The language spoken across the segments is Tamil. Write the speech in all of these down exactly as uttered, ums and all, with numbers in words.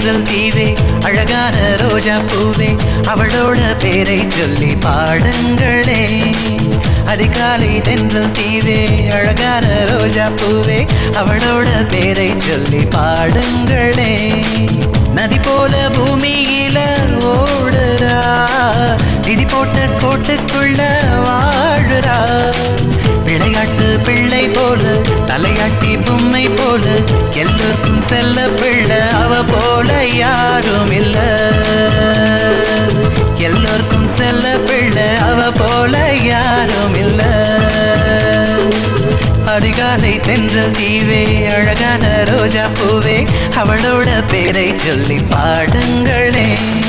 தென்றல் தீவே அழகான ரோஜா பூவே அவளோட பேரை சொல்லி பாடுங்களே அதிகாலை தென்றல் தீவே அழகான ரோஜா பூவே அவளோட பேரை சொல்லி பாடுங்களே நதி போல பூமியில ஓடுறா விதி போட்ட கோட்டுக்குள்ள வாழுறா விளையாட்டு பிள்ளை போல தலையாட்டி பொம்மை போல எல்லோருக்கும் செல்ல பிள்ளை அவ போல யாரும் இல்ல எல்லோருக்கும் செல்ல பிள்ளை அவ போல யாரும் இல்ல அதிகாலை தென்றல் தீவே அழகான ரோஜா பூவே அவளோட பேரை சொல்லி பாடுங்களே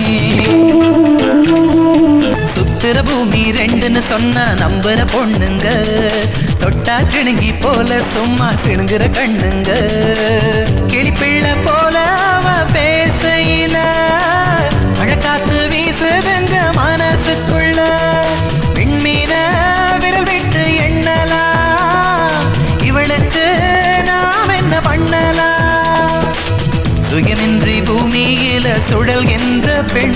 சுத்திர பூமி ரெண்டுன்னு சொன்னா நம்புற பொண்ணுங்க தொட்டா சிணுங்கி போல சும்மா சிணுங்குற கண்ணுங்க கிளிப்பிள்ளை போல அவ பேசையில மழைக்காத்து வீசுதுங்க மனசுக்குள்ள விண்மீன விரல் விட்டு எண்ணலாம் இவளுக்கு நாம் என்ன பண்ணலாம் சுயமின்றி பூமியில சுழல்கின்ற பெண்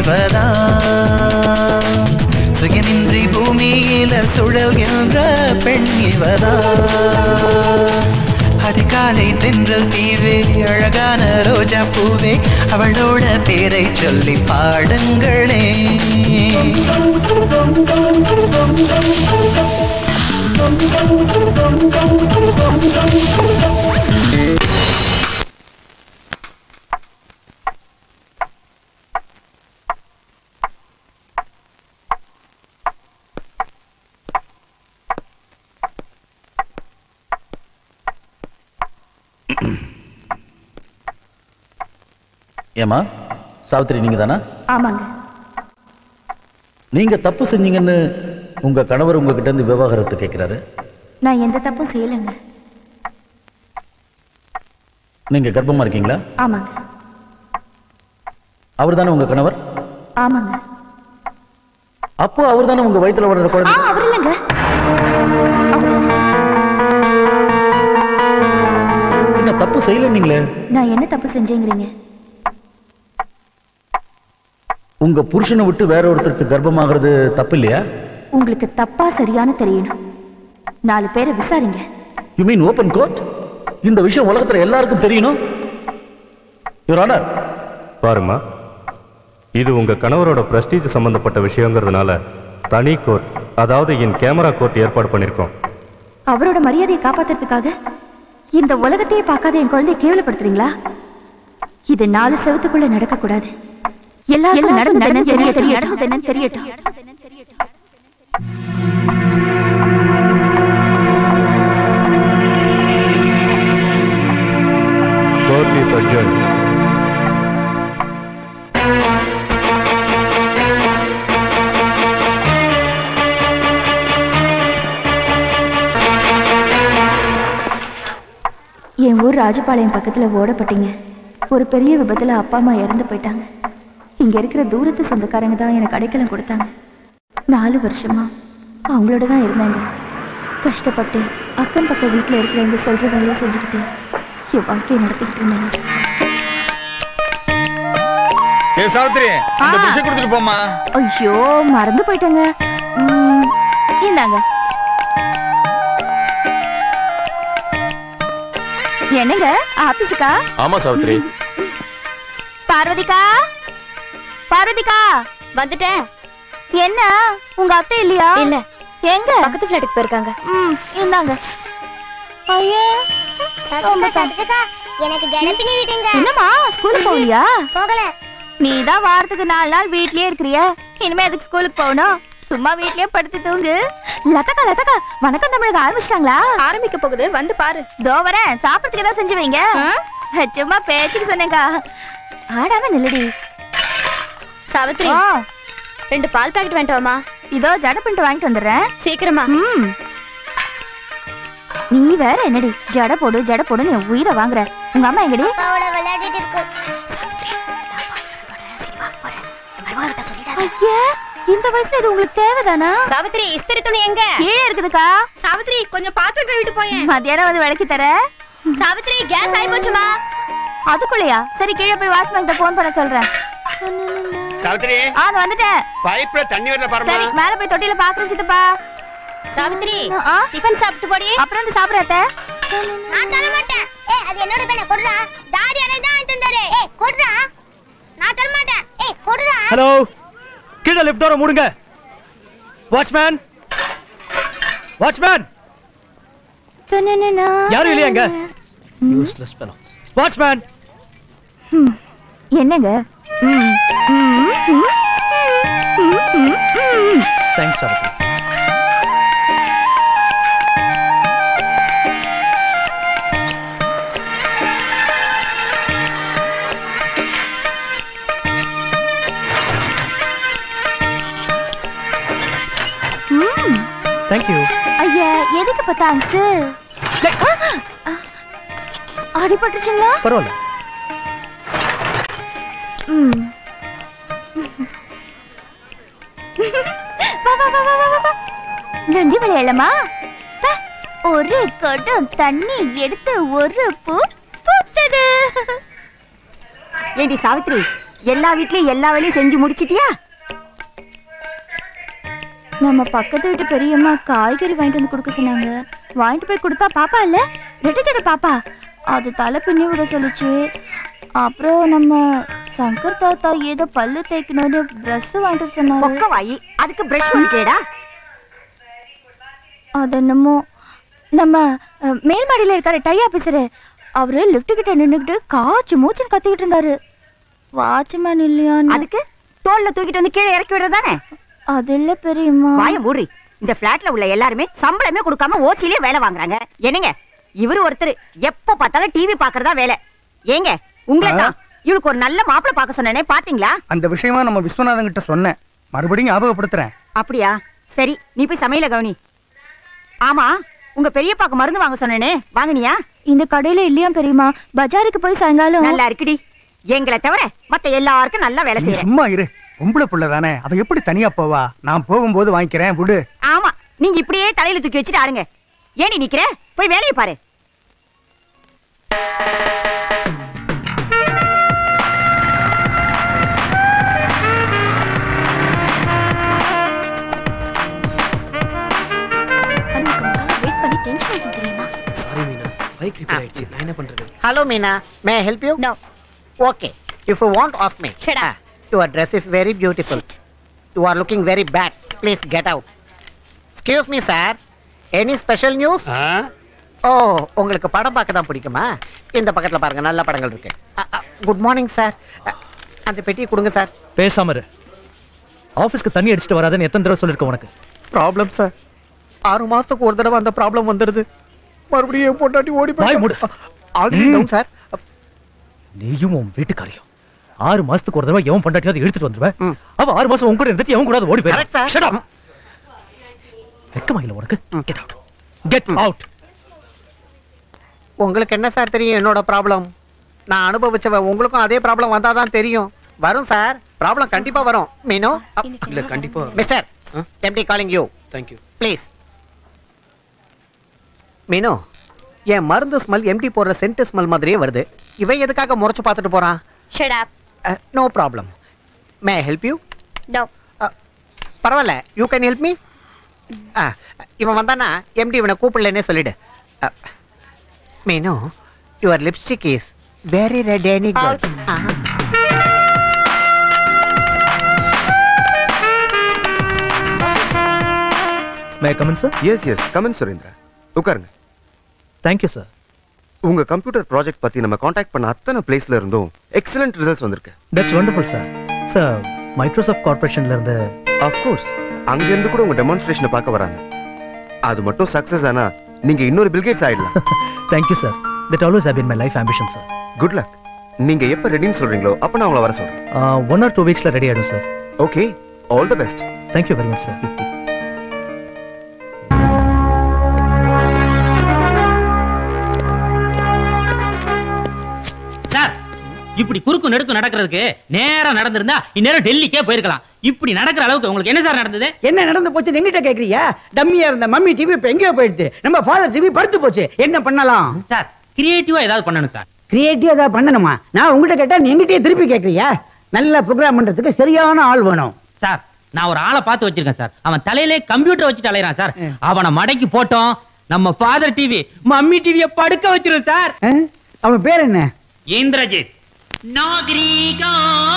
இவதான் சுயமின்றி பூமியில சுழல்கின்ற பெண் இவதான் அதிகாலை தென்றல் தீவே அழகான ரோஜா பூவே அவளோட பேரை சொல்லி பாடுங்களே ஏமா சாவித்திரி நீங்க தானா? ஆமாங்க. நீங்க தப்பு செஞ்சீங்கன்னு உங்க கணவர் உங்ககிட்ட இருந்து விவாகரத்து கேட்கிறாரு. நான் எந்த தப்பும் செய்யலைங்க. நீங்க கர்ப்பமா இருக்கீங்களா? ஆமாங்க. அவர் தானே உங்க கணவர்? ஆமாங்க. அப்போ அவர் தானே உங்க வயித்துல வளர்ற குழந்தை? அவர் இல்லைங்க. என்ன தப்பு செய்யல நீங்களே? நான் என்ன தப்பு செஞ்சேங்கிறீங்க? உங்க புருஷனை விட்டு வேற ஒருத்தருக்கு கர்ப்பமாகிறது தப்பு இல்லையா? உங்களுக்கு தப்பா சரியான தெரியணும். நாலு பேரை விசாரிங்க. You mean open court? இந்த விஷயம் உலகத்துல எல்லாருக்கும் தெரியணும். Your honour. பாருமா, இது உங்க கணவரோட பிரஸ்டீஜ் சம்பந்தப்பட்ட விஷயங்கிறதுனால தனி கோர்ட், அதாவது என் கேமரா கோர்ட் ஏற்பாடு பண்ணிருக்கோம். அவரோட மரியாதையை காப்பாத்துறதுக்காக இந்த உலகத்தையே பார்க்காத என் குழந்தையை கேவலப்படுத்துறீங்களா? இது நாலு செவத்துக்குள்ள நடக்க கூடாது. எல்லாரும் நடந்து தெரியட்டும் தெரியட்டும். Court is adjourned. என் ஊர் ராஜபாளையம் பக்கத்துல ஓடப்பட்டீங்க. ஒரு பெரிய விபத்துல அப்பா அம்மா இறந்து போயிட்டாங்க. இங்க இருக்கிற தூரத்து சொந்தக்காரங்க தான் எனக்கு அடைக்கலம் கொடுத்தாங்க. நாலு வருஷமா அவங்களோட தான் இருந்தாங்க. கஷ்டப்பட்டு அக்கம் பக்கம் வீட்டுல இருக்கிறவங்க சொல்ற வேலையை செஞ்சுக்கிட்டு என் வாழ்க்கையை நடத்திக்கிட்டு இருந்தாங்க. ஐயோ மறந்து போயிட்டாங்க. இந்தாங்க. என்னங்க ஆபீஸுக்கா? ஆமா சாவித்ரி. பார்வதிக்கா, பார்வதிக்கா வந்துட்டேன். என்ன உங்க அத்தை இல்லையா? இல்ல. எங்க? பக்கத்து ஃபிளாட்டுக்கு போயிருக்காங்க. ம் இந்தாங்க. ஐயா சதுக்கா எனக்கு ஜடப்பினி விடுங்க. என்னம்மா ஸ்கூலுக்கு போகலையா? போகல. நீ தான் வாரத்துக்கு நாலு நாள் வீட்லயே இருக்கிறியா? இனிமே எதுக்கு ஸ்கூலுக்கு போகணும்? சும்மா வீட்லயே படுத்து தூங்கு. லதக்கா லதக்கா வணக்கம் தமிழக ஆரம்பிச்சிட்டாங்களா? ஆரம்பிக்க போகுது, வந்து பாரு. தோ வரேன். சாப்பிடறதுக்கு ஏதாவது செஞ்சு வைங்க. சும்மா பேச்சுக்கு சொன்னேங்கா. ஆடாம நில்லடி. சாவித்ரி ரெண்டு பால் பாக்கெட் வேண்டாமா? இதோ ஜட பிண்ட் வாங்கிட்டு வந்துடுறேன். சீக்கிரமா. ம் நீ வேற என்னடி ஜட போடு ஜட போடுன்னு என் உயிரை வாங்குற. உங்க அம்மா எங்கடி? அப்பாவோட விளையாடிட்டு இருக்கு. சாவித்ரி நான் பாய் ஃப்ரெண்டோட சினிமாக்கு போறேன். மருமகிட்ட சொல்லிடாத. ஐயா இந்த வயசுல இது உங்களுக்கு தேவைதானா? சாவித்ரி இஸ்திரி துணி எங்க? கீழே இருக்குதுக்கா. சாவித்ரி கொஞ்சம் பாத்திரம் கழுவிட்டு போயேன். மத்தியானம் வந்து விளக்கி தர. சாவித்ரி கேஸ் ஆயி போச்சுமா. அதுக்குள்ளயா? சரி கீழே போய் வாட்ச்மேன் கிட்ட போன் பண்ண சொல்றேன். சாவித்ரி ஆ நான் வந்துட்டேன். பைப்ல தண்ணி வரல பாருமா. சரி மேல போய் தொட்டில பாக்குறேன் சித்தப்பா. சாவித்ரி டிபன் சாப்பிட்டு போடி. அப்புறம் வந்து சாப்பிடுறத. நான் தர மாட்டேன். ஏய் அது என்னோட பேன கொடுடா. டாடி எனக்கு தான் வாங்கி தந்தாரு. ஏய் கொடுடா. நான் தர மாட்டேன். ஏய் கொடுடா. ஹலோ, கீழே லிஃப்ட் டோரை மூடுங்க. வாட்ச்மேன், வாட்ச்மேன் யாரும் இல்லையாங்க? Useless fellow. வாட்ச்மேன். என்னங்க? தேங்க்ஸ் சாவித்ரி. Thank you. ஐயா எதுக்கு பா தேங்க்ஸ்? அடிபட்டுச்சுங்களா? பரவாயில்ல. ம். வா வா வா வா வா. நண்டி விளையாடலாமா? ஒரு கொடம் தண்ணி எடுத்து ஒரு பூ பூத்தது. ஏண்டி சாவித்ரி, எல்லா வீட்லயும் எல்லா வேலையும் செஞ்சு முடிச்சிட்டியா? நம்ம பக்கத்து வீட்டு பெரியம்மா காய்கறி வாங்கிட்டு வந்து கொடுக்க சொன்னாங்க. வாங்கிட்டு போய் கொடுத்தா பாப்பா இல்ல ரெட்டச்சட பாப்பா அது தலை பின்னி விட சொல்லிச்சு. அப்புறம் நம்ம சங்கர் தாத்தா ஏதோ பல்லு தேய்க்கணும்னு பிரஷ் வாங்கிட்டு சொன்னாரு. மொக்க வாயி, அதுக்கு பிரஷ் வாங்கிட்டேடா. அது என்னமோ நம்ம மேல் மாடியில இருக்காரு டை ஆபீசரு, அவரு லிப்ட் கிட்ட நின்னுக்கிட்டு காய்ச்சி மூச்சுன்னு கத்திக்கிட்டு இருந்தாரு. வாட்ச்மேன் இல்லையா? அதுக்கு தோல்ல தூக்கிட்டு வந்து கீழே இறக்கி விடுறதானே? அது இல்ல பெரியம்மா. வாய மூடி. இந்த பிளாட்ல உள்ள எல்லாருமே சம்பளமே கொடுக்காம ஓசிலே வேலை வாங்குறாங்க. என்னங்க இவரு ஒருத்தர் எப்ப பார்த்தாலும் டிவி பாக்குறதா வேலை. ஏங்க உங்களை தான் இவளுக்கு ஒரு நல்ல மாப்பிளை பார்க்க சொன்னேனே, பாத்தீங்களா? அந்த விஷயமா நம்ம விஸ்வநாதன் கிட்ட சொன்னேன், மறுபடியும் ஞாபகப்படுத்துறேன். அப்படியா? சரி நீ போய் சமையல கவனி. ஆமா உங்க பெரியப்பாக்கு மருந்து வாங்க சொன்னேனே, வாங்குனியா? இந்த கடையில இல்லையா பெரியம்மா, பஜாருக்கு போய் சாயங்காலம். நல்லா இருக்குடி. எங்களை தவிர மத்த எல்லாருக்கும் நல்லா வேலை செய்யற. சும்மா இரு, பொம்பளை புள்ள தானே, அவ எப்படி தனியா போவா? நான் போகும்போது வாங்கிக்கிறேன் விடு. ஆமா நீங்க இப்படியே தலையில தூக்கி வச்சுட்டு ஆடுங்க. ஏனி நிக்கிற? போய் வேலையை பாரு. Hello Meena, may I help you? No. Okay, if you want, ask me. Shut up. Ah, your dress is very beautiful. Shit. You are looking very bad. Please get out. Excuse me, sir. Any special news? ஓ, உங்களுக்கு படம் பார்க்க தான் பிடிக்குமா? இந்த பக்கத்துல பாருங்க, நல்ல படங்கள் இருக்கு. Good morning sir. அந்த பெட்டியை கொடுங்க சார். பேசாம இரு. ஆபீஸ்க்கு தண்ணி அடிச்சிட்டு வராதன்னு எத்தனை தடவை சொல்லிருக்கேன் உனக்கு? Problem sir. ஆறு மாசத்துக்கு ஒரு தடவை அந்த ப்ராப்ளம் வந்துடுது. மறுபடியும் பொண்டாட்டி ஓடி போய் சார். நீயும் உன் வீட்டுக்காரியும் ஆறு மாசத்துக்கு ஒரு தடவை எவன் பொண்டாட்டியாவது எடுத்துட்டு வந்துருவேன். அவ ஆறு மாசம் உன் கூட இருந்துட்டு எவன் கூட ஓடி போயிரு. வெக்கமா இல்ல உனக்கு? Get out. Get out. உங்களுக்கு என்ன சார் தெரியும் என்னோட ப்ராப்ளம்? நான் அனுபவிச்சவன். உங்களுக்கும் அதே ப்ராப்ளம் வந்தாதான் தெரியும். வரும் சார், ப்ராப்ளம் கண்டிப்பா வரும். மீனோ இல்ல கண்டிப்பா. Mister MD calling you. Thank you. Please. மீனோ, என் மருந்து ஸ்மெல் எம்டி போடுற சென்ட் ஸ்மெல் மாதிரியே வருது. இவன் எதுக்காக முறைச்சு பார்த்துட்டு போறான்? Shut up. No problem. May I help you? No. பரவாயில்ல, யூ கேன் ஹெல்ப் மீ. இவன் வந்தானா எம்டி இவனை கூப்பிடலன்னே சொல்லிடு. மீனோ, your lipstick is very red. Any good. May I come in sir? Yes yes come in Surendra, உட்காருங்க. Thank you sir. உங்க கம்ப்யூட்டர் ப்ராஜெக்ட் பத்தி நம்ம காண்டாக்ட் பண்ண அத்தனை பிளேஸ்ல இருந்தும் எக்ஸலென்ட் ரிசல்ட்ஸ் வந்திருக்கு. That's wonderful sir. Sir Microsoft கார்ப்பரேஷன்ல இருந்து ஆஃப் கோர்ஸ் அங்க இருந்து கூட உங்க டெமான்ஸ்ட்ரேஷனை பார்க்க வராங்க. அது மட்டும் சக்சஸ் ஆனா நீங்க இன்னொரு பில் கேட்ஸ் ஆயிடலாம். Thank you sir. That always have been my life ambition sir. Good luck. நீங்க எப்ப ரெடின்னு சொல்றீங்களோ அப்ப நான் உங்களை வர சொல்றேன். ஒன் ஆர் டூ வீக்ஸ்ல ரெடி ஆயிடும் சார். Okay, all the best. Thank you very much sir. Sir, இப்படி குறுக்கு நெடுக்கு நடக்கிறதுக்கு நேரா நடந்திருந்தா இந்நேரம் டெல்லிக்கே போயிருக்கலாம். இப்படி நடக்கிற அளவுக்கு உங்களுக்கு என்ன சார் நடந்தது? என்ன நடந்து போச்சு எங்கிட்ட கேக்குறீங்க? டம்மியா இருந்த மம்மி டிவி இப்ப எங்கேயோ போயிடுது. நம்ம ஃபாதர் டிவி படுத்து போச்சு. என்ன பண்ணலாம் சார்? கிரியேட்டிவா ஏதாவது பண்ணணும் சார். கிரியேட்டிவ் ஏதாவது பண்ணணுமா? நான் உங்ககிட்ட கேட்டா நீ எங்கிட்டயே திருப்பி கேட்கறியா? நல்ல ப்ரோக்ராம் பண்றதுக்கு சரியான ஆள் வேணும் சார். நான் ஒரு ஆளை பார்த்து வச்சிருக்கேன் சார். அவன் தலையிலே கம்ப்யூட்டர் வச்சுட்டு அலையறான் சார். அவனை மடக்கி போட்டோம், நம்ம ஃபாதர் டிவி மம்மி டிவியை படுக்க வச்சிரும் சார். அவன் பேர் என்ன? இந்திரஜித். நாகரிகா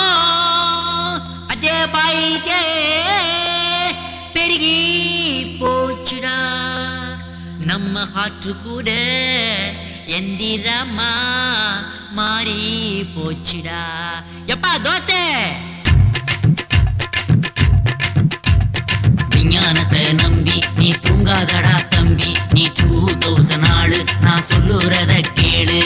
அஜபாய்கே பெருகி போச்சுடா நம்ம ஹார்ட் கூட எந்திரமா மாறி போச்சுடா. எப்பா தோஸ்தே, விஞ்ஞானத்தை நம்பி நீ தூங்காதடா தம்பி. நீ டூ தௌசண்ட் நாலு நான் சொல்லுறத கேளு.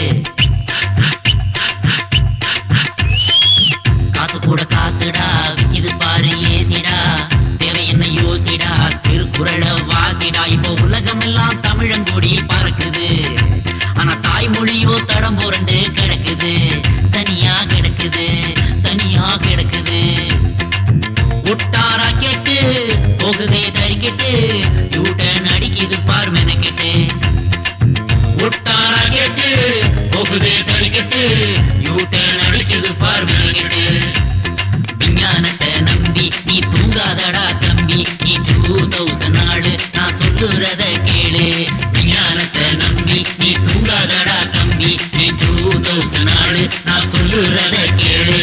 காசு கூட காசுடா விக்கிது பாரு ஏசிடா. தேவை என்ன யோசிடா, திருக்குறள வாசிடா. இப்போ உலகம் எல்லாம் தமிழங்கொடியில் பறக்குது, ஆனா தாய்மொழியோ தடம் புரண்டு கிடக்குது. தனியா கிடக்குது, தனியா கிடக்குது. ஒட்டாரா கேட்டு போகுதே தறிக்கிட்டு, யூட்டன் அடிக்குது பார் மெனக்கிட்டு. ஒட்டாரா கேட்டு போகுதே தறிக்கிட்டு, யூட்டன் அடிக்குது பார் மெனக்கிட்டு. விஞ்ஞானத்தை நம்பி நீ தூங்காதடா தம்பி. நீ டூ தௌசண்ட் நாலு நான் சொல்லுறத கேளு. விஞ்ஞானத்தை நம்பி நீ தூங்காதடா தம்பி. நீ டூ தௌசண்ட் நாலு நான் சொல்லுறத கேளு.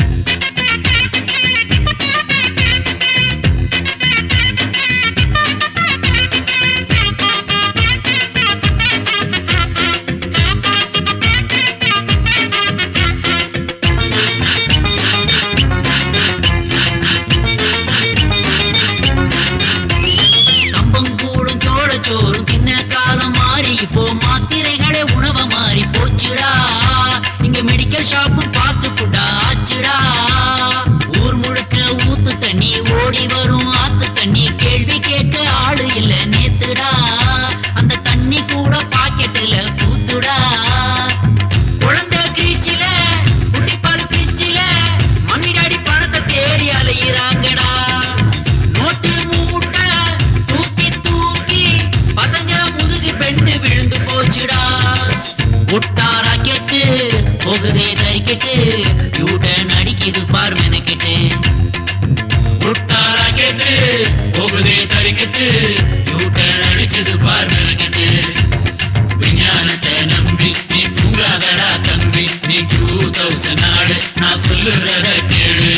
சோறும் தின்ன காலம் மாறி இப்போ மாத்திரைகளே உணவ மாறி போச்சுடா. இங்க மெடிக்கல் ஷாப்பும் ஃபாஸ்ட் ஃபுட்டா ஆச்சுடா. ஊர் முழுக்க ஊத்து தண்ணி ஓடி வரும் ஆத்து தண்ணி. கேள்வி கேட்ட ஆளு இல்ல நேத்துடா. அந்த தண்ணி கூட பாக்கெட்டுல பூத்துடா. குழந்தை கிரீச்சில குட்டிப்பால் கிரீச்சில மம்மி டாடி பணத்தை தேடி அலையிறாங்கடா. நோட்டு மூட்டை தூக்கி தூக்கி பசங்க முதுகு பெண்ணு விழுந்து போச்சுடா. ஒட்டாரா கேட்டு போகுதே தறிக்கிட்டு, யூட்டன் அடிக்குது பார் மெனக்கிட்டு. ஒட்டாரா கேட்டு போகுதே தறிக்கிட்டு, யூட்டன் அடிக்குது பார் மெனக்கிட்டு. விஞ்ஞானத்தை நம்பி நீ தூங்காதடா தம்பி. நீ டூ தௌசண்ட் நாலு நான் சொல்லுறத கேளு.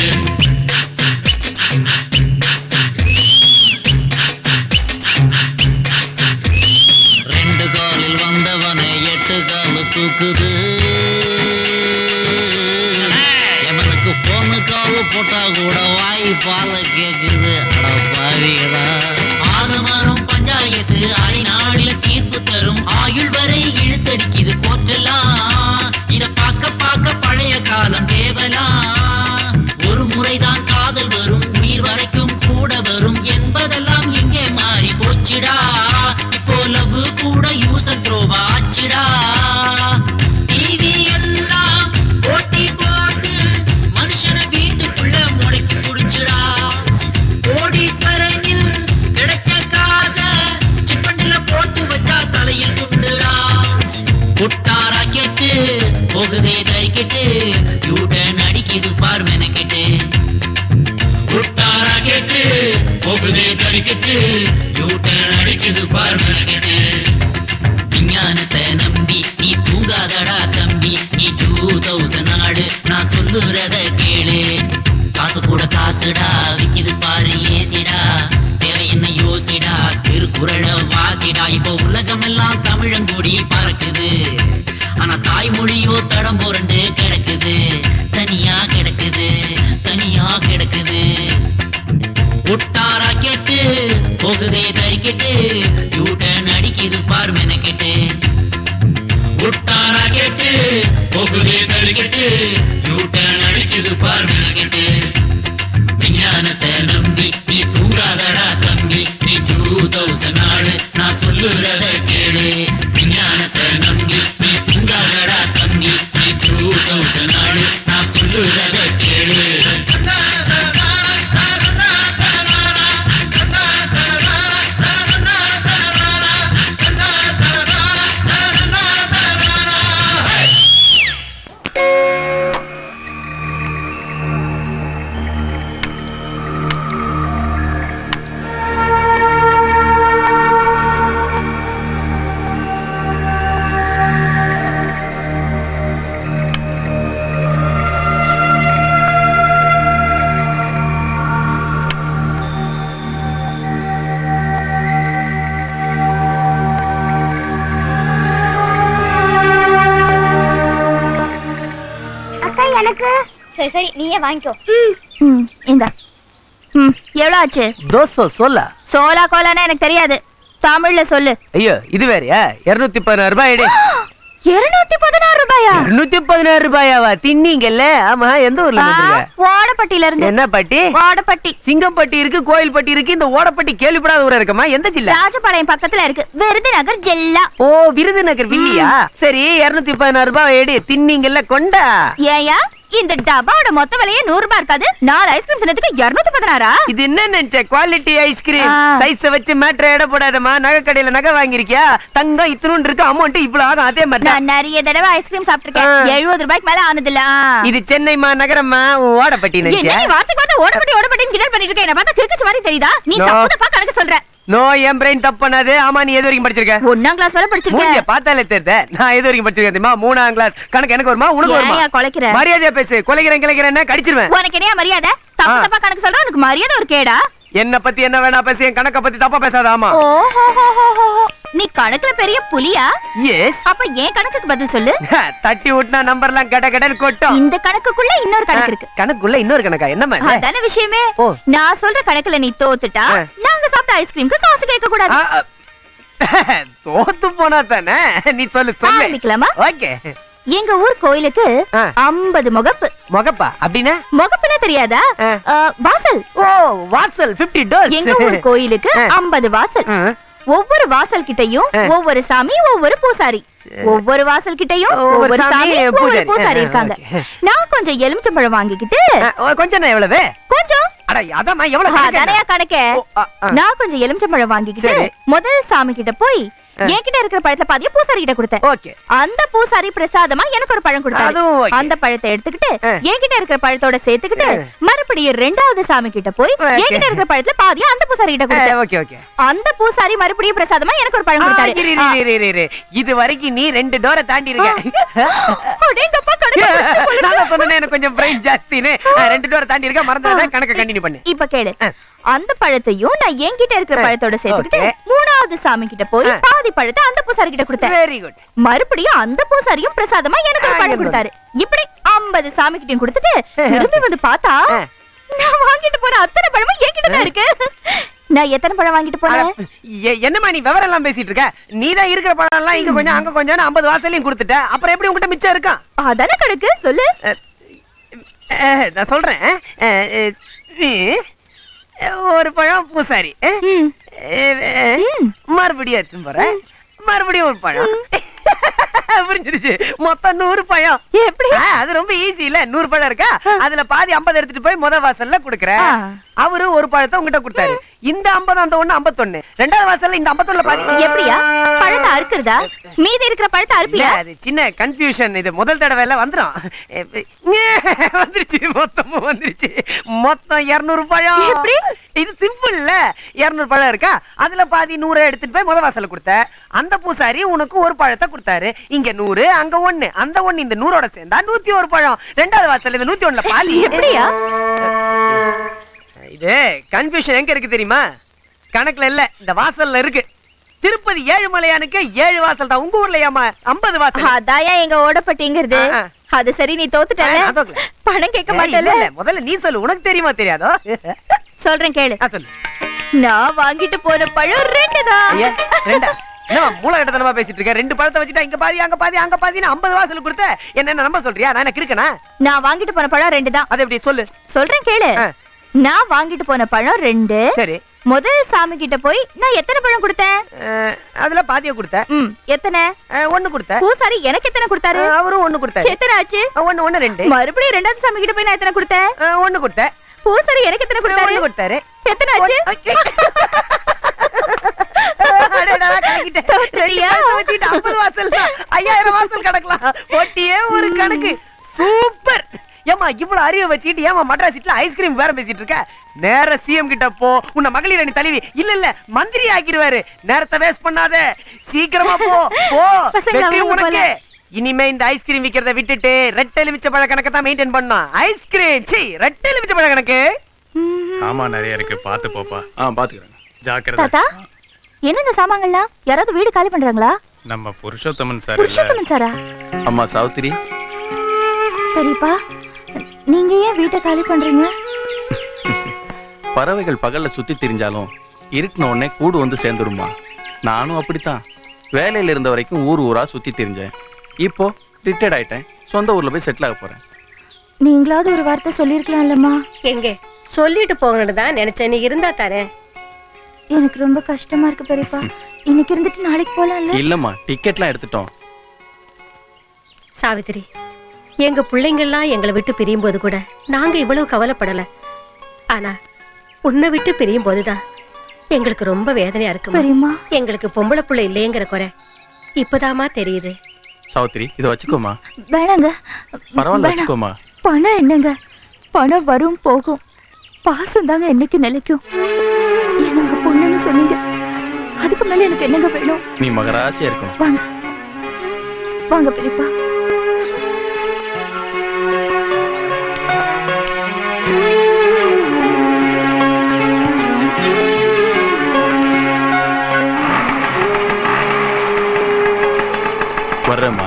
ரெண்டு காலில் வந்தவனை எட்டு காலு தூக்குது. எவனுக்கு பொண்ணு காலு போட்டா கூட வாய் பால கேக்குது. பாவிகளா, ஆறு மரம் பஞ்சாயத்து அரை நாளில தீர்ப்பு தரும். ஆயுள் வரை இழுத்தடிக்குது கோற்றெல்லாம். இத பார்க்க பார்க்க பழைய காலம் தேவலாம். ஒரு முறைதான் காதல் வரும், உயிர் வரைக்கும் கூட வரும் என்பதெல்லாம் எங்கே மாறி போச்சுடா. இப்போ லவ் கூட யூஸ் அண்ட் த்ரோவா ஆச்சுடா. டிவி எல்லாம் போட்டி போட்டு மனுஷனை வீட்டுக்குள்ள முடக்கி புடிச்சுடா. கோடீஸ்வரனில் கிடைச்ச காச சிப்பண்டில போட்டு வச்சா தலையில் துண்டுடா. ஒட்டாரா கேட்டு போகுதே தறிக்கிட்டு, யூட்டன் அடிக்குது பார் மெனக்கிட்டு. ஒட்டாரா கேட்டு போகுதே தறிக்கிட்டு, யூட்டன் அடிக்குது பார் மெனக்கிட்டு. விஞ்ஞானத்தை நம்பி நீ தூங்காதடா தம்பி. நீ டூ தௌசண்ட் நாலு நான் சொல்லுறத கேளு. காசு கூட காசுடா விக்கிது பாரு ஏசிடா. தேவை என்ன யோசிடா, திருக்குறள வாசிடா. இப்போ உலகம் எல்லாம் தமிழங்கொடியில் பறக்குது, ஆனா தாய்மொழியோ தடம் புரண்டு கிடக்குது. தனியா கிடக்குது, தனியா கிடக்குது. ஒட்டாரா கேட்டு போகுதே தறிக்கிட்டு, யூட்டன் அடிக்குது பார் மெனக்கிட்டு. ஒட்டாரா கேட்டு போகுதே தறிக்கிட்டு, யூட்டன் அடிக்குது பார் மெனக்கிட்டு. விஞ்ஞானத்தை நம்பி நீ தூங்காதடா தம்பி. நீ டூ தௌசண்ட் நாலு நான் சொல்லுறத கேளு. விஞ்ஞானத்தை நம்பி நீ தூங்காதடா தம்பி. நீ டூ தௌசண்ட் நாலு நான் சொல்லுறத கேளு. சரி சரி நீயே வாங்கிக்கோ. ம் இந்தா. ம் எவ்வளவு ஆச்சு? தோசை சொல்ல. சோலா கோலானா எனக்கு தெரியாது, தமிழ்ல சொல்லு. ஐயோ இது வேறயா? இருநூத்தி பதினாறு ரூபாய் எடு. இருநூத்தி பதினாறு ரூபாயா? இருநூத்தி பதினாறு ரூபாயாவா? தின்னீங்கல்ல? ஆமா, எந்த ஊர்ல வந்துருங்க? ஓடப்பட்டியில இருந்து. என்ன பட்டி? ஓடப்பட்டி. சிங்கம்பட்டி இருக்கு, கோயில்பட்டி இருக்கு, இந்த ஓடப்பட்டி கேள்விப்படாத ஊரா இருக்குமா? எந்த ஜில்லா? ராஜபாளையம் பக்கத்துல இருக்கு, விருதுநகர் ஜில்லா. ஓ விருதுநகர் வில்லியா? சரி இருநூத்தி பதினாறு ரூபாய் எடு, தின்னீங்கல்ல கொண்டா. ஏயா இந்த டப்பாவோட மொத்த விலையே நூறு ரூபாய் இருக்காது, நாலு ஐஸ்கிரீம் தின்னதுக்கு இருநூத்தி பதினாறா? இது என்ன நினைச்ச? Quality ice cream. சைஸ வச்சு மேட்டர் எடை போடாதமா. நகை கடையில நகை வாங்கிருக்கியா? தங்கம் இத்தனும் இருக்கு, அமௌண்ட் இவ்வளவு ஆகும். அதே மாதிரி நான் நிறைய தடவை ஐஸ்கிரீம் சாப்பிட்டிருக்கேன், எழுபது ரூபாய்க்கு மேல ஆனதுல. இது சென்னைமா நகரமா ஓடப்பட்டி நினைச்ச? என்ன வார்த்தைக்கு வார்த்தை ஓடப்பட்டி ஓடப்பட்டின்னு கிண்டல் பண்ணிட்டு இருக்க? என்ன பார்த்தா கிறுக்குச்சு மாதிரி தெரியுதா? நீ தப்பு தப்பா கணக்கு சொல்ற. நோ, என் பிரெயின் தப்பு பண்ணாது. ஆமா, நீ எது வரைக்கும் படிச்சிருக்க? ஒன்னாம் கிளாஸ் வரை படிச்சிருக்கேன். பார்த்தாலே தெரியுது. நான் எது வரைக்கும் படிச்சிருக்கேன் தெரியுமா? மூணாம் கிளாஸ். கணக்கு எனக்கு வருமா உனக்கு வருமா? கொலைக்கிற மரியாதையா பேசு. கொலைக்கிறேன் கிளைக்கிறேன் கடிச்சிருவேன். உனக்கு என்ன மரியாதை? தப்பு தப்பா கணக்கு சொல்ற, உனக்கு மரியாதை ஒரு கேடா? என்ன பத்தி என்ன வேணா பேசு, என் கணக்க பத்தி தப்பா பேசாத. ஆமா. நீ கணக்குல பெரிய புலியா? எஸ். அப்ப ஏன் கணக்குக்கு பதில் சொல்லு. தட்டி விட்டுனா நம்பர்லாம் கட கடன்னு கொட்டும். இந்த கணக்குக்குள்ள இன்னொரு கணக்கு இருக்கு. கணக்குள்ள இன்னொரு கணக்கா? என்னமா? அதான விஷயமே. நான் சொல்ற கணக்குல நீ தோத்துட்டா நாங்க சாப்பிட்ட ஐஸ்கிரீம்க்கு காசு கேட்க கூடாது. தோத்து போனா தானே? நீ சொல்லு சொல்லு. ஆரம்பிக்கலாமா? ஓகே. எங்க ஊர் கோயிலுக்கு ஐம்பது முகப்பு. முகப்பா அப்படின்னா? முகப்புனா தெரியாதா? வாசல். ஓ வாசல். ஐம்பது டோர்ஸ். எங்க ஊர் கோயிலுக்கு ஐம்பது வாசல். ஒவ்வொரு வாசல் கிட்டையும் ஒவ்வொரு சாமி, ஒவ்வொரு பூசாரி. ஒவ்வொரு வாசல் கிட்டையும் ஒவ்வொரு சாமி, ஒவ்வொரு பூசாரி இருக்காங்க. நான் கொஞ்சம் எலுமிச்சம்பழம் வாங்கிக்கிட்டு. கொஞ்சம் எவ்வளவு? கொஞ்சம் அட அதமா எவ்வளவு கணக்கு? கணக்கு. நான் கொஞ்சம் எலுமிச்சம்பழம் வாங்கிக்கிட்டு முதல் சாமி கிட்ட போய் என்கிட்ட இருக்கிற பழத்தை பாதிய பூசாரி கிட்ட கொடுத்தேன். ஓகே. அந்த பூசாரி பிரசாதமா எனக்கு ஒரு பழம் கொடுத்தாரு. அந்த பழத்தை எடுத்துக்கிட்டு என்கிட்ட இருக்கிற பழத்தோட சேர்த்துக்கிட்டு மறுபடியும் ரெண்டாவது சாமி கிட்ட போய் என்கிட்ட இருக்கிற பழத்துல பாதிய அந்த பூசாரி கிட்ட கொடுத்தேன். Okay okay. அந்த பூசாரி மறுபடியும் பிரசாதமா எனக்கு ஒரு பழம் கொடுத்தாரு. இது வரைக்கும் நீ ரெண்டு டோரை தாண்டி இருக்க. அடேங்கப்பா கணக்கு. நான் சொன்னேனே எனக்கு கொஞ்சம் பிரெயின் ஜாஸ்தினே. ரெண்டு டோரை தாண்டி இருக்க, மறந்துடாத. கணக்க கண்டினியூ பண்ணு. இப்ப கேளு. அந்த பழத்தையும் நான் என்கிட்ட இருக்கிற பழத்தோட சேர்த்துக்கிட்டு மூணாவது சாமி கிட்ட போய் பாதி பழத்தை அந்த பூசாரி கிட்ட கொடுத்தேன். Very good. மறுபடியும் அந்த பூசாரியும் பிரசாதமா எனக்கு ஒரு பழம் கொடுத்தாரு. இப்படி ஐம்பது சாமி கிட்டயும் கொடுத்துட்டு திரும்பி வந்து பார்த்தா நான் வாங்கிட்டு போற அத்தனை பழமும் என்கிட்ட தான் இருக்கு. நான் எத்தனை பழம் வாங்கிட்டு போனேன்? என்னமா நீ விவரம் எல்லாம் பேசிட்டு இருக்க? நீதான் இருக்கிற பழம் எல்லாம் இங்க கொஞ்சம் அங்க கொஞ்சம் ஐம்பது வாசலையும் கொடுத்துட்ட. அப்புறம் எப்படி உங்ககிட்ட மிச்சம் இருக்கா? அதான கணக்கு. சொல்லு. நான் சொல்றேன். ஒரு பழம் பூசாரி, மறுபடியும் எடுத்து போறேன், மறுபடியும் ஒரு பழம். புரிஞ்சிருச்சு. மொத்தம் நூறு பழம். எப்படி? அது ரொம்ப ஈஸி இல்ல? நூறு பழம் இருக்கா, அதுல பாதி ஐம்பது எடுத்துட்டு போய் முத வாசல்ல குடுக்கறேன். அவரு ஒரு பழத்தை உங்ககிட்ட கொடுத்தாரு. இந்த ஐம்பது அந்த ஒண்ணு ஐம்பத்தொன்னு. ரெண்டாவது வாசல்ல இந்த ஐம்பத்தொன்னுல பாதி. எப்படியா? பழத்தை அறுக்கிறதா? மீதி இருக்கிற பழத்தை அறுப்பியா? அது சின்ன கன்ஃபியூஷன். இது முதல் தடவை எல்லாம் வந்துரும். வந்துருச்சு, மொத்தமும் வந்துருச்சு. மொத்தம் இருநூறு பழம். எப்படி? இது சிம்பிள் இல்ல? இருநூறு பழம் இருக்கா, அதுல பாதி நூறு எடுத்துட்டு போய் முத வாசல்ல கொடுத்த. அந்த பூசாரி உனக்கு ஒரு பழத்தை கொடுத்தாரு. இங்க நூறு, அங்க ஒண்ணு, அந்த ஒண்ணு இந்த நூறோட சேர்ந்தா நூத்தி ஒரு பழம். ரெண்டாவது வாசல்ல இந்த நூத்தி ஒண்ணுல பாதி. எப்படியா? இது கன்ஃபியூஷன் எங்க இருக்கு தெரியுமா? கணக்குல இல்ல, இந்த வாசல்ல இருக்கு. திருப்பதி ஏழுமலையானுக்கு ஏழு வாசல் தான். உங்க ஊர்ல ஏமா ஐம்பது வாசல்? அதாயா எங்க ஓடப்பட்டிங்கிறது. அது சரி, நீ தோத்துட்டல. பணம் கேட்க மாட்டல. முதல்ல நீ சொல்லு, உனக்கு தெரியுமா தெரியாதோ? சொல்றேன் கேளு. சொல்லு. நான் வாங்கிட்டு போன பழம் ரெண்டு தான். ரெண்டா? என்ன மூளை கட்டத்தனமா பேசிட்டு இருக்க? ரெண்டு பழத்தை வச்சுட்டா இங்க பாதி அங்க பாதி அங்க பாதி ஐம்பது வாசல் கொடுத்த. என்ன நம்ப சொல்றியா? நான் எனக்கு இருக்கனா? நான் வாங்கிட்டு போன பழம் ரெண்டு தான். அது எப்படி சொல்லு? சொல்றேன் கேளு. நான் வாங்கிட்டு போன பழம் ரெண்டு. சரி. முதல் சாமி கிட்ட போய் நான் எத்தனை பழம் கொடுத்தேன்? அதுல பாதியை கொடுத்தேன். ம், எத்தனை? ஒண்ணு கொடுத்தேன். பூசாரி எனக்கு எத்தனை கொடுத்தாரு? அவரும் ஒண்ணு கொடுத்தாரு. எத்தனை ஆச்சு? ஒண்ணு ஒண்ணு ரெண்டு. மறுபடியும் ரெண்டாவது சாமி கிட்ட போய் நான் எத்தனை கொடுத்தேன்? ஒண்ணு கொடுத்தேன். பூசாரி எனக்கு எத்தனை கொடுத்தாரு? ஒண்ணு கொடுத்தாரு. எத்தனை ஆச்சு? ஐம்பது வாசல், ஐயாயிரம் வாசல் கணக்கலாம். ஒட்டியே ஒரு கணக்கு. சூப்பர். ஏமா இவ்வளவு அறிவை வச்சுட்டு ஏமா மட்ராஸ் சீட்ல ஐஸ்கிரீம் வேற பேசிட்டு இருக்க? நேர சிஎம் கிட்ட போ. உன்னை மகளிர் அணி தலைவி இல்ல இல்ல மந்திரி ஆக்கிடுவாரு. நேரத்தை வேஸ்ட் பண்ணாத, சீக்கிரமா போ. போ, வெற்றி உனக்கு. இனிமே இந்த ஐஸ்கிரீம் விக்கிறத விட்டுட்டு ரெட்டை எலுமிச்சை பழ கணக்கை தான் மெயின்டைன் பண்ணணும். ஐஸ்கிரீம் சி ரெட்டை எலுமிச்சை பழ கணக்கு. சாமான் நிறைய இருக்கு, பாத்து போப்பா. ஆ பாத்துக்கிறேன். ஜாக்கிரதை. தாத்தா, என்ன இந்த சாமான்கள்லாம்? யாராவது வீடு காலி பண்றாங்களா? நம்ம புருஷோத்தமன் சார். புருஷோத்தமன் சாரா? அம்மா சாவித்திரி. பெரியப்பா, நீங்க ஏன் வீட்டை காலி பண்றீங்க? பறவைகள் பகல்ல சுத்தி திரிஞ்சாலும் இருட்டின உடனே கூடு வந்து சேர்ந்துடுமா. நானும் அப்படித்தான். வேலையில இருந்த வரைக்கும் ஊர் ஊரா சுத்தி திரிஞ்சேன். இப்போ ரிட்டையர்ட் ஆயிட்டேன். சொந்த ஊர்ல போய் செட்டில் ஆக போறேன். நீங்களாவது ஒரு வார்த்தை சொல்லிருக்கலாம் இல்லம்மா. எங்க சொல்லிட்டு போகணும்னு தான் நினைச்சேன். நீ இருந்தா தானே. எனக்கு ரொம்ப கஷ்டமா இருக்கு பெரியப்பா. இன்னைக்கு இருந்துட்டு நாளைக்கு போலாம்ல? இல்லம்மா, டிக்கெட்லாம் எடுத்துட்டோம். சாவித்திரி, எங்க பிள்ளைங்க எல்லாம் எங்களை விட்டு பிரியும் போது கூட நாங்க இவ்வளவு கவலைப்படல. ஆனா உன்னை விட்டு பிரியும் போதுதான் எங்களுக்கு ரொம்ப வேதனையா இருக்கு. எங்களுக்கு பொம்பளை புள்ள இல்லையங்கிற குறை இப்பதாமா தெரியுது. சாவித்திரி, இதை வச்சுக்கோமா. வேணாங்க. பரவாயில்ல, வச்சுக்கோமா. பணம் என்னங்க, பணம் வரும் போகும். பாசம் தாங்க என்னைக்கு நிலைக்கும். என்னங்க பொண்ணுன்னு சொன்னீங்க, அதுக்கு மேல எனக்கு என்னங்க வேணும்? நீ மகராசியா இருக்கணும். வாங்க வாங்க பெரியப்பா. வர்றேம்மா.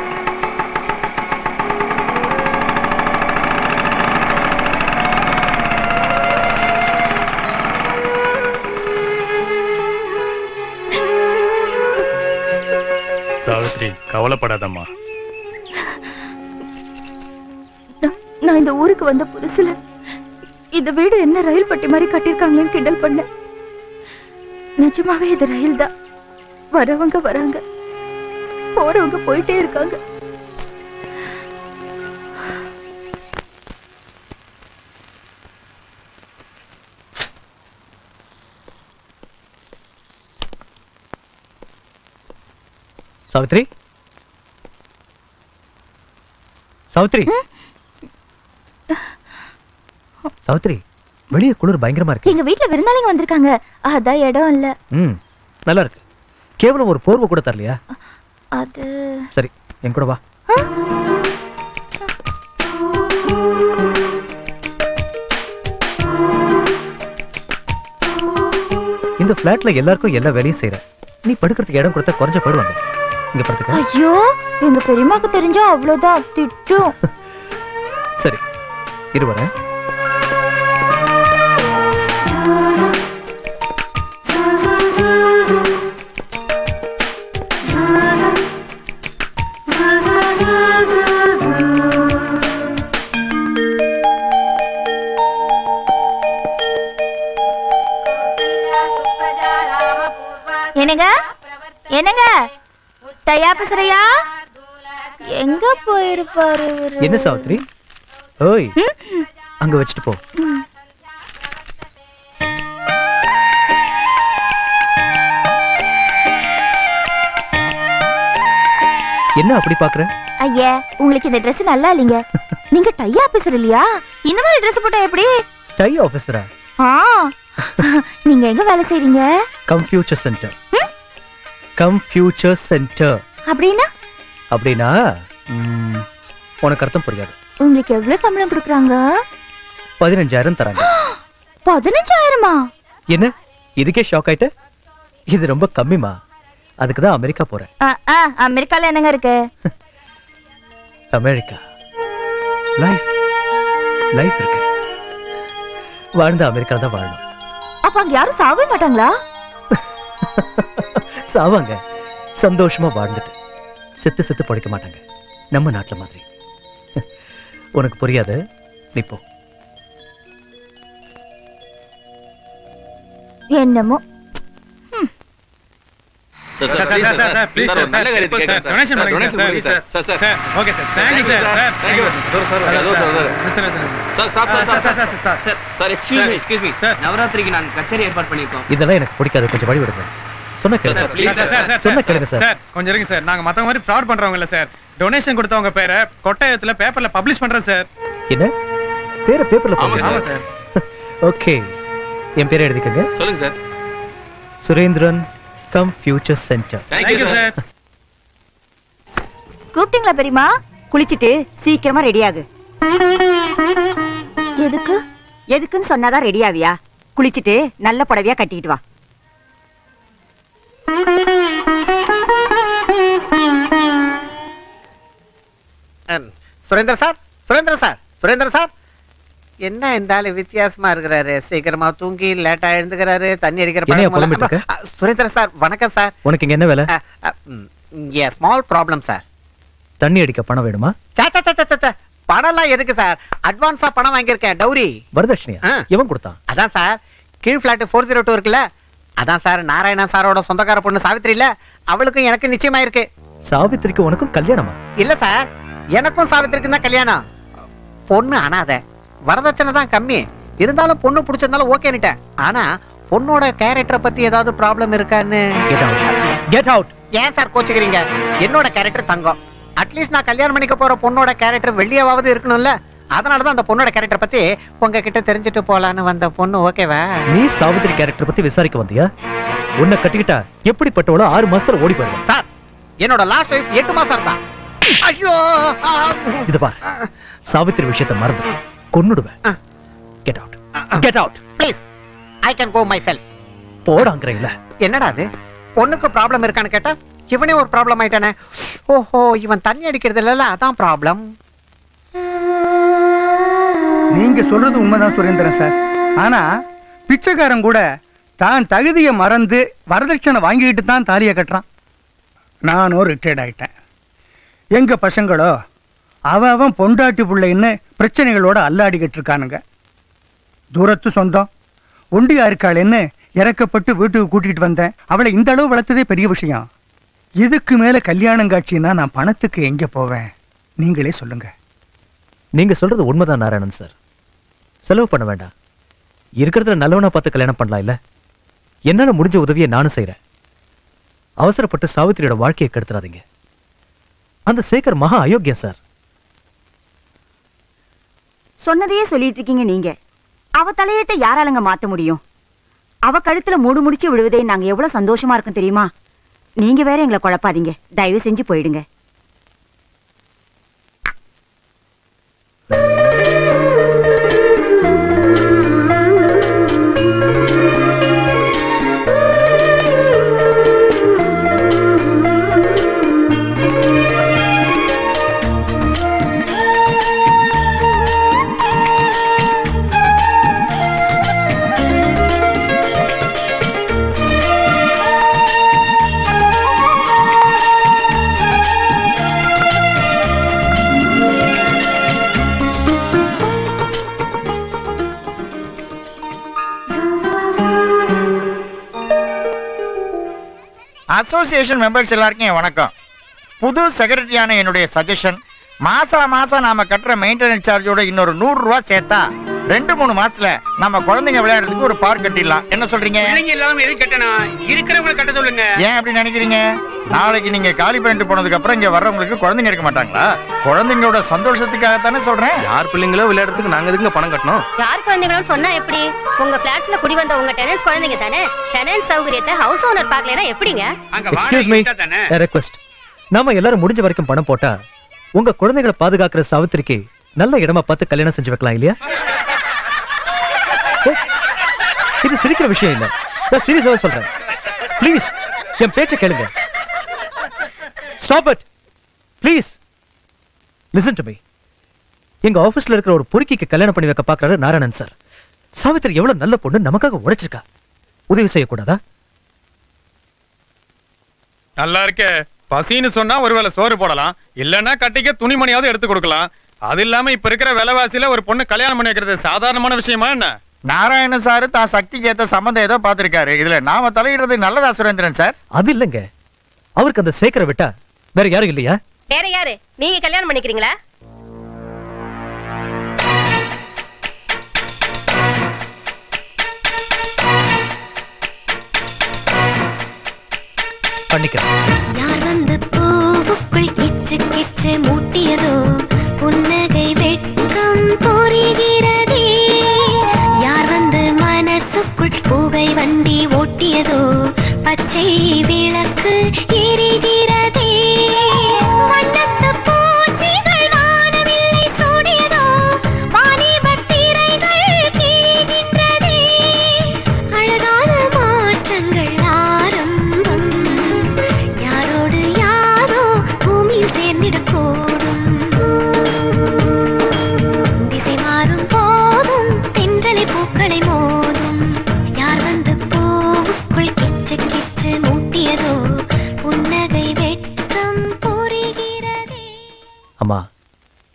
சாவித்ரி, கவலைப்படாதம்மா. நான் இந்த ஊருக்கு வந்த புதுசுல இந்த வீடு என்ன ரயில் பட்டி மாதிரி கட்டிருக்காங்களேன்னு கிண்டல் பண்ண. நிஜமாவே இது ரயில் தான். வரவங்க வராங்க, போறவங்க போயிட்டே இருக்காங்க. சாவித்ரி, சாவித்ரி, சாவித்ரி, வெளியே குளிர் பயங்கரமா இருக்கு. எங்க வீட்டுல விருந்தாளிங்க வந்திருக்காங்க, அதான் இடம் இல்ல. ம், நல்லா இருக்கு. கேவலம் ஒரு போர்வை கூட தரலையா? அது சரி, என் கூட வா. இந்த பிளாட்ல எல்லாருக்கும் எல்லா வேலையும் செய்யற. நீ படுக்கிறதுக்கு இடம் கொடுத்தா குறைஞ்ச போயிடுவாங்க. இங்க படுத்துக்க. ஐயோ, எங்க பெரியம்மாக்கு தெரிஞ்சா அவ்வளவுதான் திட்டும். சரி, இரு வரேன். என்னங்க என்னங்க தயா பேசுறியா? எங்க போயிருப்பாரு? என்ன சாவித்ரி? ஓய், அங்க வச்சுட்டு போ. என்ன அப்படி பாக்குற? ஐயா, உங்களுக்கு இந்த Dress நல்லா இல்லைங்க. நீங்க டை ஆபீசர் இல்லையா? இந்த மாதிரி Dress போட்டா எப்படி? டை ஆபீசரா? ஆ, நீங்க எங்க வேலை செய்றீங்க? Computer centre. கம்ப்யூட்டர் சென்டர் அப்படினா? அப்படினா உனக்கு அர்த்தம் புரியாது. உங்களுக்கு எவ்வளவு சம்பளம் கொடுக்கறாங்க? பதினஞ்சாயிரம் தராங்க. பதினஞ்சாயிரமா? என்ன இதுக்கே ஷாக் ஆயிட்ட? இது ரொம்ப கம்மிமா. அதுக்கு தான் அமெரிக்கா போறேன். அமெரிக்கால என்னங்க இருக்கு? அமெரிக்கா லைஃப் லைஃப் இருக்கு. வாழ்ந்த அமெரிக்கால தான் வாழணும். அப்ப அங்க யாரும் சாவே மாட்டாங்களா? சாவாங்க. சந்தோஷமா வாழ்ந்துட்டு செத்து செத்து படுக்க மாட்டாங்க, நம்ம நாட்டுல மாதிரி. உனக்கு புரியாது, நீ போ. என்னமோ நவராத்திரிக்கு நாங்க கச்சேரி ஏற்பாடு பண்ணிருக்கோம். இதெல்லாம் எனக்கு பிடிக்காது, கொஞ்சம் வழி விடுங்க. சொன்ன கேளுங்க. சொன்ன கேளுங்க சார். சார் கொஞ்சம் இருங்க சார். நாங்க மத்தவங்க மாதிரி ஃப்ராட் பண்றவங்க இல்ல சார். டொனேஷன் கொடுத்தவங்க பேரை கொட்டாயத்துல பேப்பர்ல பப்ளிஷ் பண்றோம் சார். என்ன பேரை பேப்பர்ல பப்ளிஷ்? ஆமா சார். ஓகே, என் பேரை எழுதிக்கங்க. சொல்லுங்க sir. Surendran computer centre. Thank you sir. கூப்பிட்டீங்களா பெரியமா? குளிச்சிட்டு சீக்கிரமா ரெடி ஆகு. எதுக்கு? எதுக்குன்னு சொன்னாதான் ரெடி ஆவியா? குளிச்சிட்டு நல்ல புடவையா கட்டிட்டு வா. Surendra sir, Surendra sir, Surendran sir, என்ன இந்த ஆளு வித்தியாசமா இருக்கிறாரு? சீக்கிரமா தூங்கி லேட்டா எழுந்துக்கிறாரு. தண்ணி அடிக்கிற பழக்கம். சுரேந்திரன் சார் வணக்கம் சார். உனக்கு இங்க என்ன வேலை? Small problem sir. தண்ணி அடிக்க பணம் வேணுமா? பணம் எல்லாம் எதுக்கு சார்? அட்வான்ஸா பணம் வாங்கியிருக்கேன், டௌரி. வரதட்சணையா? எவன் கொடுத்தான்? அதான் சார், கீழ் பிளாட் ஃபோர் ஜீரோ டூ இருக்குல்ல, அதான் சார் நாராயணா சாரோட சொந்தக்கார பொண்ணு சாவித்திரி இல்ல, அவளுக்கும் எனக்கு நிச்சயமா இருக்கு. சாவித்திரிக்கு உனக்கும் கல்யாணமா? இல்ல சார், எனக்கும் சாவித்திரிக்கும் தான் கல்யாணம். பொண்ணு அனாதை, வரதட்சணை தான் கம்மி. இருந்தாலும் பொண்ணு பிடிச்சிருந்தாலும் ஓகேன்னுட்டேன். ஆனா பொண்ணோட கேரக்டரை பத்தி ஏதாவது ப்ராப்ளம் இருக்கான்னு. Get out. ஏன் சார் கோச்சுக்கிறீங்க? என்னோட கேரக்டர் தங்கம். அட்லீஸ்ட் நான் கல்யாணம் பண்ணிக்க போற பொண்ணோட கேரக்டர் வெள்ளியாவது இருக்கணும்ல. அதனாலதான் அந்த பொண்ணோட கேரக்டர் பத்தி உங்ககிட்ட தெரிஞ்சுட்டு போலான்னு வந்த பொண்ணு. ஓகேவா? நீ சாவித்திரி கேரக்டர் பத்தி விசாரிக்க வந்தியா? உன்னை கட்டிக்கிட்டா எப்படிப்பட்டவளோ ஆறு மாசத்துல ஓடி போயிடுவேன். சார், என்னோட லாஸ்ட் வைஃப் எட்டு மாசம் தான். ஐயோ, இது பாரு, சாவித்திரி விஷயத்தை மறந்து கொன்னுடுவேன். Get out. Get out please. I can go myself. போடாங்கறீங்களா? என்னடா அது? பொண்ணுக்கு ப்ராப்ளம் இருக்கான்னு கேட்டா இவனே ஒரு ப்ராப்ளம் ஆயிட்டானே. ஓஹோ, இவன் தண்ணி அடிக்கிறது இல்ல, அதான் ப்ராப்ளம். நீங்க சொல்றது உண்மைதான் சுரேந்திரன் சார். ஆனா பிச்சைக்காரன் கூட தான் தகுதியை மறந்து வரதட்சணை வாங்கிட்டு தான் தாலியை கட்டுறான். நானும் ரிட்டையர்ட் ஆயிட்டேன். எங்க பசங்களோ அவ அவன் பொண்டாட்டி பிள்ளைன்னு பிரச்சனைகளோட அல்லாடிக்கிட்டு இருக்கானுங்க. தூரத்து சொந்தம் ஒண்டியா இருக்காளேன்னு இறக்கப்பட்டு வீட்டுக்கு கூட்டிகிட்டு வந்தேன். அவளை இந்த அளவு வளர்த்ததே பெரிய விஷயம். இதுக்கு மேல கல்யாணம் காட்சின்னா நான் பணத்துக்கு எங்க போவேன்? நீங்களே சொல்லுங்க. நீங்க சொல்றது உண்மைதான் நாராயணன் சார். செலவு பண்ண வேண்டாம். இருக்கிறதுல நல்லவனா பார்த்து கல்யாணம் பண்ணலாம் இல்ல? என்னால முடிஞ்ச உதவியை நானும் செய்யறேன். அவசரப்பட்டு சாவித்திரியோட வாழ்க்கையை கெடுத்துறாதீங்க. அந்த சேகர் மகா அயோக்கியம் சார். சொன்னதையே சொல்லிட்டு இருக்கீங்க நீங்க. அவ தலையத்தை யாராலங்க மாத்த முடியும்? அவ கழுத்துல மூடு முடிச்சு விடுவதே நாங்க எவ்வளவு சந்தோஷமா இருக்கும் தெரியுமா? நீங்க வேற எங்களை குழப்பாதீங்க. தயவு செஞ்சு போயிடுங்க. அசோசியேஷன் மெம்பர்ஸ் எல்லாருக்கும் வணக்கம். புது செக்ரட்டரியான என்னுடைய சஜஷன், மாசா மாசம் நாம கட்டுற மெயின்டெனன்ஸ் சார்ஜோட இன்னொரு நூறு ரூபாய் சேர்த்தா ரெண்டு மூணு மாசத்துல நம்ம குழந்தைங்க விளையாடுறதுக்கு ஒரு பார்க் கட்டிடலாம். என்ன சொல்றீங்க? எல்லாம் எது கட்டணும், இருக்கிறவங்களை கட்ட சொல்லுங்க. ஏன் அப்படி நினைக்கிறீங்க? நாளைக்கு நீங்க காலி பண்ணிட்டு போனதுக்கு அப்புறம் இங்க வர்றவங்களுக்கு குழந்தைங்க இருக்க மாட்டாங்களா? குழந்தைங்களோட சந்தோஷத்துக்காகத்தானே சொல்றேன். யார் பிள்ளைங்களோ விளையாடுறதுக்கு நாங்க எதுக்கு பணம் கட்டணும்? யார் குழந்தைங்களும் சொன்னா எப்படி? உங்க பிளாட்ஸ்ல குடி வந்த உங்க டெனன்ஸ் குழந்தைங்க தானே. டெனன்ஸ் சௌகரியத்தை ஹவுஸ் ஓனர் பார்க்கலனா எப்படிங்க? Excuse me, request. நாம எல்லாரும் முடிஞ்ச வரைக்கும் பணம் போட்டா உங்க குழந்தைகளை பாதுகாக்கிற சாவித்திரிக்கு நல்ல இடமா பார்த்து கல்யாணம் செஞ்சு வைக்கலாம் இல்லையா? இது சிரிக்கிற விஷயம் இல்ல, நான் சீரியஸாவே சொல்றேன். ப்ளீஸ் என் பேச்ச கேளுங்க. Stop it please. Listen to me. எங்க ஆபீஸ்ல இருக்கிற ஒரு பொறுக்கிக்கு கல்யாணம் பண்ணி வைக்க பாக்குறாரு நாராயணன் சார். சாவித்திரி எவ்வளவு நல்ல பொண்ணு, நமக்காக உழைச்சிருக்கா. உதவி செய்யக்கூடாதா? நல்லா இருக்கே. பசின்னு சொன்னா ஒருவேளை சோறு போடலாம், இல்லன்னா கட்டிக்க துணிமணியாவது எடுத்து கொடுக்கலாம். அது இல்லாம இப்ப இருக்கிற விலைவாசியில ஒரு பொண்ணு கல்யாணம் பண்ணி வைக்கிறது சாதாரணமான விஷயமா என்ன? நாராயண சார் தான் சக்திக்கு ஏத்த சம்பந்தம் ஏதோ பாத்திருக்காரு. இதுல நாம தலையிடுறது நல்லதா சுரேந்திரன் சார்? அது இல்லங்க, அவருக்கு அந்த சேகரை விட்டா வேற யாரும் இல்லையா? வேற யாரு? நீங்க கல்யாணம் பண்ணிக்கிறீங்களா? பண்ணிக்கிறேன். யார் வந்து பூவுக்குள் கிச்சு கிச்சு மூட்டியதோ, புன்னகை வெட்கம் புரிகிறதே. யார் வந்து மனசுக்குள் பூவை வண்டி ஓட்டியதோ, பச்சை விளக்கு எரிகிறதே. வண்ணத்து பூச்சிகள் வானவில்லை சூடியதோ, வாலிபத் திரைகள் கிழிகின்றதே. அழகான மாற்றங்கள் ஆரம்பம், யாரோடு யாரோ பூமியில் சேர்ந்திடக்கூடும்.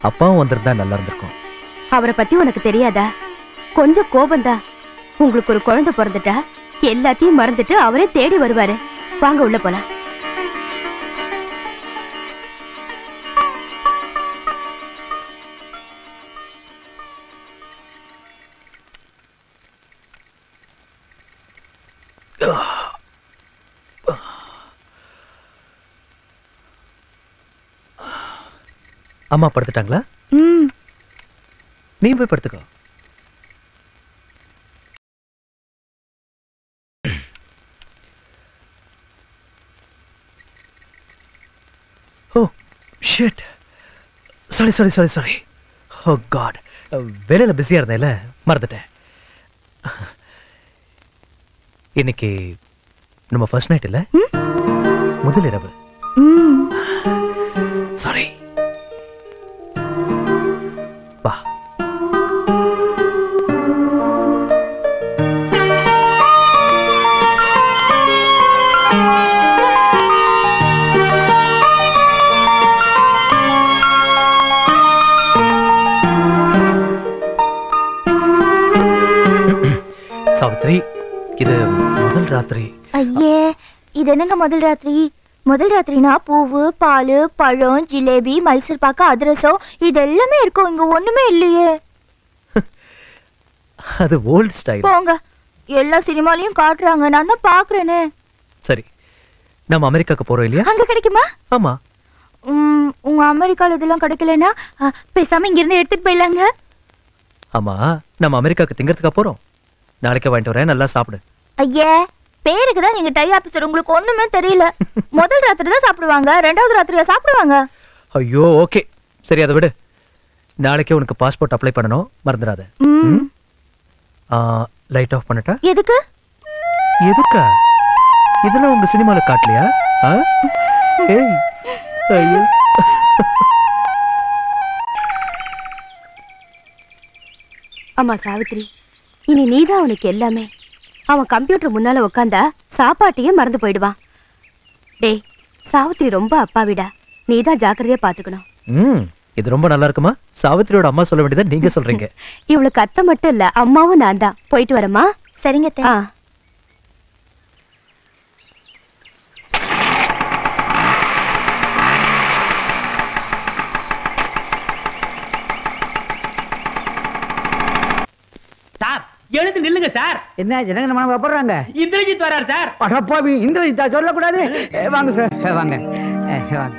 அப்பாவும் வந்திருந்தா நல்லா இருந்திருக்கும். அவரை பத்தி உனக்கு தெரியாதா? கொஞ்சம் கோபந்தா. உங்களுக்கு ஒரு குழந்தை பிறந்துட்டா எல்லாத்தையும் மறந்துட்டு அவரே தேடி வருவாரு. வாங்க உள்ள போலாம். அம்மா படுத்துட்டாங்களா? நீ போய் படுத்துக்கோ. Oh shit, sorry sorry sorry sorry. Oh God, வேலையில பிஸியா இருந்தேன்ல, மறந்துட்டேன். இன்னைக்கு நம்ம ஃபர்ஸ்ட் நைட் இல்ல, முதல் இரவு. சாரி. வா. சாவித்ரி, இது முதல் ராத்திரி. ஐயே, இது என்னங்க முதல் ராத்திரி? முதல் ராத்திரினா பூவு, பால், பழம், ஜிலேபி, மைசூர் பாக்கு, அதிரசம் இது எல்லாமே இருக்கும். இங்க ஒண்ணுமே இல்லையே. அது ஓல்ட் ஸ்டைல். போங்க, எல்லா சினிமாலையும் காட்டுறாங்க, நான் தான் பாக்குறேனே. சரி, நம்ம அமெரிக்காக்கு போறோம் இல்லையா? அங்க கிடைக்குமா? ஆமா. உம், உங்க அமெரிக்கால இதெல்லாம் கிடைக்கலனா பேசாம இங்க இருந்து எடுத்துட்டு போயிடலாங்க. ஆமா, நம்ம அமெரிக்காக்கு திங்கறதுக்கா போறோம். நாளைக்கு வாங்கிட்டு வரேன், நல்லா சாப்பிடு. ஐயே, பேருக்கு தான் நீங்க டை ஆபீசர், உங்களுக்கு ஒண்ணுமே தெரியல. முதல் ராத்திரி தான் சாப்பிடுவாங்க, ரெண்டாவது ராத்திரியா சாப்பிடுவாங்க? ஐயோ, ஓகே சரி, அதை விடு. நாளைக்கு உனக்கு பாஸ்போர்ட் அப்ளை பண்ணணும், மறந்துடாத. லைட் ஆஃப் பண்ணட்டா? எதுக்கு? எதுக்கா? இதெல்லாம் உங்க சினிமால காட்டலையா? ஏய், ஐயோ. அம்மா சாவித்ரி, இனி நீதான் அவனுக்கு எல்லாமே. அவன் கம்ப்யூட்டர் முன்னால உட்காந்தா சாப்பாட்டையே மறந்து போயிடுவான். டேய், சாவித்ரி ரொம்ப அப்பாவிடா, நீதான் ஜாக்கிரதையா பாத்துக்கணும். ம், இது ரொம்ப நல்லா இருக்குமா? சாவித்ரியோட அம்மா சொல்ல வேண்டியதை நீங்க சொல்றீங்க. இவளுக்கு அத்தை மட்டும் இல்ல, அம்மாவும் நான் தான். போயிட்டு வரமா? சரிங்க. ஆ. சார், எழுந்து நில்லுங்க சார். என்ன ஜனங்க நம்ம போடுறாங்க? இந்திரஜித் வரார் சார். அடப்பாவி, இந்திரஜித்தா சொல்லக்கூடாது. வாங்க சார், வாங்க வாங்க.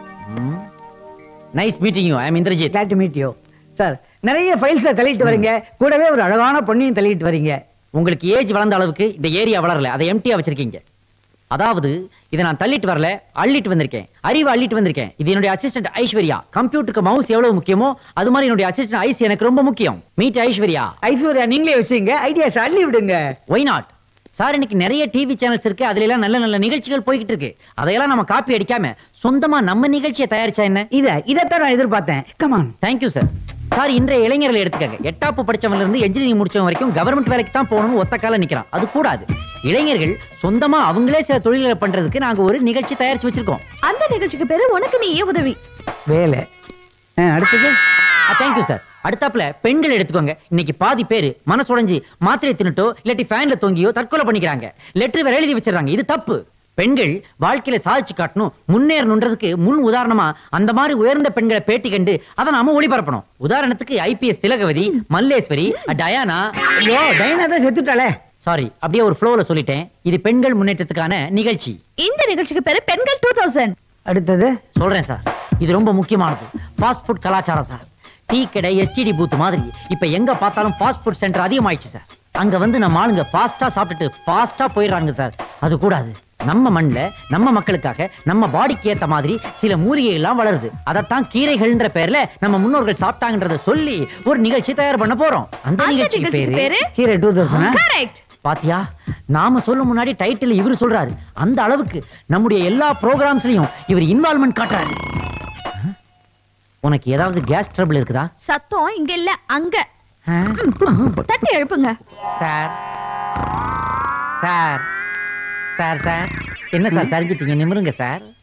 Nice meeting you. I am Indrajith. glad to meet you. Sir, நிறைய ஃபைல்ஸை தள்ளிட்டு வரீங்க, கூடவே ஒரு அழகான பொண்ணையும் தள்ளிட்டு வரீங்க. உங்களுக்கு ஏஜ் வளர்ந்த அளவுக்கு இந்த ஏரியா வளரல, அதை எம்டியா வச்சிருக்கீங்க. அதாவது இதை நான் தள்ளிட்டு வரல, அள்ளிட்டு வந்திருக்கேன். அறிவு அள்ளிட்டு வந்திருக்கேன். இது என்னுடைய அசிஸ்டன்ட் ஐஸ்வர்யா. கம்ப்யூட்டருக்கு மவுஸ் எவ்வளவு முக்கியமோ அது மாதிரி என்னுடைய அசிஸ்டன்ட் ஐஸ் எனக்கு ரொம்ப முக்கியம். மீட் ஐஸ்வர்யா. ஐஸ்வர்யா நீங்களே வச்சுங்க, ஐடியாஸ் அள்ளி விடுங்க. Why not sir? இன்னைக்கு நிறைய டிவி சேனல்ஸ் இருக்கு, அதுல எல்லாம் நல்ல நல்ல நிகழ்ச்சிகள் போய்கிட்டு இருக்கு. அதையெல்லாம் நம்ம காப்பி அடிக்காம சொந்தமா நம்ம நிகழ்ச்சியை தயாரிச்சா என்ன? இத இதத்தான் நான் எதிர்பார்த்தேன். கமான். Thank you sir. சார், இன்றைய இளைஞர்களை எடுத்துக்கங்க. எட்டாப்பு படிச்சவங்க இருந்து என்ஜினியரிங் முடிச்சவங்க வரைக்கும் கவர்மெண்ட் வேலைக்கு தான் போகணும்னு ஒத்த கால நிக்கிறான். அது கூடாது. இளைஞர்கள் சொந்தமா அவங்களே சில தொழில்களை பண்றதுக்கு நாங்க ஒரு நிகழ்ச்சி தயாரிச்சு வச்சிருக்கோம். அந்த நிகழ்ச்சிக்கு பேரு உனக்கு நீயே உதவி வேலை. அடுத்தது தேங்க்யூ சார். அடுத்தாப்புல பெண்கள் எடுத்துக்கோங்க. இன்னைக்கு பாதி பேரு மனசுடைஞ்சு மாத்திரை தின்னுட்டோ இல்லாட்டி ஃபேன்ல தொங்கியோ தற்கொலை பண்ணிக்கிறாங்க. லெட்டர் வேற எழுதி வச்சிடறாங்க. இது தப்பு. பெண்கள் வாழ்க்கையில சாதிச்சு காட்டணும், முன்னேறணுன்றதுக்கு முன் உதாரணமா அந்த மாதிரி உயர்ந்த பெண்களை பேட்டி கண்டு அதை நாம ஒளிபரப்பணும். உதாரணத்துக்கு IPS Thilagavathi, Malleswari, Diana. Diana தான் செத்துட்டாளே. சாரி, அப்படியே ஒரு ஃப்ளோல சொல்லிட்டேன். இது பெண்கள் முன்னேற்றத்துக்கான நிகழ்ச்சி. இந்த நிகழ்ச்சிக்கு பேரு பெண்கள் டூ தௌசண்ட். அடுத்தது சொல்றேன் சார், இது ரொம்ப முக்கியமானது. ஃபாஸ்ட் ஃபுட் கலாச்சாரம் சார். டீ கடை, எஸ்டிடி பூத் மாதிரி இப்ப எங்க பார்த்தாலும் ஃபாஸ்ட் ஃபுட் சென்டர் அதிகமாயிடுச்சு சார். அங்க வந்து நம்ம ஆளுங்க ஃபாஸ்டா சாப்பிட்டுட்டு ஃபாஸ்டா போயிடுறாங்க சார். அது கூடாது. நம்ம மண்ல நம்ம மக்களுக்காக நம்ம பாடிக்கு ஏத்த மாதிரி சில மூலிகை எல்லாம் வளருது. அதத்தான் கீரைகள்ன்ற பேர்ல நம்ம முன்னோர்கள் சாப்பிட்டாங்கன்றத சொல்லி ஒரு நிகழ்ச்சி தயார் பண்ண போறோம். அந்த நிகழ்ச்சிக்கு பேரு கீரை டூ தௌசண்ட். கரெக்ட். பாத்தியா, நாம சொல்ல முன்னாடி டைட்டில் இவரு சொல்றாரு. அந்த அளவுக்கு நம்முடைய எல்லா ப்ரோகிராம்ஸ்லயும் இவர் இன்வால்வ்மெண்ட் காட்டுறாரு. உனக்கு ஏதாவது கேஸ் ட்ரபிள் இருக்குதா? சத்தம் இங்க இல்ல, அங்க. தட்டி எழுப்புங்க. சார் சார் சார் சார் என்ன சார் சரிஞ்சிட்டீங்க? நிமிருங்க சார்.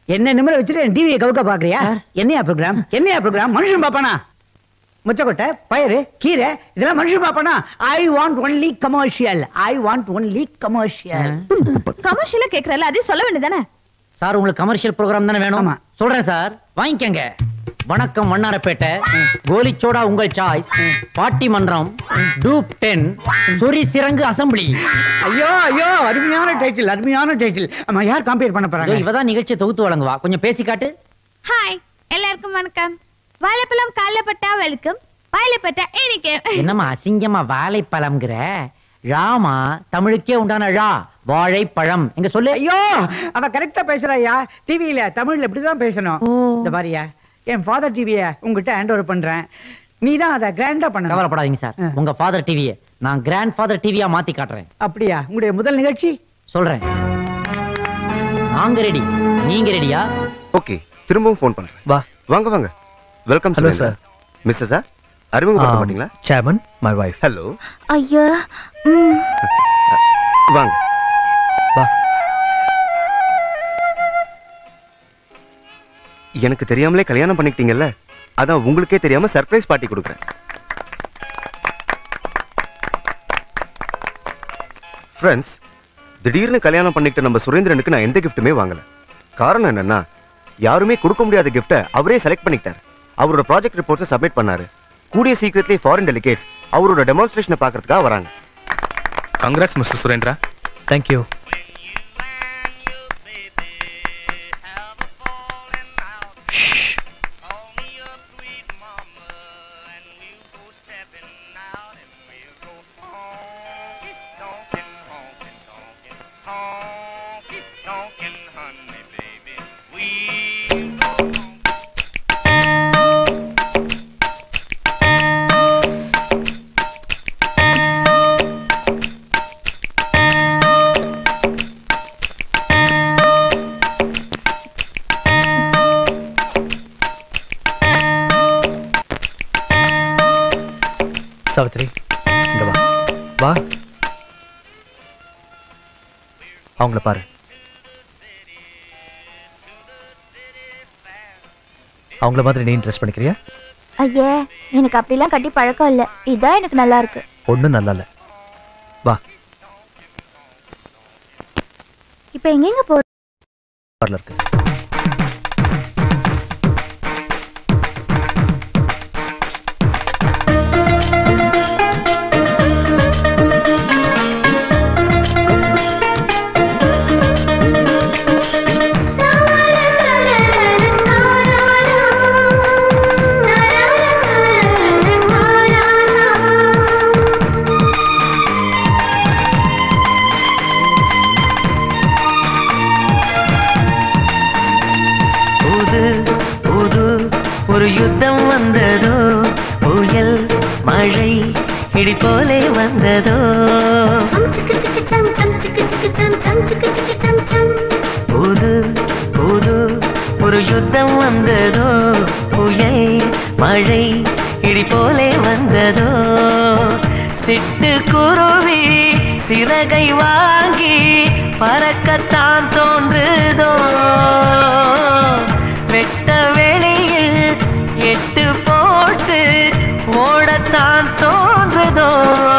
என்ன நிமிர வச்சுட்டு டிவியை கவுக்க பாக்குறியா? என்னையா ப்ரோக்ராம்? என்னையா ப்ரோக்ராம்? மனுஷன் பாப்பானா? முச்சக்கொட்டை, பயிறு, கீரை இதெல்லாம் மனுஷன் பாப்பானா? I want only commercial. I want only commercial. கமர்ஷியலா கேக்குறல, அதே சொல்ல வேண்டியதானே? சார் உங்களுக்கு கமர்ஷியல் ப்ரோகிராம் தானே வேணும்? சொல்றேன் சார், வாங்கிக்கங்க. வணக்கம் வண்ணாரப்பேட்டை, கோலிச்சோடா உங்கள் சாய்ஸ், பாட்டி மன்றம், டூப் டென், சொரி சிறங்கு அசம்பிளி. ஐயோ ஐயோ, அருமையான டைட்டில், அருமையான டைட்டில். அம்மா யார் கம்பேர் பண்ண போறாங்க? இவதான் நிகழ்ச்சியை தொகுத்து வழங்குவா, கொஞ்சம் பேசி காட்டு. ஹாய் எல்லாருக்கும் வணக்கம். வாழைப்பழம் காலைல பட்டா வெல்கம், வாழைப்பட்டா இன்னைக்கு. என்னம்மா அசிங்கமா வாழைப்பழம்ங்கிற? ராமா தமிழுக்கே உண்டான ரா, வாழைப்பழம். எங்க சொல்லு. ஐயோ அவ கரெக்டா பேசுறாயா. டிவியில தமிழ்ல இப்படிதான் பேசணும். இந்த பாரியா, என் ஃபாதர் டிவிய உங்ககிட்ட ஹேண்ட் ஓவர் பண்றேன், நீ தான் அதை கிராண்டா பண்ண. கவலைப்படாதீங்க சார், உங்க ஃபாதர் டிவியை நான் கிராண்ட் ஃபாதர் டிவியா மாத்தி காட்டுறேன். அப்படியா? உங்களுடைய முதல் நிகழ்ச்சி சொல்றேன். நாங்க ரெடி, நீங்க ரெடியா? ஓகே, திரும்பவும் ஃபோன் பண்றேன். வா வாங்க வாங்க. Welcome hello sir. Mrs sir, அறிமுகப்படுத்த மாட்டீங்களா? Chairman, my wife. ஹலோ. ஐயா வாங்க. வா. எனக்கு தெரியாமலே கல்யாணம் பண்ணிக்கிட்டீங்கல்ல, அதான் உங்களுக்கே தெரியாம சர்ப்ரைஸ் பார்ட்டி கொடுக்குறேன். ஃப்ரெண்ட்ஸ், திடீர்னு கல்யாணம் பண்ணிக்கிட்ட நம்ம சுரேந்திரனுக்கு நான் எந்த கிஃப்ட்டுமே வாங்கல. காரணம் என்னன்னா, யாருமே கொடுக்க முடியாத கிஃப்ட்டை அவரே செலக்ட் பண்ணிக்கிட்டார். அவரோட ப்ராஜெக்ட் ரிப்போர்ட்ஸை சப்மிட் பண்ணாரு. கூடிய சீக்கிரத்திலே ஃபாரின் டெலிகேட்ஸ் அவரோட டெமான்ஸ்ட்ரேஷனை பார்க்கறதுக்காக வராங்க. Congrats mister Surendra. Thank you. Savitri, இங்க வா. வா, அவங்கள பாரு. அவங்கள மாதிரி நீ ட்ரெஸ் பண்ணிக்கிறியா? ஐயே, எனக்கு அப்படிலாம் கட்டி பழக்கம் இல்ல. இதான் எனக்கு நல்லா இருக்கு. ஒண்ணும் நல்லா இல்ல. வா. இப்ப எங்க போ? பார்லர் இருக்கு. ஒரு யுத்தம் வந்ததோ, புயல் மழை இடி போலே வந்ததோ. புது புது ஒரு யுத்தம் வந்ததோ, புயல் மழை இடி போலே வந்ததோ. சிட்டு குருவி சிறகை வாங்கி பறக்கத்தான் தோன்றுதோ. வெட்ட வெளியில் எட்டு போட்டு ஓடத்தான் தோன்றுதோ.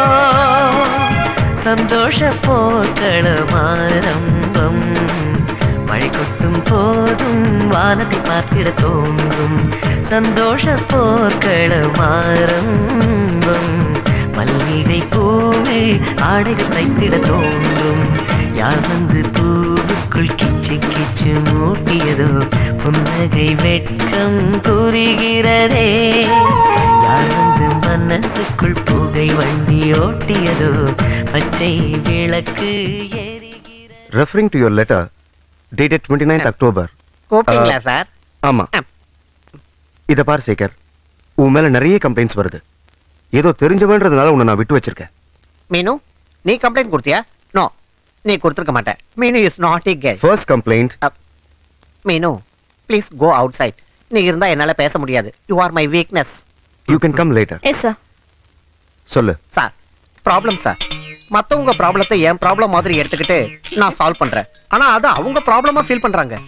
சந்தோஷ போக்களம் ஆரம்பம், மழை கொட்டும் போதும் வானத்தை பார்த்திட தோன்றும். சந்தோஷ போக்களம் ஆரம்பம், மல்லிகை பூவே ஆடைகள் தைத்திட தோன்றும். யார் வந்து பூவுக்குள் கிச்சு கிச்சு மூட்டியதோ, புன்னகை வெட்கம் கூறுகிறதே. யார் வந்து மனசுக்குள் புகை வண்டி ஓட்டியதோ, பச்சை விளக்கு எரிகிற. Referring to your letter dated twenty-ninth October. கூப்பிட்டீங்களா சார்? ஆமா. இத பார் சேகர், உன் மேல நிறைய கம்ப்ளைண்ட்ஸ் வருது. ஏதோ தெரிஞ்சவன்றதுனால உன்னை நான் விட்டு வச்சிருக்கேன். மீனு, நீ கம்ப்ளைண்ட் கொடுத்தியா? நோ, நீ கொடுத்துருக்க மாட்டேன். Meenu is not a girl. First complaint. Meenu, please go outside. நீ இருந்தா என்னால பேச முடியாது. You are my weakness. You can come later. Yes sir. சொல்லு. Sir, problem sir. மத்தவங்க ப்ராப்ளத்தை என் ப்ராப்ளம் மாதிரி எடுத்துக்கிட்டு நான் சால்வ் பண்றேன். ஆனா அது அவங்க ப்ராப்ளமா ஃபீல் பண்றாங்க.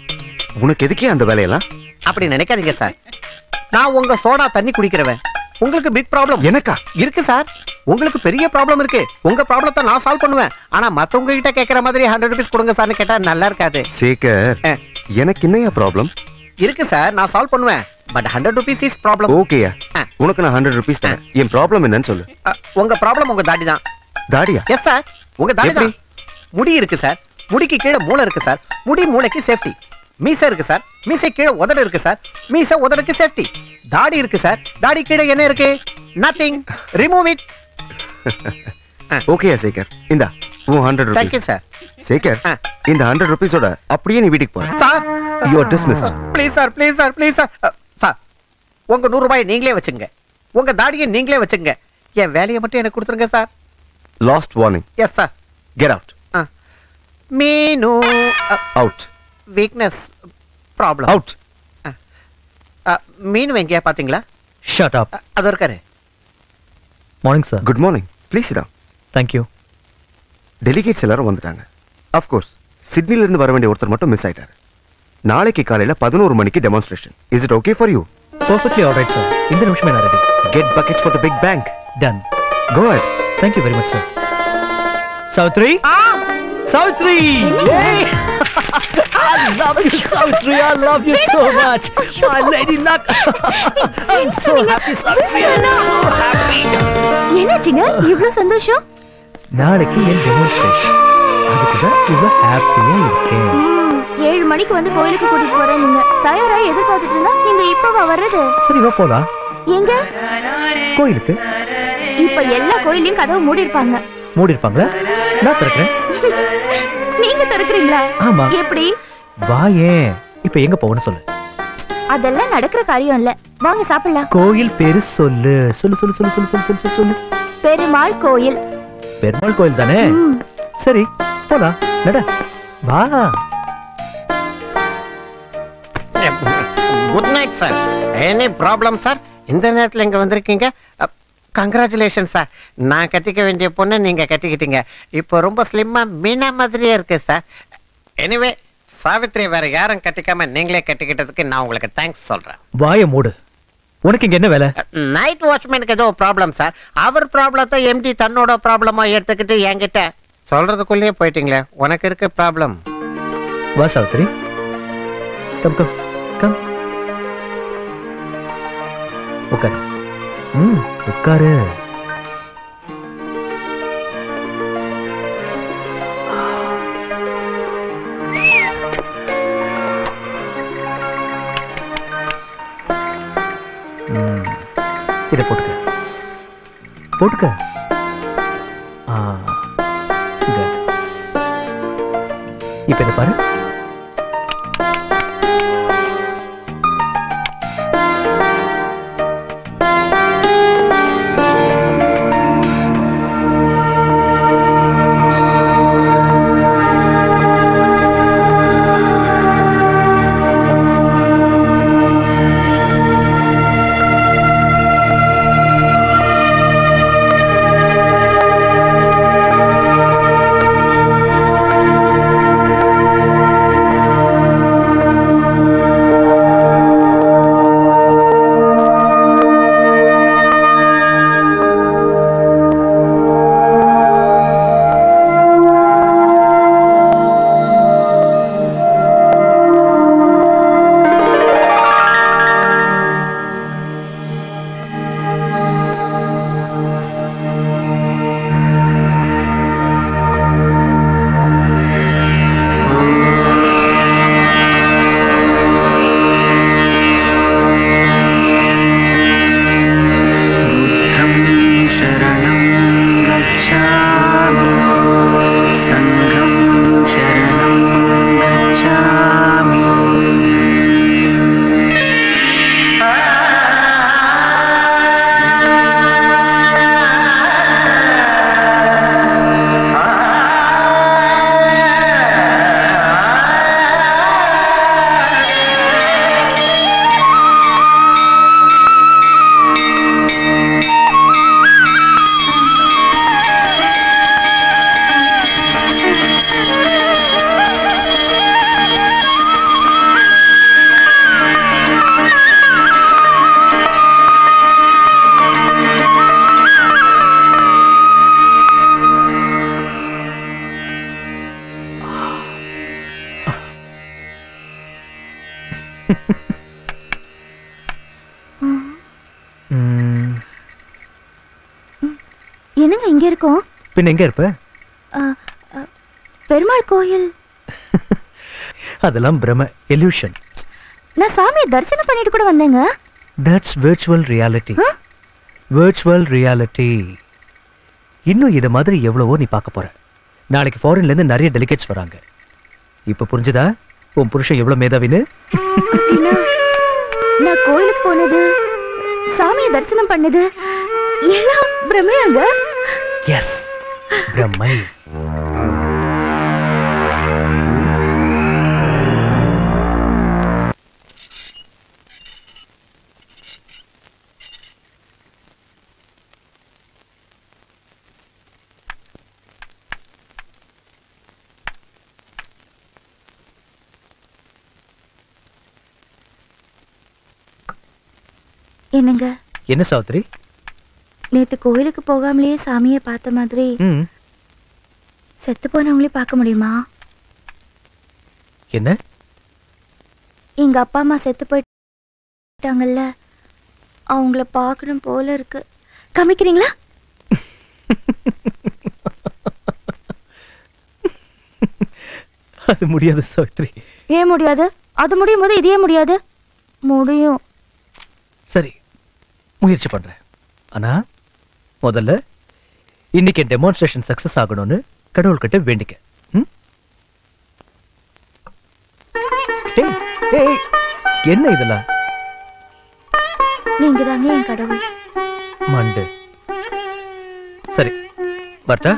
உனக்கு எதுக்கே அந்த வேலையெல்லாம்? அப்படி நினைக்காதீங்க சார். நான் உங்க சோடா தண்ணி குடிக்கிறவன். உங்களுக்கு பிக் ப்ராப்ளம் எனக்கா இருக்கு சார். உங்களுக்கு பெரிய ப்ராப்ளம் இருக்கு. உங்க ப்ராப்ளத்தை நான் சால்வ் பண்ணுவேன். ஆனா மத்தவங்க கிட்ட கேட்கற மாதிரி ஹண்ட்ரட் ருபீஸ் கொடுங்க சார்னு கேட்டா நல்லா இருக்காது. சேகர், எனக்கு என்னையா ப்ராப்ளம் இருக்கு சார், நான் சால்வ் பண்ணுவேன். But hundred rupees is problem. ஓகேயா, உனக்கு நான் ஹண்ட்ரட் ருபீஸ் தரேன். என் ப்ராப்ளம் என்னன்னு சொல்லு. உங்க ப்ராப்ளம் உங்க தாடி தான். தாடியா? எஸ் சார், உங்க தாடி தான். முடி இருக்கு சார், முடிக்கு கீழே மூளை இருக்கு சார். முடி மூளைக்கு சேஃப்டி. மீசை இருக்கு சார், மீசை கீழே உதடு இருக்கு சார். மீசை உதடுக்கு சேஃப்டி. தாடி இருக்கு சார், தாடி கீழே என்ன இருக்கு? நத்திங். Remove it. ஓகேயா சேகர், இந்தா உன் hundred rupees. Thank you sir. Sekar, இந்த ஹண்ட்ரட் ருபீஸோட அப்படியே நீ வீட்டுக்கு போ. Sir, you are dismissed. Please sir, please sir, please sir. Sir, உங்க நூறு ரூபாய் நீங்களே வச்சுங்க. உங்க தாடியை நீங்களே வச்சுங்க. என் வேலையை மட்டும் எனக்கு கொடுத்துருங்க sir. Last warning. Yes sir. Get out. Meenu out. Weakness problem. Out. Meenu எங்கேயா பாத்தீங்களா? Shut up. அது இருக்காரு. Morning sir. Good morning. Please sit down. Thank you. Delegates எல்லாரும் வந்துட்டாங்க. ஆஃப் கோர்ஸ் சிட்னில இருந்து வர வேண்டிய ஒருத்தர் மட்டும் மிஸ் ஆயிட்டாரு. நாளைக்கு காலையில பதினோரு மணிக்கு demonstration. Is it okay for you? Perfectly alright sir. இந்த நிமிஷமே நான் ready. Get buckets for the big bang. Done. Go ahead. Thank you very much sir. Savitri, Savitri, yay! I love you, Savitri. I love you so much. My lady luck. I'm so happy, Savitri. I'm so happy. என்னாச்சுங்க இவ்ளோ சந்தோஷம்? நாளைக்கு என் டெமான்ஸ்ட்ரேஷன். அதுக்கு தான் இவ்வளவு ஹாப்பியா இருக்கேன். ஏழு மணிக்கு வந்து கோயிலுக்கு கூட்டிட்டு போறேன். நீங்க தயாரா எதிர்பார்த்துட்டு இருந்தா நீங்க இப்பவா வர்றது? சரி வா போலாம். எங்க? கோயிலுக்கு. இப்ப எல்லா கோயிலையும் கதவு மூடி இருப்பாங்க. மூடி இருப்பாங்களா? நான் திறக்கிறேன். நீங்க திறக்கிறீங்களா? ஆமா. எப்படி? வாயே. இப்ப எங்க போகணும் சொல்லு. அதெல்லாம் நடக்கிற காரியம் இல்ல. வாங்க சாப்பிடலாம். கோயில் பேரு சொல்லு. சொல்லு சொல்லு சொல்லு சொல்லு சொல்லு சொல்லு சொல்லு. பெருமாள் கோயில். பெருமாள் கோயில் தானே? சரி போலாம். நட. வா. Good night sir. Any problem sir? இந்த நேரத்துல இங்க வந்திருக்கீங்க. Congratulation sir. நான் கட்டிக்க வேண்டிய பொண்ணு நீங்க கட்டிக்கிட்டீங்க. இப்போ ரொம்ப ஸ்லிம்மா மீனா மாதிரியே இருக்கு சார். எனிவே சாவித்ரி வேற யாரும் கட்டிக்காம நீங்களே கட்டிக்கிட்டதுக்கு நான் உங்களுக்கு தேங்க்ஸ் சொல்றேன். வாய மூடு. உனக்கு இங்க என்ன வேலை? நைட் வாட்ச்மேனுக்கு ஏதோ ப்ராப்ளம் சார். அவர் ப்ராப்ளத்தை எம்டி தன்னோட ப்ராப்ளமா எடுத்துக்கிட்டு என்கிட்ட சொல்றதுக்குள்ளேயே போயிட்டீங்களே. உனக்கு இருக்க ப்ராப்ளம். வா சாவித்ரி. Come come come. உட்காரு. ம் உட்காரு. இதை போட்டுக்க போட்டுக்க. இப்ப இதை பாரு. எதுக்குங்க இங்க இருக்கோம்? பின்ன எங்க இருப்ப? ஆ, ஆ, பெருமாள் கோயில். அதெல்லாம் பிரம, illusion. நான் சாமியை தரிசனம் பண்ணிட்டு கூட வந்தேங்க. That's virtual reality. Virtual reality. இன்னும் இத மாதிரி எவ்வளவோ நீ பார்க்க போற. நாளைக்கு ஃபாரின்ல இருந்து நிறைய டெலிகேட்ஸ் வராங்க. இப்ப புரிஞ்சுதா உன் புருஷன் எவ்வளவு மேதாவின்னு? அப்படின்னா நான் கோயிலுக்கு போனது, சாமியை தரிசனம் பண்ணது எல்லாம் பிரமையாங்க? எஸ், பிரமை. என்னங்க? என்ன சாவித்ரி? நேத்து கோயிலுக்கு போகாமலேயே சாமியை பார்த்த மாதிரி ம். செத்து போனவங்களையும் பார்க்க முடியுமா? என்ன? எங்க அப்பா அம்மா செத்து போயிட்டாங்கல்ல, அவங்கள பார்க்கணும் போல இருக்கு. காமிக்கிறீங்களா? அது முடியாது சாவித்ரி. ஏன் முடியாது? அது முடியும் போது இதே முடியாது. முடியும். சரி, முயற்சி பண்றேன். ஆனா முதல்ல இன்னைக்கு டெமான்ஸ்ட்ரேஷன் சக்சஸ் ஆகணும்னு கடவுள்கிட்ட வேண்டிக்க. ம்? ஏய், ஏய், என்ன இதெல்லாம்? நீங்க தாங்க என் கடவுள். மண்டு. சரி, பட்டா.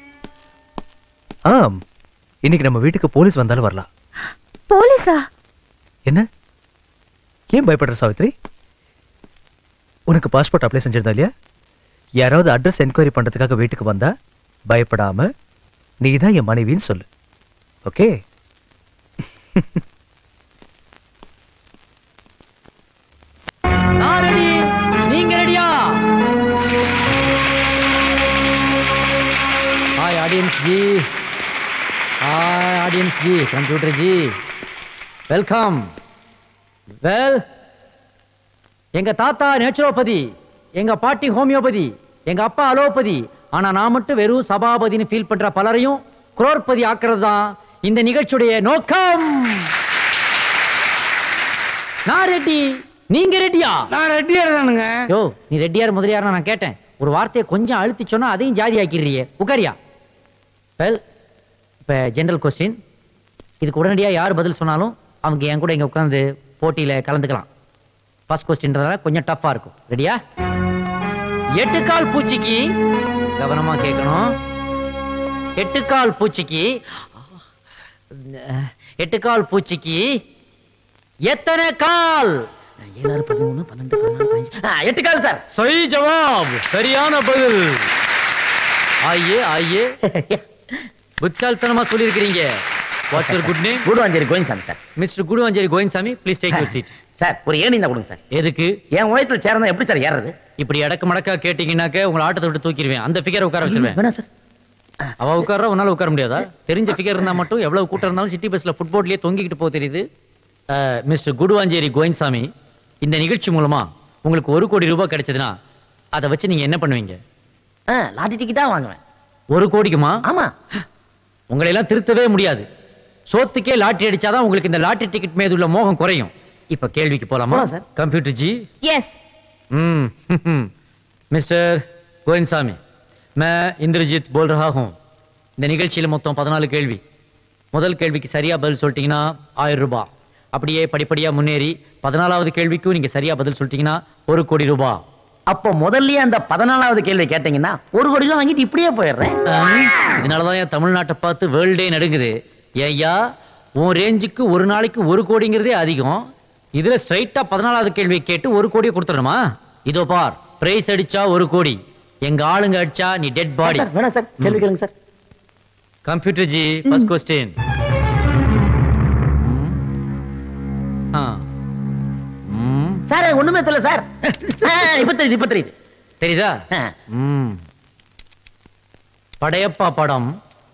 ஆம், இன்னைக்கு நம்ம வீட்டுக்கு போலீஸ் வந்தாலும் வரலாம். போலீஸா? என்ன ஏன் பயப்படுற சாவித்ரி? உனக்கு பாஸ்போர்ட் அப்ளை செஞ்சிருந்தா இல்லையா? யாராவது அட்ரஸ் என்கொயரி பண்றதுக்காக வீட்டுக்கு வந்தா பயப்படாம நீ தான் என் மனைவின்னு சொல்லு. ஓகே? நான் ரெடி, நீங்க ரெடியா? Hi audience ji, hi audience ji, computer ji, welcome. Well, எங்க தாத்தா நேச்சுரோபதி, எங்க பாட்டி ஹோமியோபதி, எங்க அப்பா அலோபதி, ஆனா நான் மட்டும் வெறும் சபாபதினு ஃபீல் பண்ற பலரையும் குரோர்பதி ஆக்குறது தான் இந்த நிகழ்ச்சியுடைய நோக்கம். நான் ரெட்டி, நீங்க ரெட்டியா? நான் ரெட்டியார் தானுங்க. யோ, நீ ரெட்டியார் முதலியார் நான் கேட்டேன். ஒரு வார்த்தையை கொஞ்சம் அழுத்தி சொன்னா அதையும் ஜாதி ஆக்கிடுறியே. உட்காரியா? வெல், இப்ப ஜெனரல் கொஸ்டின். இதுக்கு உடனடியா யார் பதில் சொன்னாலும் அவங்க என் கூட இங்க உட்கார்ந்து போட்டியில கலந்துக்கலாம். ஃபர்ஸ்ட் கொஸ்டின்றதால கொஞ்சம் டஃப்பா இருக்கும். ரெடியா? எட்டுக்கால் பூச்சிக்கு, கவனமா கேட்கணும். எட்டுக்கால் பூச்சிக்கு, எட்டுக்கால் பூச்சிக்கு எத்தனை கால்? ஏழாறு பதிமூணு பன்னெண்டு பதினாலு பதினஞ்சு எட்டு கால் சார். சரி ஜவாப், சரியான பதில். ஆயே ஆயே, புத்தால்தனமா சொல்லியிருக்கிறீங்க. What's your good name? Kuduvanchery Koyinsamy sir. Mister Kuduvanchery Koyinsamy, please take your seat. Sir, ஒரு ஏணி தான் கொடுங்க சார். எதுக்கு? என் உயரத்துல சேர்ந்தா எப்படி சார் ஏறது? இப்படி அடக்க மடக்கா கேட்டீங்கன்னாக்க உங்களை ஆட்டத்தை விட்டு தூக்கிடுவேன். அந்த ஃபிகரை உட்கார வச்சிருவேன். வேணா சார். அவ உட்கார உன்னால உட்கார முடியாதா? தெரிஞ்ச ஃபிகர் இருந்தா மட்டும் எவ்வளவு கூட்டம் இருந்தாலும் சிட்டி பஸ்ல ஃபுட்போர்ட்லயே தொங்கிக்கிட்டு போக தெரியுது. மிஸ்டர் குடுவாஞ்சேரி கோயின்சாமி, இந்த நிகழ்ச்சி மூலமா உங்களுக்கு ஒரு கோடி ரூபாய் கிடைச்சதுன்னா அதை வச்சு நீங்க என்ன பண்ணுவீங்க? லாட்டரி டிக்கெட்டா வாங்குவேன். ஒரு கோடிக்குமா? ஆமா. உங்களை எல்லாம் திருத்தவே முடியாது. சோத்துக்கே லாட்டரி அடிச்சாதான் உங்களுக்கு இந்த லாட்டரி டிக்கெட் மீது உள்ள மோகம் குறையும். இப்ப கேள்விக்கு போலாமா sir? Computer ji. Yes. Hmm mister Koinsamy, मैं इंद्रजीत बोल रहा हूं. இந்த நிகழ்ச்சியில மொத்தம் பதினாலு கேள்வி. முதல் கேள்விக்கு சரியா பதில் சொல்லிட்டீங்கன்னா ஆயிரம் ரூபாய். அப்படியே படிப்படியா முன்னேறி பதினாலாவது கேள்விக்கும் நீங்க சரியா பதில் சொல்லிட்டீங்கன்னா ஒரு கோடி ரூபாய். அப்போ முதல்லயே அந்த பதினாலாவது கேள்வி கேட்டீங்கன்னா ஒரு கோடி ரூபாய் வாங்கிட்டு இப்படியே போயிடுறேன். இதனாலதான் என் தமிழ்நாட்டை பார்த்து வேர்ல்டே நடுங்குது. ஏய்யா, உன் ரேஞ்சுக்கு ஒரு நாளைக்கு ஒரு கோடிங்கிறதே அதிகம். இதுல ஸ்ட்ரைட்டா பதினாலாவது கேள்வி கேட்டு ஒரு கோடியை கொடுத்துடணுமா? இதோ பார், பிரைஸ் அடிச்சா ஒரு கோடி, எங்க ஆளுங்க அடிச்சா நீ டெட் பாடி. வேணாம் சார், கேள்வி கேளுங்க sir. Computer ji, first question. Sir, ஒண்ணுமே தெரியல சார். இப்ப தெரியுது, இப்ப தெரியுது. தெரியுதா? படையப்பா படம்,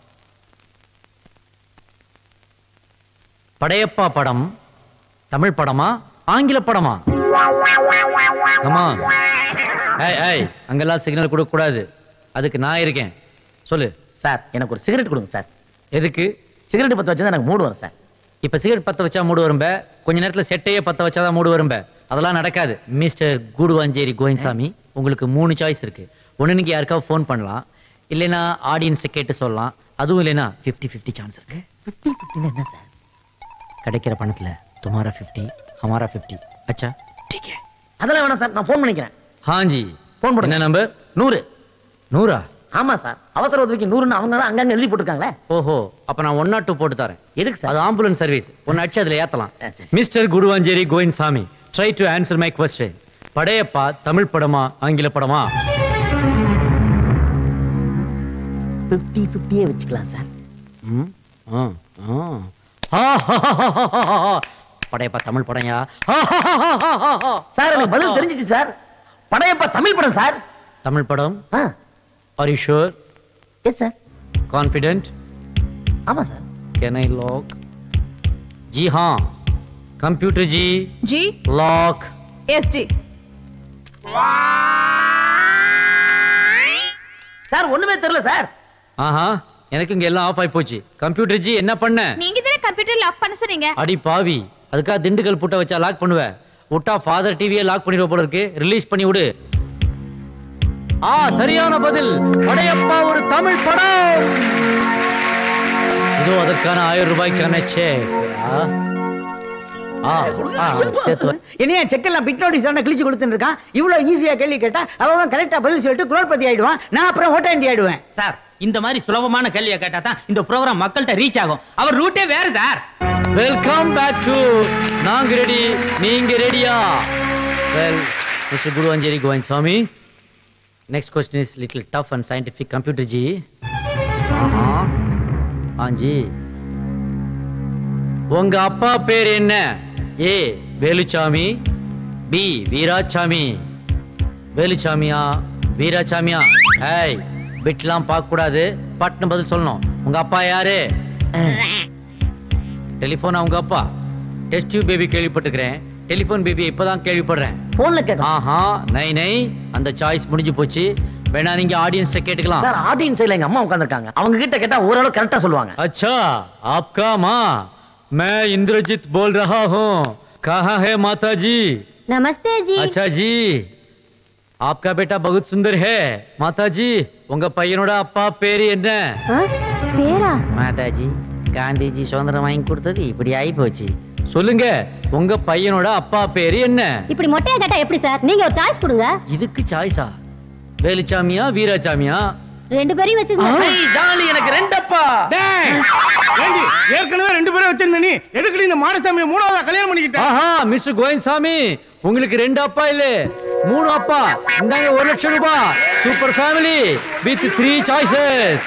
படையப்பா படம் தமிழ் படமா ஆங்கில படமா? கமா, ஏய் ஏய், அங்கெல்லாம் சிக்னல் கொடுக்க கூடாது. அதுக்கு நான் இருக்கேன். சொல்லு. சார் எனக்கு ஒரு சிகரெட் கொடுங்க சார். எதுக்கு? சிகரெட் பத்த வச்சா எனக்கு மூடு வரும் சார். இப்ப சிகரெட் பத்த வச்சா மூடு வரும்ப, கொஞ்ச நேரத்துல செட்டையே பத்த வச்சாதான் மூடு வரும்ப. அதெல்லாம் நடக்காது. மிஸ்டர் கூடுவாஞ்சேரி கோவிந்தசாமி, உங்களுக்கு மூணு சாய்ஸ் இருக்கு. ஒண்ணு நீங்க யாருக்காவது ஃபோன் பண்ணலாம், இல்லைன்னா ஆடியன்ஸ் கேட்டு சொல்லலாம். அதுவும் இல்லைன்னா பிப்டி பிப்டி சான்ஸ் இருக்கு. பிப்டி பிப்டின்னு என்ன சார்? கிடைக்கிற பணத்துல துமாரா பிப்டி ஹமாரா பிப்டி. அச்சா ठीक है. அதெல்லாம் வேணாம் சார், நான் ஃபோன் பண்ணிக்கிறேன். ஹாஞ்சி ஃபோன் போடுங்க. என்ன நம்பர்? நூறு. நூறா? ஆமா சார், அவசர உதவிக்கு நூறுன்னு அவங்க தான் அங்கங்க எழுதி போட்டுருக்காங்களே. ஓஹோ, அப்ப நான் ஒன் நாட் டூ போட்டு தரேன். எதுக்கு சார்? அது ஆம்புலன்ஸ் சர்வீஸ். ஒன்னு அடிச்சு அதுல ஏத்தலாம். Mister Kuduvancheri Govindasamy, try to answer my question. Padayappa Tamil படமா ஆங்கில படமா? பிப்டி பிப்டியே வச்சுக்கலாம் சார். ம் ஆ ஆ படையப்பா தமிழ் படம்யா. சார் எனக்கு பதில் தெரிஞ்சிச்சு சார். படையப்பா தமிழ் படம் சார். தமிழ் படம்? Are you sure? Yes sir. Confident? ஆமா சார். Can I lock? जी हाँ. कंप्यूटर जी जी लॉक. एस टी. சார் ஒண்ணுமே தெரியல சார். ஆஹா, எனக்கு இங்க எல்லாம் ஆஃப் ஆயி போச்சு. கம்ப்யூட்டர் ஜி என்ன பண்ண? நீங்க தான கம்ப்யூட்டர் லாக் பண்ண சொன்னீங்க. அடி பாவி, அதுக்காக திண்டுக்கல் புட்ட வச்சா லாக் பண்ணுவ? விட்டா ஃபாதர் டிவியை லாக் பண்ணிடுவ போல இருக்கு. ரிலீஸ் பண்ணி விடு. ஆ, சரியான பதில். படையப்பா ஒரு தமிழ் படம். இதோ அதற்கான ஆயிரம் ரூபாய்க்கான செக். என்னையா செக் எல்லாம் பிட் நோட்டீஸ் தானே கிழிச்சு கொடுத்துட்டு இருக்கான். இவ்வளவு ஈஸியா கேள்வி கேட்டா அவன் கரெக்டா பதில் சொல்லிட்டு குரோர்பதி ஆயிடுவான். நான் அப்புறம் ஓட்டாண்டி ஆயிடுவேன். சார், இந்த மாதிரி சுலபமான கேள்வியை கேட்டா தான் இந்த ப்ரோகிராம் மக்கள்கிட்ட ரீச் ஆகும். அவர் ரூட்டே வேற சார். வெல்கம் பேக் டு நாங்க ரெடி நீங்க ரெடியா? Well, mister Kuduvancheri Govindasamy, next question is little tough and scientific. computer ji. ஆஹா, ஆஞ்சி, உங்க அப்பா பேர் என்ன? A Veluchamy, B Veerasamy. வேலுச்சாமியா வீராசாமியா? ஏய், பிட்லாம் பார்க்க கூடாது, பட்னு பதில் சொல்லணும். உங்க அப்பா யாரு? டெலிபோனா உங்க அப்பா? டெஸ்ட் டியூப் பேபி கேள்விப்பட்டிருக்கிறேன், டெலிபோன் பேபி இப்பதான் கேள்விப்படுறேன். போன்ல கேட்டா? ஆஹா, நை நை, அந்த சாய்ஸ் முடிஞ்சு போச்சு. வேணா நீங்க ஆடியன்ஸ் கேட்டுக்கலாம். சார் ஆடியன்ஸ் இல்ல, எங்க அம்மா உட்கார்ந்திருக்காங்க. அவங்க கிட்ட கேட்டா ஓரளவு கரெக்டா சொல்லுவாங்க. अच्छा, आपका माँ, मैं इंद्रजीत बोल रहा हूँ. कहाँ है माता जी? नमस्ते जी. अच्छा जी, आपका बेटा बहुत सुंदर है. माता जी, உங்க பையனோட அப்பா பேரு என்ன? பேரா? மாதாஜி, காந்திஜி சுதந்திரம் வாங்கி கொடுத்தது இப்படி ஆகி போச்சு. சொல்லுங்க, உங்க பையனோட அப்பா பேரு என்ன? இப்படி மொட்டையா கேட்டா எப்படி சார்? நீங்க ஒரு சாய்ஸ் கொடுங்க. இதுக்கு சாய்ஸா? வேலுச்சாமியா வீராசாமியா? ரெண்டு பேரையும் வச்சுக்கோங்க. ஜாலி, எனக்கு ரெண்டு அப்பா. ஏண்டி, ஏற்கனவே ரெண்டு பேரும் வச்சிருந்த நீ எதுக்கு இந்த மாடசாமியை மூணாவதா கல்யாணம் பண்ணிக்கிட்ட? ஆஹா, மிஸ்டர் கோவிந்தசாமி, உங்களுக்கு ரெண்டு அப்பா இல்ல, மூணு அப்பா. இந்தாங்க ஒரு லட்சம் ரூபாய். Super family with three choices.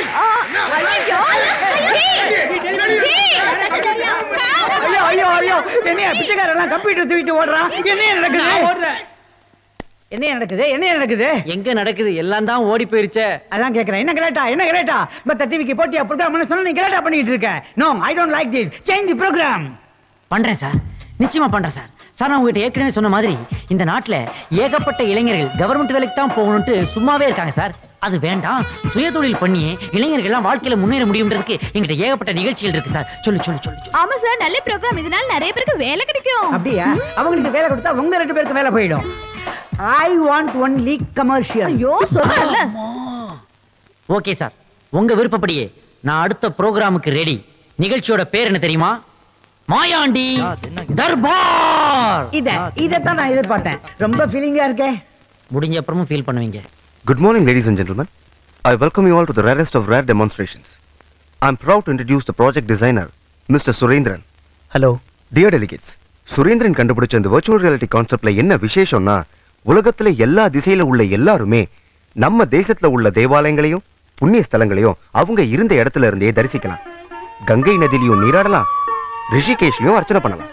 ஐயோ ஐயோ ஐயோ, என்னையா பிச்சைக்காரெல்லாம் கம்ப்யூட்டர் தூக்கிட்டு ஓடுறான்? என்ன நடக்குது? ஓடுறேன். என்ன நடக்குது? என்ன நடக்குது? எங்க நடக்குது? எல்லாம் தான் ஓடி போயிருச்சே. அதான் கேக்குறேன். என்ன கிரேட்டா? என்ன கிரேட்டா? பட் டிவிக்கு போட்டியா ப்ரோகிராம் சொன்னா நீ கிரேட்டா பண்ணிட்டு இருக்க. No, I don't like this. Change the program. பண்றேன் சார், நிச்சயமா பண்றேன் சார். சார், நான் உங்ககிட்ட ஏற்கனவே சொன்ன மாதிரி இந்த நாட்டுல ஏகப்பட்ட இளைஞர்கள் கவர்மெண்ட் வேலைக்கு தான் போகணும்ட்டு சும்மாவே இருக்காங்க சார். அது வேண்டாம், சுயதொழில் பண்ணி இளைஞர்கள் எல்லாம் வாழ்க்கையில முன்னேற முடியும்ன்றதுக்கு எங்கிட்ட ஏகப்பட்ட நிகழ்ச்சிகள் இருக்கு சார். சொல்லு சொல்லு சொல்லு. ஆமா சார், நல்ல ப்ரோகிராம். இதனால நிறைய பேருக்கு வேலை கிடைக்கும். அப்படியா? அவங்களுக்கு வேலை கொடுத்தா உங்க ரெண்டு பேருக்கு வேலை போயிடும். I want only commercial. ஐயோ சொல்றல. ஓகே சார், உங்க விருப்பப்படியே நான் அடுத்த ப்ரோகிராமுக்கு ரெடி. நிகழ்ச்சியோட பேர் என்ன தெரியுமா? மாயாண்டி தர்பார். இத இதத்தான் நான் எதிர்பார்த்தேன். ரொம்ப ஃபீலிங்கா இருக்கே. முடிஞ்ச அப்புறமும் ஃபீல் பண்ணுவீங்க. Good morning, ladies and gentlemen. I welcome you all to the rarest of rare demonstrations. I'm proud to introduce the project designer, Mister Surendran. Hello. Dear delegates, Surendran கண்டுபிடிச்ச இந்த virtual reality கான்செப்ட்ல என்ன விசேஷம்னா, உலகத்துல எல்லா திசையில உள்ள எல்லாருமே நம்ம தேசத்துல உள்ள தேவாலயங்களையும் புண்ணிய ஸ்தலங்களையும் அவங்க இருந்த இடத்துல இருந்தே தரிசிக்கலாம். கங்கை நதியிலையும் நீராடலாம், ரிஷிகேஷ்லயும் அர்ச்சனை பண்ணலாம்.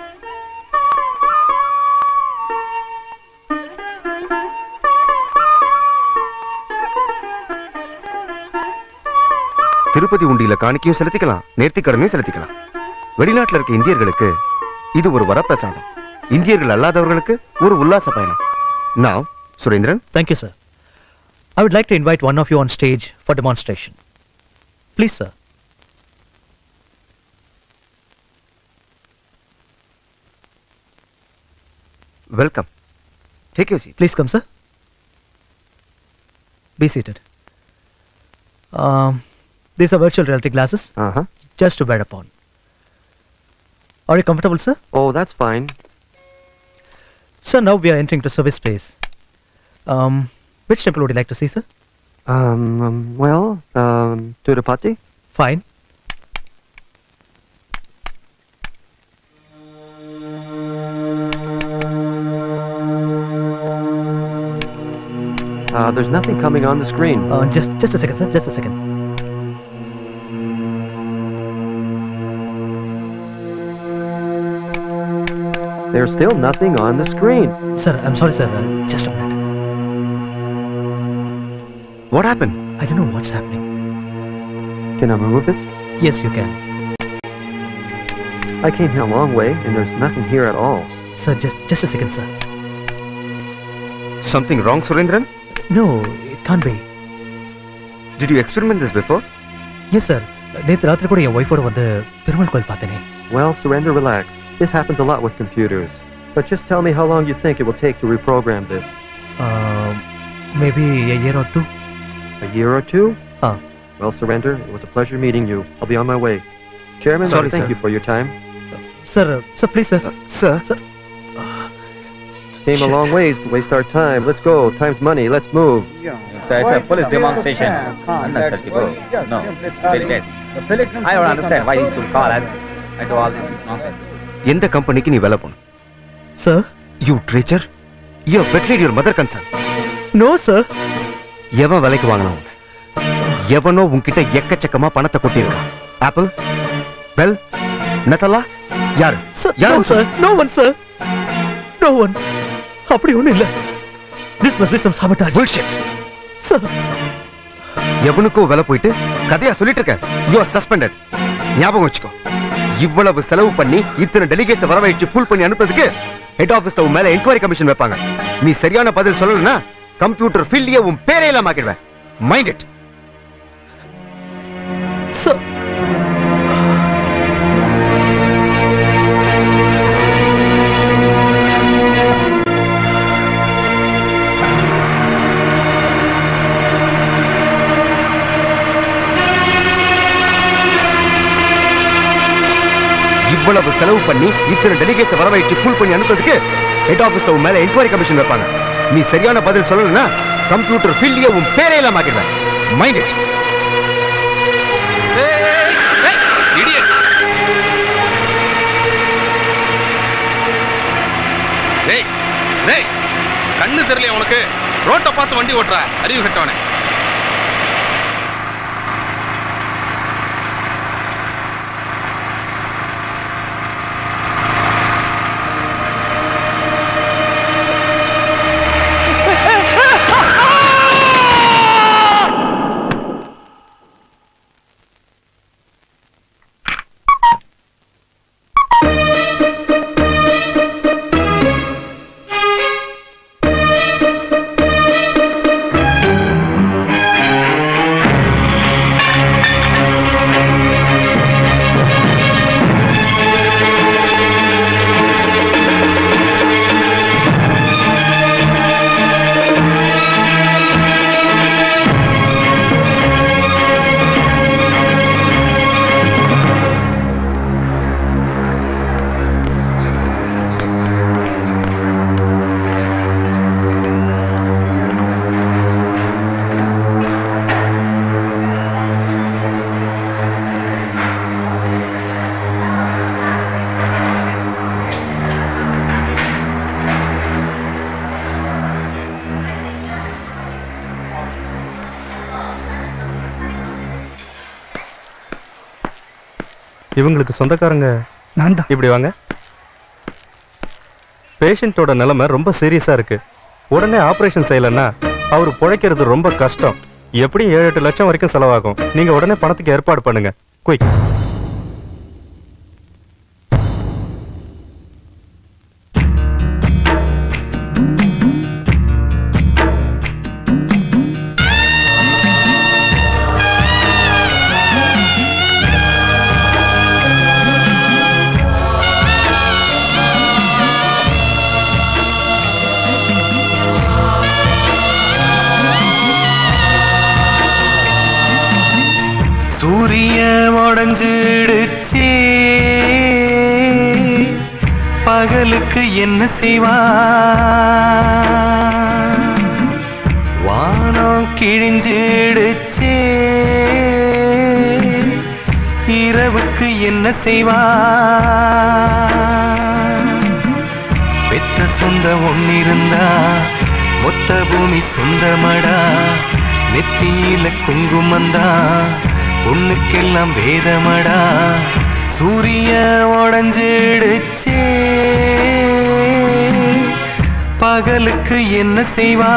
திருப்பதி உண்டியில காணிக்கையும் செலுத்திக்கலாம், நேர்த்திக்கடனையும் செலுத்திக்கலாம். வெளிநாட்டுல இருக்க இந்தியர்களுக்கு இது ஒரு வரப்பிரசாதம், இந்தியர்கள் அல்லாதவர்களுக்கு ஒரு உல்லாச பயணம். Now, Surendran. Thank you, sir. I would like to invite one of you on stage for demonstration. Please, sir. Welcome. Take your seat. Please come, sir. Be seated. Um, these are virtual reality glasses. Uh-huh. Just to bear upon. Are you comfortable, sir? Oh, that's fine. Sir, now we are entering to service space. Um, which temple would you like to see, sir? Um, um well, um, Tirupati. Fine. Uh, there's nothing coming on the screen. Uh, just, just a second, sir. Just a second. There's still nothing on the screen. Sir, I'm sorry, sir. Uh, just a minute. What happened? I don't know what's happening. Can I remove it? Yes, you can. I came here a long way, and there's nothing here at all. Sir, just, just a second, sir. Something wrong, Surendran? No, it can't be. Did you experiment this before? Yes, sir. நேத்து ராத்திரி கூட என் ஒய்ஃபோட வந்து பெருமாள் கோயில் பார்த்தேனே. Well, Surendra, relax. This happens a lot with computers. But just tell me how long you think it will take to reprogram this. Uh, maybe a year or two. A year or two? Ah. Well, Surendra, it was a pleasure meeting you. I'll be on my way. Chairman, Sorry, thank sir. you for your time. Sir, uh, sir, please, sir. Uh, sir? Sir. Came a long ways to waste our time. Let's go. Time's money. Let's move. So it's a police demonstration. Unacceptable. No, very bad. I don't understand why he should call us and do all this nonsense. எந்த கம்பெனிக்கு நீ வேலை போன? Sir? You traitor? You have betrayed your mother concern. No, sir. எவன் வேலைக்கு வாங்கினான் உன்னை? எவனோ உன்கிட்ட எக்கச்சக்கமா பணத்தை கொட்டியிருக்கான். ஆப்பிள்? பெல்? நெத்தலா? யாரு? No, sir. No one, sir. No one. அப்படி ஒண்ணும் இல்ல. This must be some sabotage. Bullshit. Sir. எவனுக்கோ வேலை போயிட்டு கதையா சொல்லிட்டு இருக்க. You are suspended. ஞாபகம் வச்சுக்கோ. இவ்வளவு செலவு பண்ணி இத்தனை டெலிகேட்ஸ் வரவழைச்சு ஃபுல் பண்ணி அனுப்புறதுக்கு ஹெட் ஆபீஸ்ல உன் மேல என்கொயரி கமிஷன் வைப்பாங்க. நீ சரியான பதில் சொல்லலனா கம்ப்யூட்டர் ஃபீல்ட்லயே உன் பேரே இல்லாம ஆக்கிடுவேன். Mind it. Sir. இவ்வளவு செலவு பண்ணி இத்தனை டெலிகேட்ஸ் வரவழைச்சு ஃபுல் பண்ணி அனுப்புறதுக்கு ஹெட் ஆபீஸ்ல உன் மேல என்கொயரி கமிஷன் வைப்பாங்க. நீ சரியான பதில் சொல்லலனா கம்ப்யூட்டர் ஃபீல்ட்லயே உன் பேரே இல்லாம ஆக்கிடுவேன். Mind it. டேய் டேய் கண்ணு தெரியல உனக்கு? ரோட்டை பார்த்து வண்டி ஓட்டுற அறிவு கட்டவனே. இவங்களுக்கு சொந்தக்காரங்க நான் தான். இப்படி வாங்க. பேஷண்டோட நிலைமை ரொம்ப சீரியஸா இருக்கு. உடனே ஆபரேஷன் செய்யலன்னா அவர் பிழைக்கிறது ரொம்ப கஷ்டம். எப்படியும் ஏழு எட்டு லட்சம் வரைக்கும் செலவாகும். நீங்க உடனே பணத்துக்கு ஏற்பாடு பண்ணுங்க. குயிக். சூரிய உடஞ்சிடுச்சே பகலுக்கு என்ன செய்வா வானம் கிழிஞ்சிடுச்சே இரவுக்கு என்ன செய்வா பெத்த சொந்த ஒன்னிருந்தா மொத்த பூமி சொந்தமடா நெத்தியில குங்குமந்தா பொண்ணுக்கெல்லாம் வேதமடா சூரிய உடஞ்சிடுச்சே பகலுக்கு என்ன செய்வா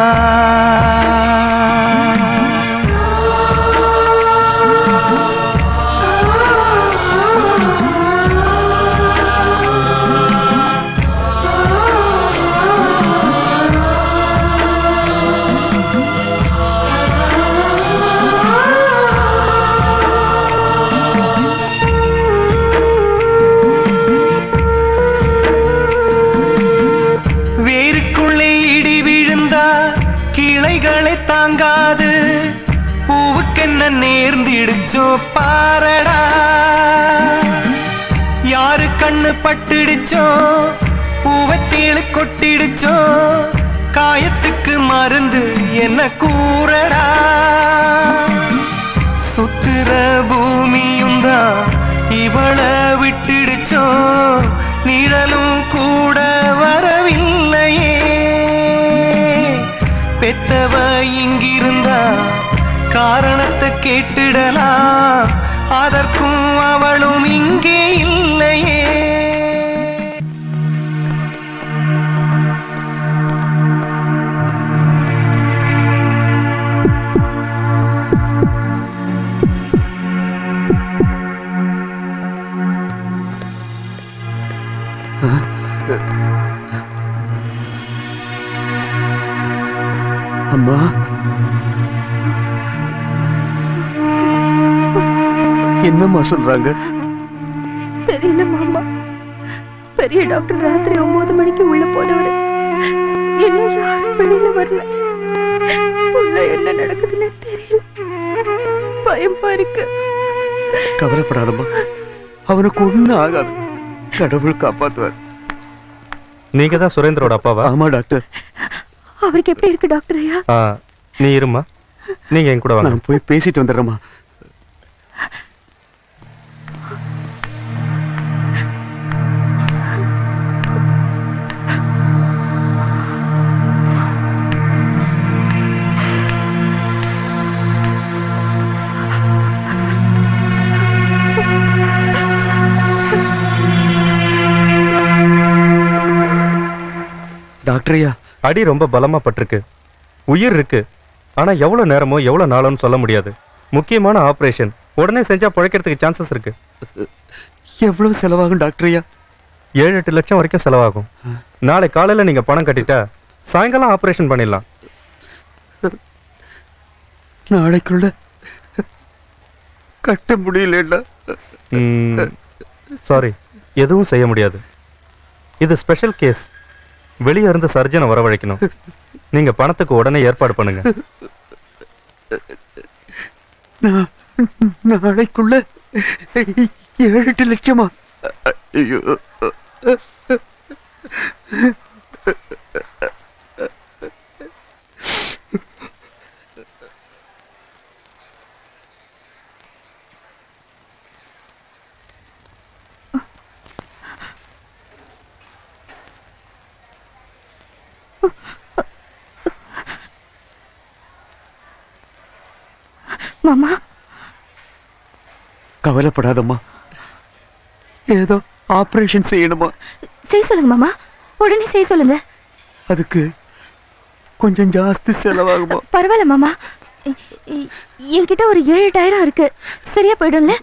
தாங்காது பூவுக்கென்ன நேர்ந்திடுச்சோ பாரடா யாரு கண்ணு பட்டுடுச்சோ பூவத்தேழு கொட்டிடுச்சோ காயத்துக்கு மருந்து என்ன கூறடா சுத்துற பூமியும் தான் இவள விட்டுடுச்சோ நிழலும் கூட வரவில்லையே பெத்தவ இங்கிருந்தா காரணத்தை கேட்டுடலாம் அதற்கும் அவளும் இங்கே இல்லையே அம்மா என்னம்மா சொல்றாங்க தெரியல மாமா பெரிய டாக்டர் ராத்திரி ஒன்பது மணிக்கு உள்ள போனவரு இன்னும் யாரும் வெளியில வரல உள்ள என்ன நடக்குதுன்னு தெரியல பயமா இருக்கு கவலைப்படாதம்மா அவனுக்கு ஒண்ணும் ஆகாது கடவுள் காப்பாத்துவார் நீங்க தான் சுரேந்திரோட அப்பாவா ஆமா டாக்டர் அவருக்கு எப்படி இருக்கு டாக்டர் ஐயா ஆ, நீ இருமா நீங்க என் கூட வாங்க நான் போய் பேசிட்டு வந்துடுறேம்மா டாக்டர் ஐயா அடி ரொம்ப பலமா பட்டிருக்கு உயிர் இருக்கு ஆனா எவ்வளவு நேரமோ எவ்வளவு நாளோன்னு சொல்ல முடியாது முக்கியமான ஆபரேஷன் உடனே செஞ்சா பிழைக்கிறதுக்கு சான்சஸ் இருக்கு எவ்வளவு செலவாகும் டாக்டர் ஐயா ஏழு எட்டு லட்சம் வரைக்கும் செலவாகும் நாளை காலையில நீங்க பணம் கட்டிட்டா சாயங்காலம் ஆபரேஷன் பண்ணிடலாம் நாளைக்குள்ள கட்ட முடியலடா சாரி எதுவும் செய்ய முடியாது இது ஸ்பெஷல் கேஸ் வெளியே இருந்து சர்ஜனை வரவழைக்கணும் நீங்க பணத்துக்கு உடனே ஏற்பாடு பண்ணுங்க நாளைக்குள்ள ஏழு எட்டு லட்சமா ஐயோ மாமா கவலைப்படாதம்மா ஏதோ ஆபரேஷன் செய்யணுமா செய்ய சொல்லுங்க மாமா உடனே செய்ய சொல்லுங்க அதுக்கு கொஞ்சம் ஜாஸ்தி செலவாகுமா பரவாயில்ல மாமா எ- எ- என்கிட்ட ஒரு ஏழு எட்டாயிரம் இருக்கு சரியா போயிடும்ல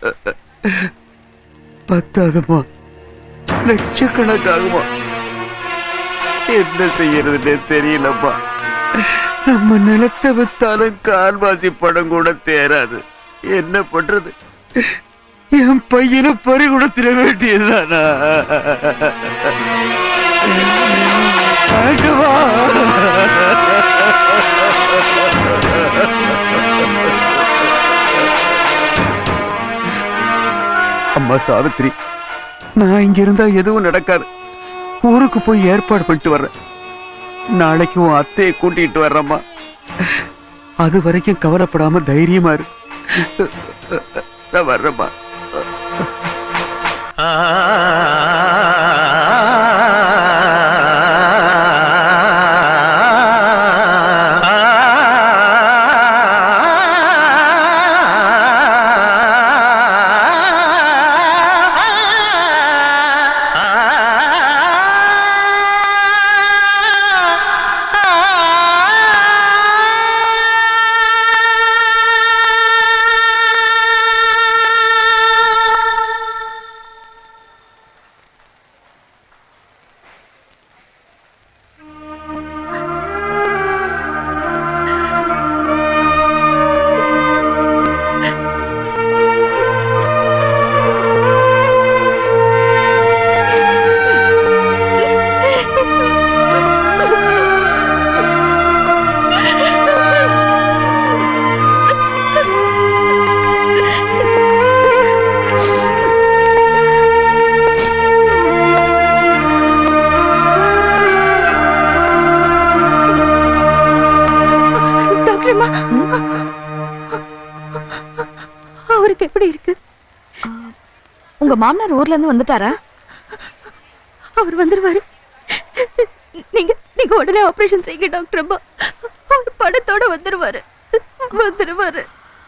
பத்தாதம்மா லட்சக்கணக்காகுமா என்ன செய்யறதுன்னு தெரியலம்மா நம்ம நிலத்தை வித்தாலும் கால்வாசி படம் கூட தேராது என்ன பண்றது என் பையனை பறி கொடுத்திட வேண்டியதுதானா ஆண்டவா. அம்மா சாவித்ரி, நான் இங்க இருந்தா எதுவும் நடக்காது. ஊருக்கு போய் ஏற்பாடு பண்ணிட்டு வர்றேன். நாளைக்கு உன் அத்தையை கூட்டிட்டு வர்றம்மா. அது வரைக்கும் கவலைப்படாம தைரியமா இரு. நான் வர்றேம்மா. அவருக்கு எப்படி இருக்கு? உங்க மாமனார் ஊர்ல இருந்து வந்துட்டாரா? அவர் வந்துருவாரு. நீங்க நீங்க உடனே ஆபரேஷன் செய்யுங்க டாக்டர் அம்மா. அவர் பணத்தோட வந்துருவாரு வந்துருவாரு.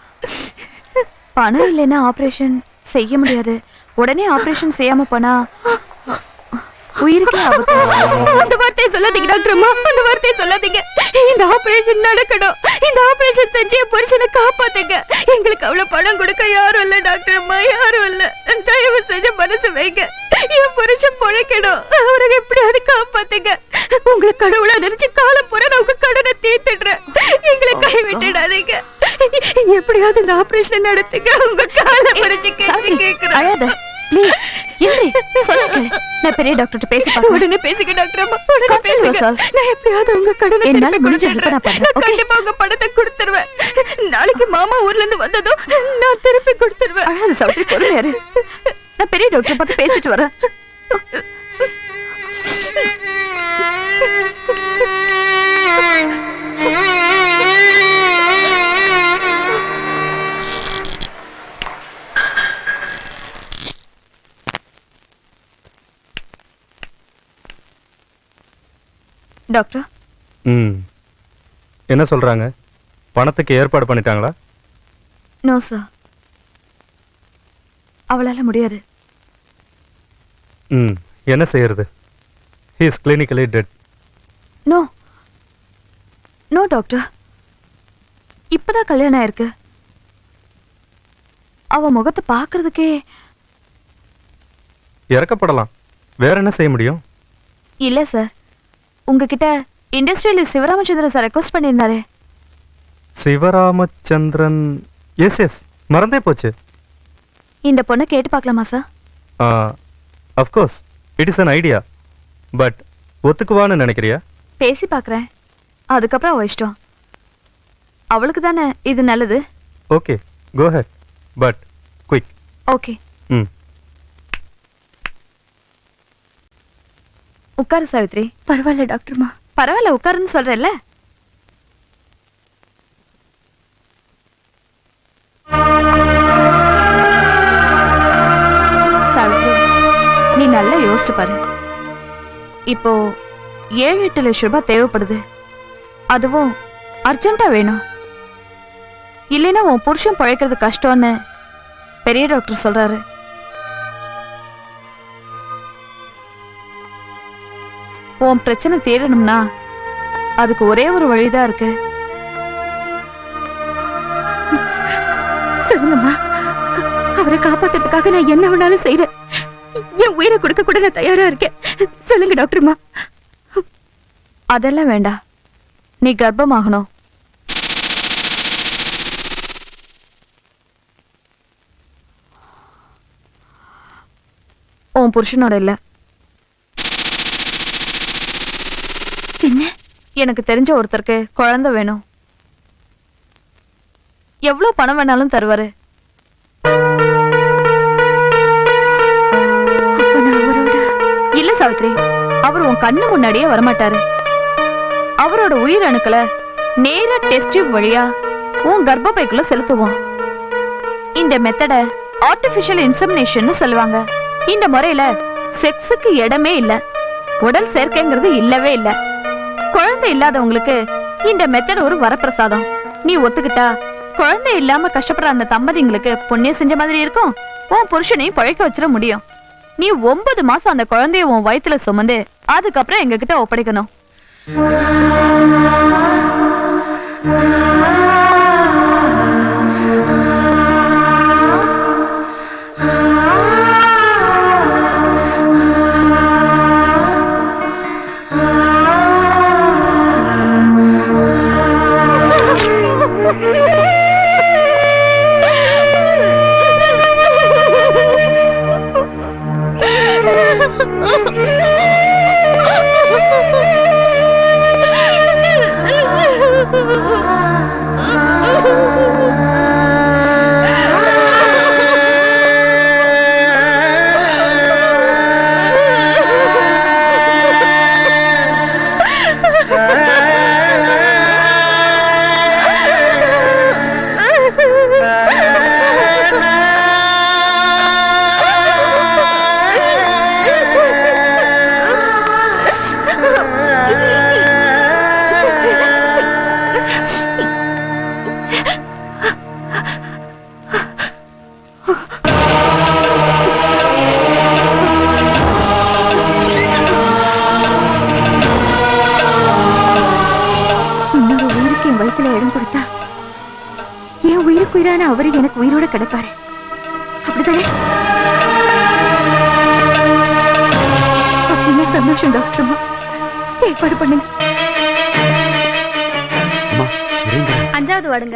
பணம் இல்லைன்னா ஆபரேஷன் செய்ய முடியாது. உடனே ஆபரேஷன் செய்யாம போனா உயிருக்கே ஆபத்து. அந்த வார்த்தையை சொல்லாதீங்க டாக்டர் அம்மா, அந்த வார்த்தையை சொல்லாதீங்க. இந்த ஆபரேஷன் நடக்கணும். இந்த ஆபரேஷன் செஞ்சு என் புருஷனை காப்பாத்துங்க. எங்களுக்கு அவ்வளவு பணம் கொடுக்க யாரும் இல்ல டாக்டர் அம்மா, யாரும் இல்ல. தயவு செஞ்சு மனசு வைங்க. என் புருஷன் பொழைக்கணும். அவரை எப்படியாவது காப்பாத்துங்க. உங்களை கடவுளா நினைச்சு காலம் போற நான் உங்க கடனை தீர்த்துடுறேன். எங்களை கை விட்டுடாதீங்க. எப்படியாவது இந்த ஆபரேஷன் நடத்துங்க. உங்க காலை மறைச்சு கேட்டு கேட்கிறேன். நான் பெரிய டாக்டர் பேசி உடனே பேசுங்க டாக்டர் அம்மா, உடனே பேசுங்க. நான் எப்படியாவது உங்க கடனை என்னால முடிஞ்ச ஹெல்ப் நான் பண்றேன். கண்டிப்பா உங்க பணத்தை கொடுத்துருவேன். நாளைக்கு மாமா ஊர்ல இருந்து வந்ததும் நான் திருப்பி கொடுத்துருவேன். அழாத சௌத்ரி, பொறுமையா இரு. நான் பெரிய டாக்டர் பார்த்து பேசிட்டு வரேன். டாக்டர், ம் என்ன சொல்றாங்க? பணத்துக்கு ஏற்பாடு பண்ணிட்டாங்களா? நோ சார், அவளால முடியாது. ம் என்ன செய்யறது? He is clinically dead. No no doctor, இப்பதான் கல்யாணம் ஆயிருக்கு. அவ முகத்தை பாக்குறதுக்கே இறக்கப்படலாம். வேற என்ன செய்ய முடியும்? இல்ல சார், உங்ககிட்ட இண்டஸ்ட்ரியலிஸ்ட் சிவராமச்சந்திரன் சார் ரெக்வஸ்ட் பண்ணியிருந்தாரு. சிவராமச்சந்திரன்? எஸ் எஸ், மறந்தே போச்சு. இந்த பொண்ணை கேட்டு பார்க்கலாமா sir? Of course, it is an idea. But ஒத்துக்குவான்னு நினைக்கிறியா? பேசி பார்க்குறேன், அதுக்கப்புறம் அவ இஷ்டம். அவளுக்கு தானே இது நல்லது. Okay, go ahead, but quick. Okay. ம் உட்காரு சாவித்ரி. பரவாயில்ல டாக்டர்மா. பரவாயில்ல, உட்காருன்னு சொல்றேல்ல. சாவித்ரி, நீ நல்லா யோசிச்சு பாரு. இப்போ ஏழு எட்டு லட்சம் ரூபாய் தேவைப்படுது. அதுவும் அர்ஜென்ட்டா வேணும். இல்லைன்னா உன் புருஷன் பழைக்கிறது கஷ்டம்னு பெரிய டாக்டர் சொல்றாரு. உன் பிரச்சனை தீரணும்னா அதுக்கு ஒரே ஒரு வழிதான் இருக்கு. சொல்லுங்கம்மா, அவரை காப்பாத்துறதுக்காக நான் என்ன வேணாலும் செய்யறேன். என் உயிரை கொடுக்க கூட நான் தயாரா இருக்கேன். சொல்லுங்க டாக்டர்மா. அதெல்லாம் வேண்டாம், நீ கர்ப்பமாகணும். உன் புருஷனோட இல்ல. என்ன? எனக்கு தெரிஞ்ச ஒருத்தருக்கு குழந்தை வேணும். எவ்வளவு பணம் வேணாலும் தருவாரு. சாவித்ரி, அவர் உன் கண்ணு முன்னாடியே வரமாட்டாரு. அவரோட உயிர் அணுக்களை நேரா டெஸ்ட் டியூப் வழியா உன் கர்ப்பப்பைக்குள்ள செலுத்துவோம். இந்த மெத்தட ஆர்டிபிஷியல் இன்செமினேஷன் சொல்லுவாங்க. இந்த முறையில செக்ஸுக்கு இடமே இல்ல, உடல் சேர்க்கைங்கிறது இல்லவே இல்ல. குழந்தை இல்லாதவங்களுக்கு இந்த மெத்தட் ஒரு வரப்பிரசாதம். நீ ஒத்துக்கிட்டா குழந்தை இல்லாம கஷ்டப்படுற அந்த தம்பதிங்களுக்கு புண்ணியம் செஞ்ச மாதிரி இருக்கும். உன் புருஷனையும் பழைக்க வச்சிட முடியும். நீ ஒன்பது மாசம் அந்த குழந்தைய உன் வயித்துல சுமந்து அதுக்கப்புறம் எங்க கிட்ட ஒப்படைக்கணும். அவரு எனக்கு உயிரோட கிடைப்பாரு. அப்படித்தானே? அப்படின்னா சந்தோஷம் டாக்டர். அம்மா ஏற்பாடு பண்ணுங்க. அஞ்சாவது வாடுங்க.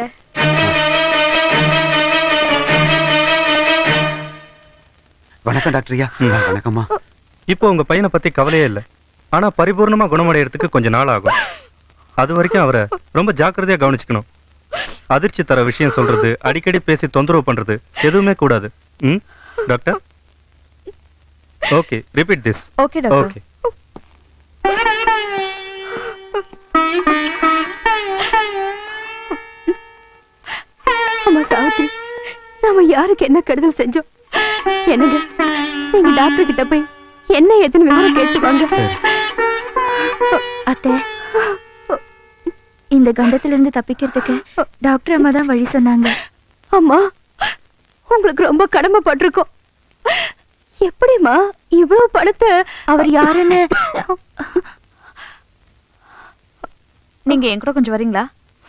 வணக்கம் டாக்டர்யா. வணக்கம்மா. இப்போ உங்க பையனை பத்தி கவலையே இல்லை. ஆனா பரிபூர்ணமா குணமடைறதுக்கு கொஞ்சம் நாள் ஆகும். அது வரைக்கும் அவரை ரொம்ப ஜாக்கிரதையா கவனிச்சுக்கணும். அதிர்ச்சி தர விஷயம் சொல்றது, அடிக்கடி பேசி தொந்தரவு பண்றது எதுவுமே கூடாது. ம் doctor? Okay, repeat this. Okay doctor. Okay. அம்மா சாவித்ரி, நாம யாருக்கு என்ன கெடுதல் செஞ்சோம்? என்னங்க, நீங்க டாக்டர் கிட்ட போய் என்ன ஏதுன்னு விவரம் கேட்டுவாங்க. அத்தை, இந்த கண்டத்துல இருந்து தப்பிக்கிறதுக்கு டாக்டர் அம்மா தான் வழி சொன்னாங்க. அம்மா, உங்களுக்கு ரொம்ப கடமைப்பட்டிருக்கோம். எப்படிமா இவ்வளவு பணத்தை? அவர் யாருன்னு நீங்க என் கூட கொஞ்சம் வரீங்களா?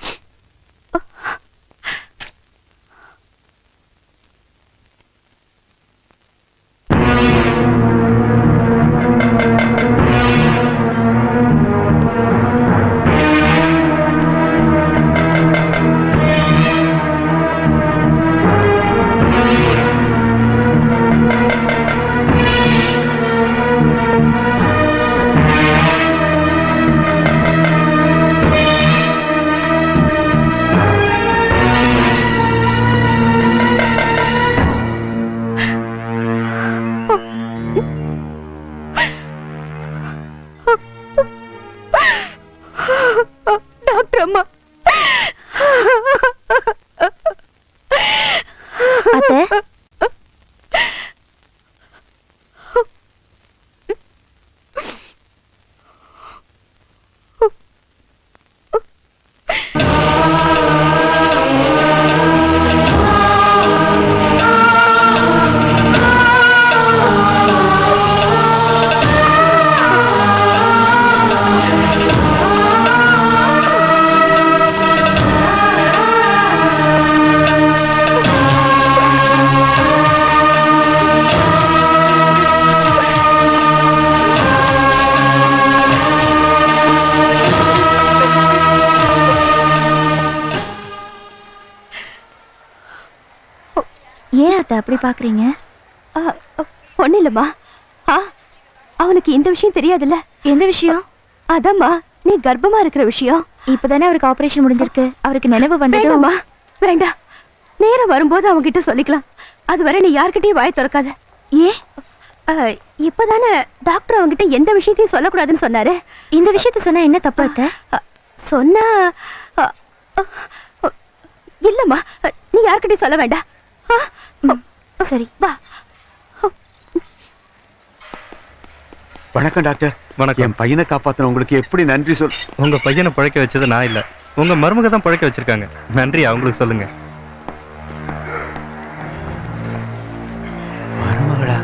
அப்படி பாக்குறீங்க? ஒண்ணு இல்லம்மா. அவனுக்கு இந்த விஷயம் தெரியாதுல்ல. எந்த விஷயம்? அதம்மா, நீ கர்ப்பமா இருக்கிற விஷயம். இப்பதானே அவருக்கு ஆபரேஷன் முடிஞ்சிருக்கு. அவருக்கு நினைவு வந்ததுமா. வேண்டாம், நேரம் வரும்போது அவங்க கிட்ட சொல்லிக்கலாம். அதுவரை நீ யார்கிட்டயும் வாய் திறக்காத. ஏன்? இப்பதானே டாக்டர் அவங்கிட்ட எந்த விஷயத்தையும் சொல்லக்கூடாதுன்னு சொன்னாரு. இந்த விஷயத்த சொன்னா என்ன தப்பு அத்தை? சொன்னா இல்லம்மா, நீ யார்கிட்டயும் சொல்ல வேண்டாம். சரி வா. வணக்கம் டாக்டர். வணக்கம். என் பையனை காப்பாத்தின உங்களுக்கு எப்படி நன்றி சொல். உங்க பையனை பழைக்க வச்சது நான் இல்ல, உங்க மருமக தான் பழைக்க வச்சிருக்காங்க. நன்றி அவங்களுக்கு சொல்லுங்க. மருமகளா?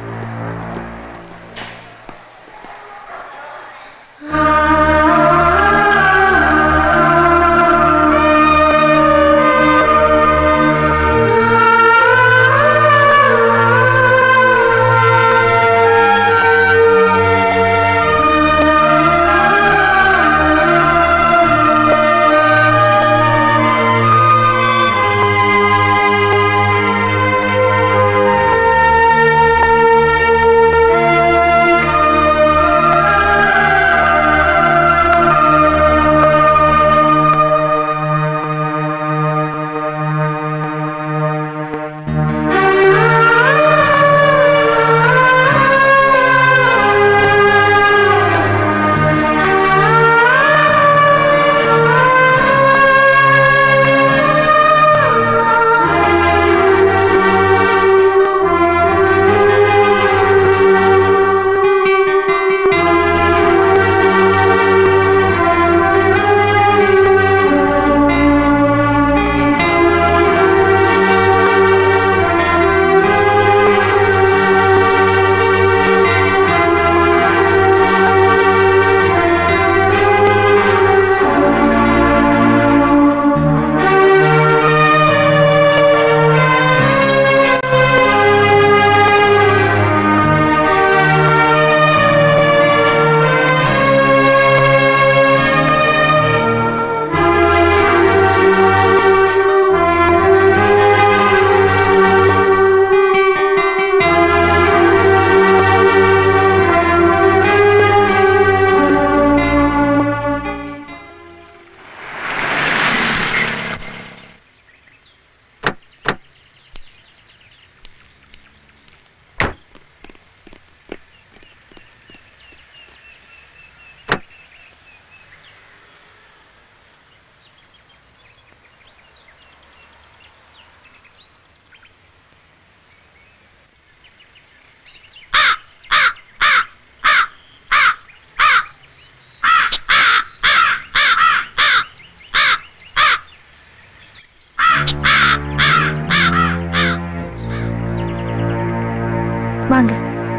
வாங்க.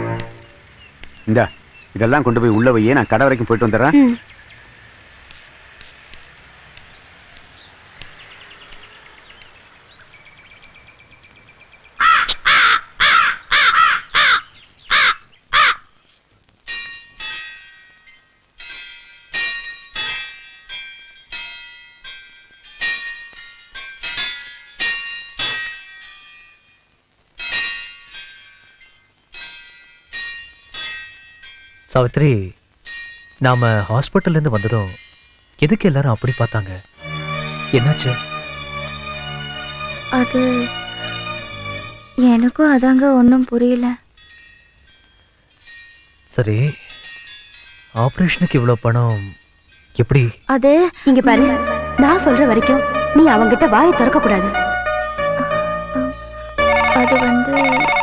இந்த இதெல்லாம் கொண்டு போய் உள்ள வையே, நான் கடை வரைக்கும் போயிட்டு வந்துடுறேன். சாவித்ரி, நாம ஹாஸ்பிட்டல்ல இருந்து வந்ததும் எதுக்கு எல்லாரும் அப்படி பார்த்தாங்க? என்னாச்சு? அது எனக்கும் அதாங்க ஒன்றும் புரியல. சரி, ஆபரேஷனுக்கு இவ்வளவு பணம் எப்படி? அது இங்க பாரு, நான் சொல்ற வரைக்கும் நீ அவங்கிட்ட வாயை திறக்க கூடாது. அது வந்து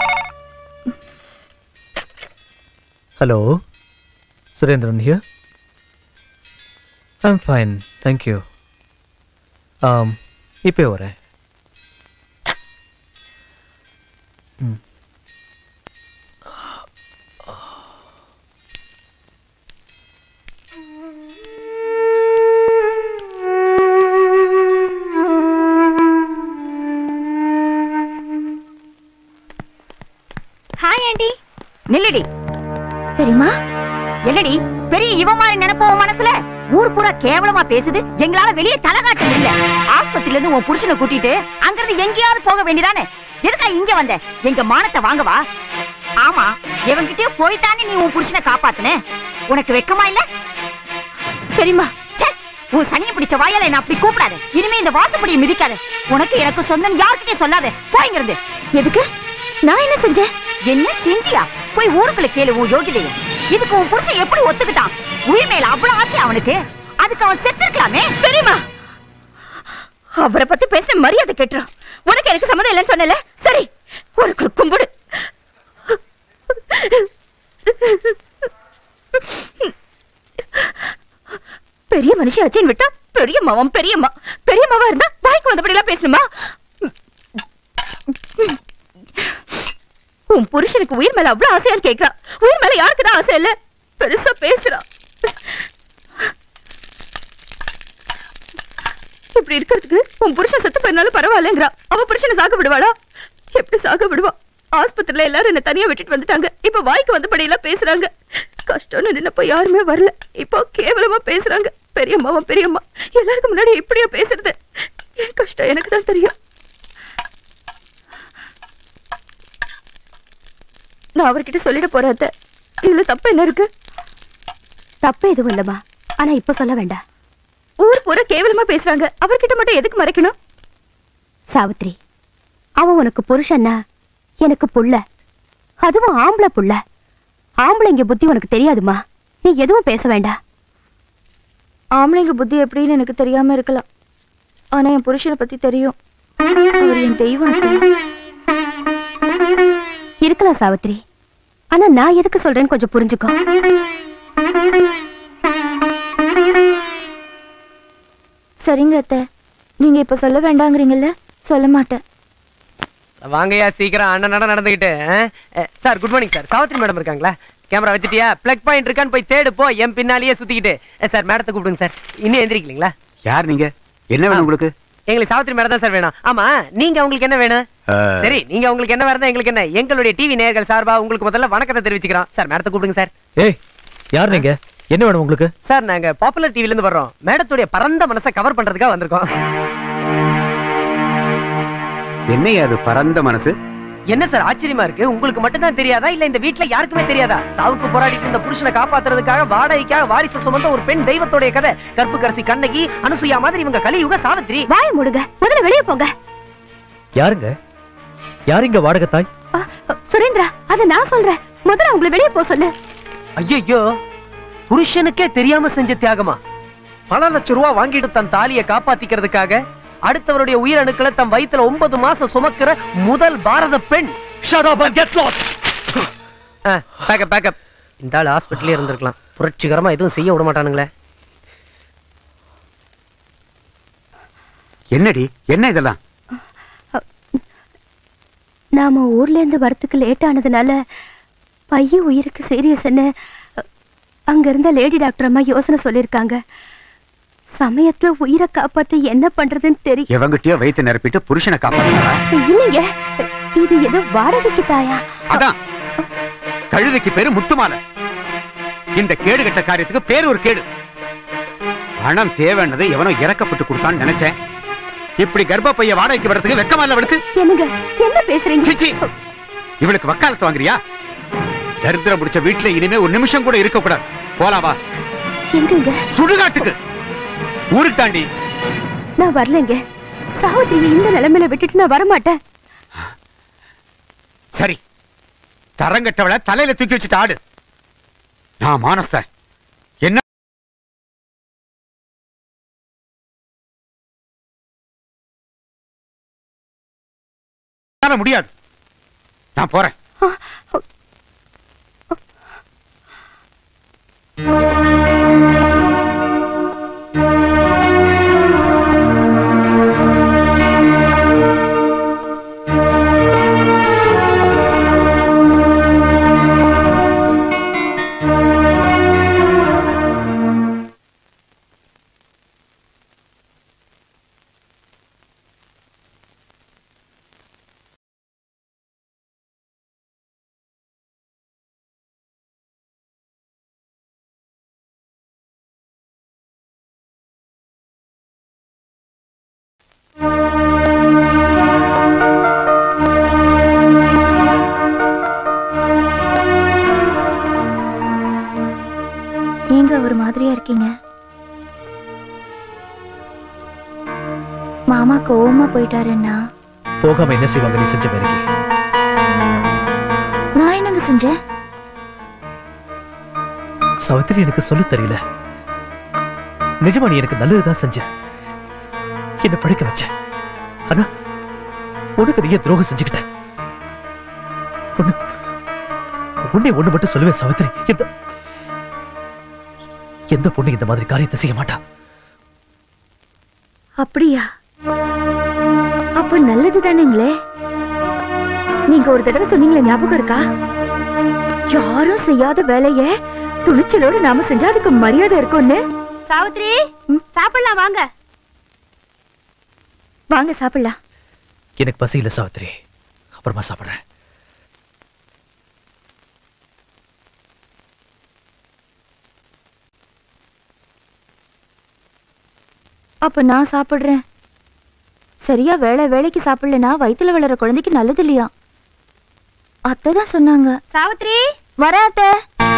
hello Surendran here. I'm fine, thank you. Um, இப்போ வரேன். ம். Hi aunty. நில்லடி. பெரியம்மா, என்னடி பெரிய இவ மாதிரி நினைப்போம் மனசுல? ஊர் பூரா கேவலமா பேசுது, எங்களால வெளியே தலை காட்ட முடியல. ஆஸ்பத்திரியில இருந்து உன் புருஷனை கூட்டிட்டு அங்கிருந்து எங்கேயாவது போக வேண்டியதானே? எதுக்கா இங்க வந்த? எங்க மானத்தை வாங்கவா? ஆமா, இவங்கிட்டே போய்தானே நீ உன் புருஷனை காப்பாத்துன. உனக்கு வெக்கமா இல்ல? பெரியம்மா, உன் சனியை பிடிச்ச வாயால என்ன அப்படி கூப்பிடாத. இனிமே இந்த வாசப்படியை மிதிக்காத. உனக்கு எனக்கு சொந்தம் யார்கிட்டயும் சொல்லாத. போய்ங்கிறது. எதுக்கு? நான் என்ன செஞ்சேன்? என்ன செஞ்சியா? போய் ஊருக்குள்ள கேளு உன் யோகிதைய. இதுக்கு உன் புருஷன் எப்படி ஒத்துக்கிட்டான்? உயிர் மேல அவ்வளவு ஆசை அவனுக்கு. அதுக்கு அவன் செத்துருக்கலாமே. தெரியுமா, அவரை பத்தி பேச மரியாதை கேட்டுரும். உனக்கு எனக்கு சம்மதம் இல்லைன்னு சொன்னல, சரி உனக்கு ஒரு கும்பிடு. பெரிய மனுஷி அச்சேன் விட்டா பெரியம்மாவும் பெரியம்மா பெரியம்மாவா இருந்தா வாய்க்கு வந்தபடி எல்லாம் பேசணுமா? உன் புருஷனுக்கு உயிர் மேல அவ்வளவு ஆசையான்னு கேக்குறா. உயிர் மேல யாருக்குதான் ஆசை இல்ல? பெருசா பேசுறா. இப்படி இருக்கிறதுக்கு உன் புருஷன் செத்து போயிருந்தாலும் பரவாயில்லங்கிறா. அவ புருஷனை சாக விடுவாளா? எப்படி சாக விடுவா? ஆஸ்பத்திரியில எல்லாரும் என்ன தனியா விட்டுட்டு வந்துட்டாங்க. இப்ப வாய்க்கு வந்தபடி எல்லாம் பேசுறாங்க. கஷ்டம்னு நின்னப்ப யாருமே வரல. இப்போ கேவலமா பேசுறாங்க. பெரியம்மாவும் பெரியம்மா எல்லாருக்கும் முன்னாடி இப்படியா பேசுறது? என் கஷ்டம் எனக்கு தான் தெரியும். நான் அவர்கிட்ட சொல்லிட போறேன். இதுல தப்பு என்ன இருக்கு? தப்பு எதுவும் இல்லம்மா, ஆனா இப்ப சொல்ல வேண்டாம். ஊர் பூரா கேவலமா பேசுறாங்க. அவர்கிட்ட மட்டும் எதுக்கு மறைக்கணும்? சாவித்ரி, அவன் உனக்கு புருஷன்னா எனக்கு புள்ள, அதுவும் ஆம்பளை புள்ள. ஆம்பளைங்க புத்தி உனக்கு தெரியாதுமா. நீ எதுவும் பேச வேண்டாம். ஆம்பளைங்க புத்தி எப்படின்னு எனக்கு தெரியாம இருக்கலாம், ஆனா என் புருஷனை பத்தி தெரியும். அவர் என் தெய்வம் இருக்கலாம் சாவித்ரி. ஆனா நான் எதுக்கு சொல்றேன்னு கொஞ்சம் புரிஞ்சுக்கோ. சரிங்க அத்தை, நீங்க இப்ப சொல்ல வேண்டாங்கிறீங்கல்ல, சொல்ல மாட்டேன். வாங்கய்யா சீக்கிரம் அண்ணன் நட நடந்துகிட்டு. Sir good morning sir. Savitri madam இருக்காங்களா? கேமரா வச்சிட்டியா? பிளக் பாயிண்ட் இருக்கான்னு போய் தேடு போ. என் பின்னாலேயே சுத்திக்கிட்டு. சார் மேடத்தை கூப்பிடுங்க சார். இன்னும் எந்திரிக்கலீங்களா? யார் நீங்க? என்ன வேணும் உங்களுக்கு? எங்களுக்கு சாவித்ரி மேடம் தான் சார் வேணும். ஆமா, நீங்க உங்களுக்கு என்ன வேணும்? சரி, நீங்க உங்களுக்கு என்ன வேறதா எங்களுக்கு என்ன? எங்களுடைய டிவி நேயர்கள் சார்பா உங்களுக்கு முதல்ல வணக்கத்தை தெரிவிச்சுக்கிறோம். சார் மேடத்தை கூப்பிடுங்க சார். ஏய், யார் நீங்க? என்ன வேணும் உங்களுக்கு? சார் நாங்க பாப்புலர் டிவில இருந்து வர்றோம். மேடத்துடைய பரந்த மனசை கவர் பண்றதுக்காக வந்திருக்கோம். என்னையா அது பரந்த மனசு? என்ன சார் ஆச்சரியமா இருக்கு? உங்களுக்கு மட்டும் தான் தெரியாதா, இல்ல இந்த வீட்ல யாருக்குமே தெரியாதா? சாவுக்கு போராடிட்டு இந்த புருஷனை காப்பாத்துறதுக்காக வாடகைக்காக வாரிசு சுமந்த ஒரு பெண் தெய்வத்தோடைய கதை. கற்புக்கரசி கண்ணகி, அனுசுயா மாதிரி இவங்க கலியுக சாவித்ரி. வாய மூடுங்க, முதல்ல வெளியே போங்க. யாருங்க? யாருங்க வாடகை தாய்? சுரேந்திரா, அத நான் சொல்றேன். முதல்ல உங்களை வெளியே போ சொல்லு. ஐயோ, புருஷனுக்கே தெரியாம செஞ்ச தியாகமா? பல லட்சம் ரூபாய் வாங்கிட்டு தன் தாலியை காப்பாத்திக்கிறதுக்காக அடுத்தவருடைய உயிரணுக்களை தன் வயித்துல ஒன்பது மாசம் சுமக்கிற முதல் பாரத பெண். இந்த ஆள் ஹாஸ்பிட்டலே இருந்திருக்கலாம். புரட்சிகரமா எதுவும் செய்ய விட மாட்டானுங்களே. என்னடி என்ன இதெல்லாம்? நாம ஊர்ல இருந்து வரத்துக்கு லேட் ஆனதுனால பையன் உயிருக்கு சீரியஸ்ன்னு அங்க இருந்த லேடி டாக்டர் அம்மா யோசனை சொல்லிருக்காங்க. சமயத்துல உயிரை காப்பாத்தி என்ன பண்றதுன்னு தெரியும். எவங்கிட்டயோ வயிற்று நிரப்பிட்டு புருஷனை காப்பாத்தினாரா? இல்லைங்க, இது ஏதோ வாடகைக்கு தாயா. அதான் கழுதைக்கு பேரு முத்துமாலை. இந்த கேடு கட்ட காரியத்துக்கு பேரு ஒரு கேடு. பணம் தேவைன்னதை எவனோ இறக்கப்பட்டு கொடுத்தான்னு நினைச்சேன். இப்படி கர்ப்ப பைய வாடகைக்கு வரதுக்கு வெக்கமா இல்ல அவளுக்கு? என்னங்க என்ன பேசுறீங்க? இவளுக்கு வக்காலத்து வாங்குறியா? தரித்திரம் பிடிச்ச வீட்டுல இனிமே ஒரு நிமிஷம் கூட இருக்க கூடாது. போலாம் வா. எங்கங்க? சுடுகாட்டுக்கு. ஊருக்கு தாண்டி. நான் வரலங்க. சாவித்திரியை இந்த நிலைமையில விட்டுட்டு நான் வரமாட்டேன். சரி, தரங்கட்டவளை தலையில தூக்கி வச்சுட்டு ஆடு. நான் மானஸ்த என்ன முடியாது. நான் போறேன். நீங்க ஒரு மாதிரியா இருக்கீங்க. மாமா கோவமா போயிட்டாருன்னா போகாம என்ன செய்வாங்க? நீ செஞ்ச வேலைக்கு நான் என்னங்க செஞ்சேன்? சாவித்திரி எனக்கு சொல்ல தெரியல. நிஜமா நீ எனக்கு நல்லதுதான் செஞ்ச, என்ன படைக்க வச்ச. ஆனா உனக்கு நீயே துரோகம் செஞ்சுக்கிட்ட. ஒண்ணு உன்னை ஒண்ணு மட்டும் சொல்லுவேன் சாவித்திரி, எந்த எந்த பொண்ணு இந்த மாதிரி காரியத்தை செய்ய மாட்டா. அப்படியா? அப்ப நல்லது தானேங்களே. நீங்க ஒரு தடவை சொன்னீங்களே, ஞாபகம் இருக்கா? யாரும் செய்யாத வேலைய துணிச்சலோடு நாம செஞ்சா அதுக்கு மரியாதை இருக்கும்னு. சாவித்ரி, சாப்பிடலாம் வாங்க. வாங்க சாப்பிடலாம். எனக்கு பசி இல்ல சாவித்திரி, அப்புறமா சாப்பிடுறேன். அப்ப நான் சாப்பிடுறேன். சரியா வேளை வேலைக்கு சாப்பிடலனா வயித்துல வளர குழந்தைக்கு நல்லது இல்லையா? அத்தை தான் சொன்னாங்க. சாவித்ரி வர அத்தை.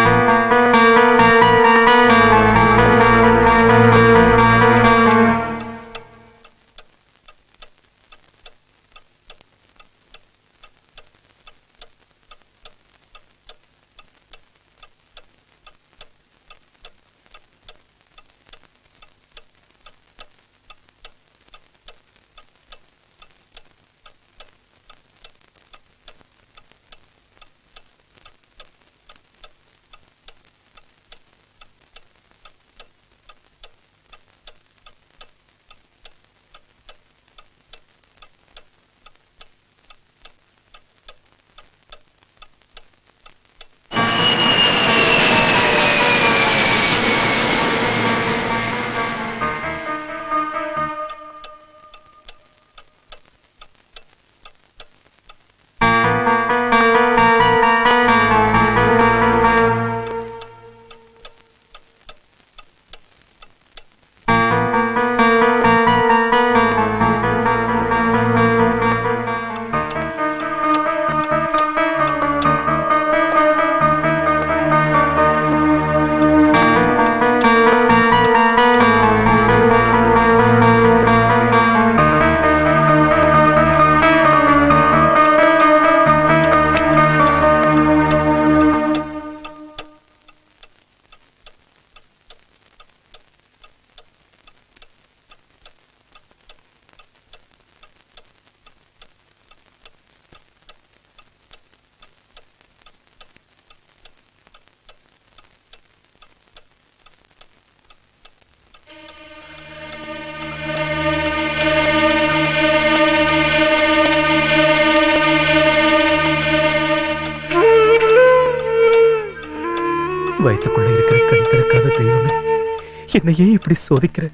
வயிற்றுக்குள்ள இருக்கிற கண் திறக்காத தெய்வமே, என்னையே இப்படி சோதிக்கிற.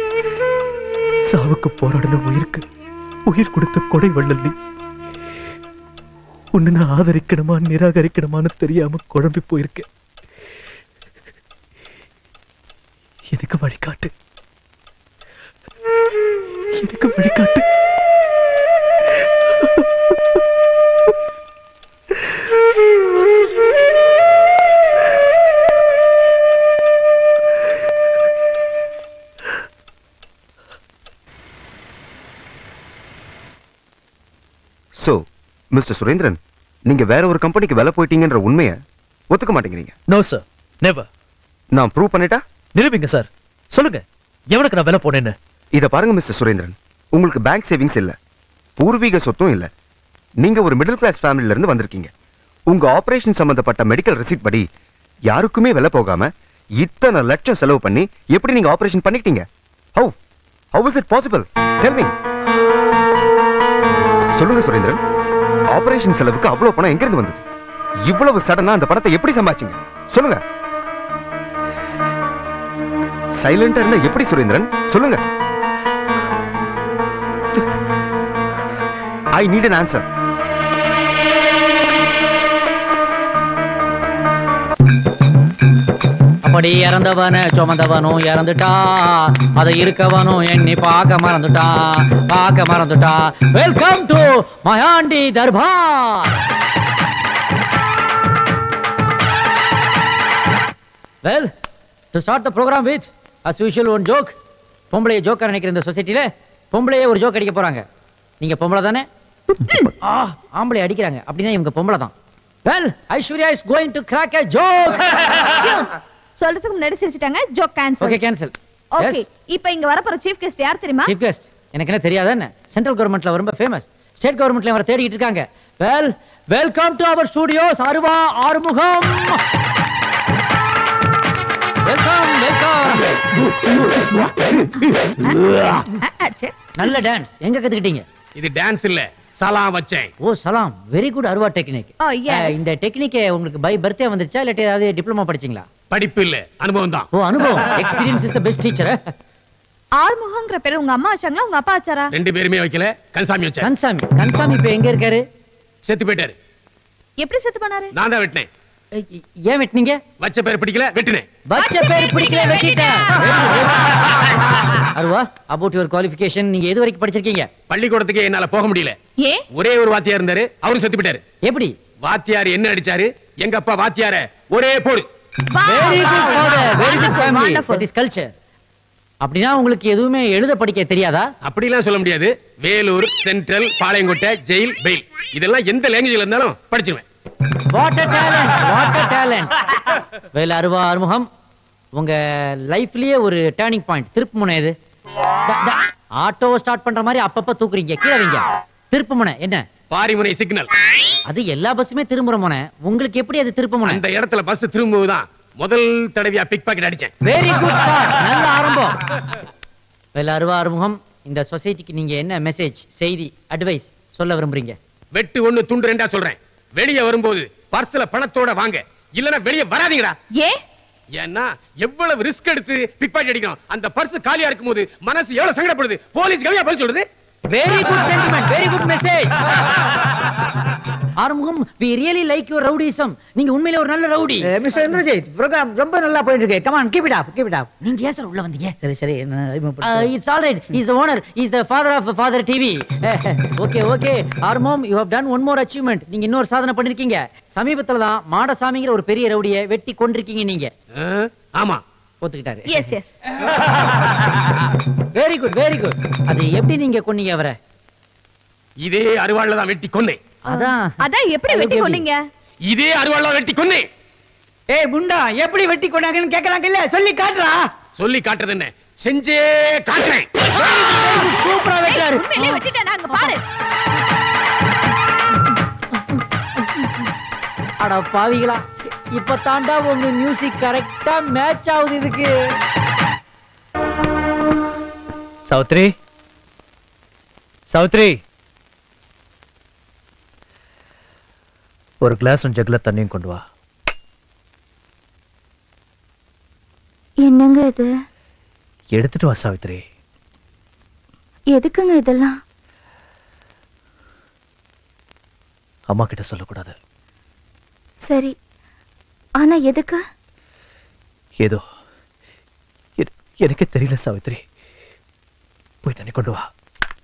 சாவுக்கு போராடின உயிருக்கு உயிர் கொடுத்த கொடை வள்ளல் நீ. உன்னை நான் ஆதரிக்கணுமா நிராகரிக்கணுமான்னு தெரியாம குழம்பி போயிருக்கேன். எனக்கு வழிகாட்டு, எனக்கு வழிகாட்டு. சோ மிஸ்டர் சுரேந்திரன், நீங்க வேற ஒரு கம்பெனிக்கு வேலை போயிட்டீங்கன்ற உண்மையை ஒத்துக்க மாட்டேங்கிறீங்க. No sir, never. நான் ப்ரூவ் பண்ணிட்டா நிரூபிங்க சார். சொல்லுங்க, எவனுக்கு நான் வேலை போனேன்னு. இத பாருங்க மிஸ்டர் சுரேந்திரன், உங்களுக்கு பேங்க் சேவிங்ஸ் இல்ல, பூர்வீக சொத்தும் இல்ல. நீங்க ஒரு மிடில் கிளாஸ் ஃபேமிலில இருந்து வந்திருக்கீங்க. உங்க ஆபரேஷன் சம்பந்தப்பட்ட மெடிக்கல் ரெசிப்ட் படி யாருக்குமே வேலை போகாம இத்தனை லட்சம் செலவு பண்ணி எப்படி நீங்க ஆபரேஷன் பண்ணிட்டீங்க? How how is it possible? Tell me. சொல்லுங்க சுரேந்திரன், ஆபரேஷன் செலவுக்கு அவ்வளவு பணம் எங்க இருந்து வந்தது? இவ்வளவு சடனா அந்த பணத்தை எப்படி சம்பாதிச்சீங்க? சொல்லுங்க. சைலண்டா இருந்தா எப்படி சுரேந்திரன்? சொல்லுங்க. I need an answer. அப்படி இறந்தவன சுமந்தவனும் இறந்துட்டா, அதை இருக்கவனும் எண்ணி பார்க்க மறந்துட்டா, பார்க்க மறந்துட்டா. Welcome to Mayandi Darbar. Well, to start the program with as usual one joke. பொம்பளைய ஜோக்கர் நினைக்கிற இந்த சொசைட்டில பொம்பளையே ஒரு ஜோக் அடிக்க போறாங்க. நீங்க பொம்பளை தானே? ஆ, ஆம்பளை அடிக்கிறாங்க அப்படின்னா இவங்க பொம்பளை தான். Well, Aishwarya is going to crack a joke. சொல்றதுக்கு முன்னாடி சிரிச்சிட்டாங்க. Joke cancel. Okay cancel. Okay இப்போ இங்க வர போற சீஃப் கெஸ்ட் யார் தெரியுமா? சீஃப் கெஸ்ட் எனக்கு என்ன தெரியாதா என்ன? சென்ட்ரல் கவர்மெண்ட்ல ரொம்ப ஃபேமஸ். ஸ்டேட் கவர்மெண்ட்ல அவரை தேடிட்டு இருக்காங்க. Well welcome to our studios Aruva Arumugam. Welcome welcome. நல்ல டான்ஸ் எங்க கத்துக்கிட்டீங்க? இது டான்ஸ் இல்ல, சலாம் வச்சேன். ஓ சலாம், வெரி குட் அருவா டெக்னிக். Oh yes. இந்த டெக்னிக் உங்களுக்கு பை பர்த்டே வந்துச்சா இல்ல ஏதாவது டிப்ளமா படிச்சீங்களா? படிப்பு இல்ல, அனுபவம் தான். ஓ அனுபவம். Experience is the best teacher. ஆறுமுகம்ங்கற பேரு உங்க அம்மா வச்சாங்களா உங்க அப்பா வச்சாரா? ரெண்டு பேருமே வைக்கல, கன்சாமி வச்சாரு. கன்சாமி கன்சாமி இப்ப எங்க இருக்காரு? செத்து போயிட்டாரு. எப்படி செத்து போனாரு? நான் தான் வெட்டினேன். ஏன் வெட்டினீங்க? வச்ச பேர் பிடிக்கல வெட்டினேன். வச்ச பேர் பிடிக்கல வெட்டிட்டேன். அருவா அபௌட் யுவர் குவாலிஃபிகேஷன் நீங்க எது வரைக்கும் படிச்சிருக்கீங்க? பள்ளிக்கூடத்துக்கு என்னால போக முடியல. ஏ? ஒரே ஒரு வாத்தியார் இருந்தாரு, அவரு செத்து போயிட்டாரு. எப்படி? வாத்தியார் என்ன அடிச்சாரு, எங்க அப்பா வாத்தியார ஒரே போடு. Very good father, very good family. That is culture. அப்படினா உங்களுக்கு எதுவுமே எழுத படிக்க தெரியாதா? அப்படி எல்லாம் சொல்ல முடியாது. Vellore, central, Palayamkottai, jail, bail இதெல்லாம் எந்த லாங்குவேஜ்ல இருந்தாலும் படிச்சிடுவேன். What a talent, what a talent. வேல அருவா ஆறுமுகம், உங்க லைஃப்லயே ஒரு டர்னிங் பாயிண்ட், திருப்பு முனை எது? ஆட்டோ ஸ்டார்ட் பண்ற மாதிரி அப்பப்ப தூக்குறீங்க, கீழ வைங்க. திருப்பு முனை என்ன? பாரிமுனை சிக்னல். அது எல்லா பஸ்ஸுமே திரும்புற முனை, உங்களுக்கு எப்படி அது திருப்பு முனை? அந்த இடத்துல பஸ் திரும்புவதுதான் முதல் தடவையா பிக் பாக்கெட் அடிச்சேன். வெரி குட் ஸ்டார்ட், நல்ல ஆரம்பம். வேல அருவா ஆறுமுகம், இந்த சொசைட்டிக்கு நீங்க என்ன மெசேஜ், செய்தி, அட்வைஸ் சொல்ல விரும்புறீங்க? வெட்டு ஒண்ணு துண்டு ரெண்டா சொல்றேன். வெளிய வரும்போது பர்ஸ்ல பணத்தோட வாங்க, இல்லனா வெளிய வராதீங்கடா. ஏ? ஏன்னா எவ்வளவு ரிஸ்க் எடுத்து பிக் பாக்கெட் அடிக்கணும். அந்த பர்ஸ் காலியா இருக்கும்போது மனசு எவ்வளவு சங்கடப்படுது. போலீஸ் கவியா பதில் சொல்றது. Very good sentiment, very good message. Arumugam, we really like your rowdyism. நீங்க உண்மையிலே ஒரு நல்ல ரவுடி. மிஸ்டர் இந்திரஜித், ப்ரோகிராம் ரொம்ப நல்லா போயிட்டு இருக்கு. Come on, keep it up, keep it up. நீங்க ஏன் சார் உள்ள வந்தீங்க? சரி சரி, it's all right. Is the owner, is the father of father TV. Okay okay Arumugam, you have done one more achievement. நீங்க இன்னொரு சாதனை பண்ணிருக்கீங்க. சமீபத்துல தான் மாடசாமிங்கிற ஒரு பெரிய ரவுடியை வெட்டி கொன்றிருக்கீங்க நீங்க. ஆமா, ஒத்துக்கிட்டாரு. Yes yes. Very good very good. அது எப்படி நீங்க கொன்னீங்க அவரை? இதே அருவாள்ல தான் வெட்டி கொன்னேன். அதான் அதான் எப்படி வெட்டி கொன்னீங்க? இதே அருவாள்ல வெட்டி கொன்னேன். ஏய் முண்டா, எப்படி வெட்டி கொண்டாங்கன்னு கேக்குறாங்க இல்ல, சொல்லி காட்டுறா. சொல்லி காட்டுறது என்ன, செஞ்சே காட்டுறேன். சூப்பரா வெட்டாரு. உண்மையிலே வெட்டிட்டானா? அங்க பாரு. அட பாவிகளா, இப்ப தாண்டா உங்க மியூசிக் கரெக்டா மேட்ச் ஆகுது இதுக்கு. சௌத்ரி, சௌத்ரி, ஒரு கிளாஸ் ஜக்ல தண்ணியும் கொண்டு வா. என்னங்க இது? எடுத்துட்டு வா சாவித்ரி. எதுக்குங்க இதெல்லாம்? அம்மா கிட்ட சொல்லக்கூடாது. சரி, ஆனா எதுக்கு? ஏதோ எனக்கு தெரியல சாவித்ரி. போய் தண்ணி கொண்டு வா.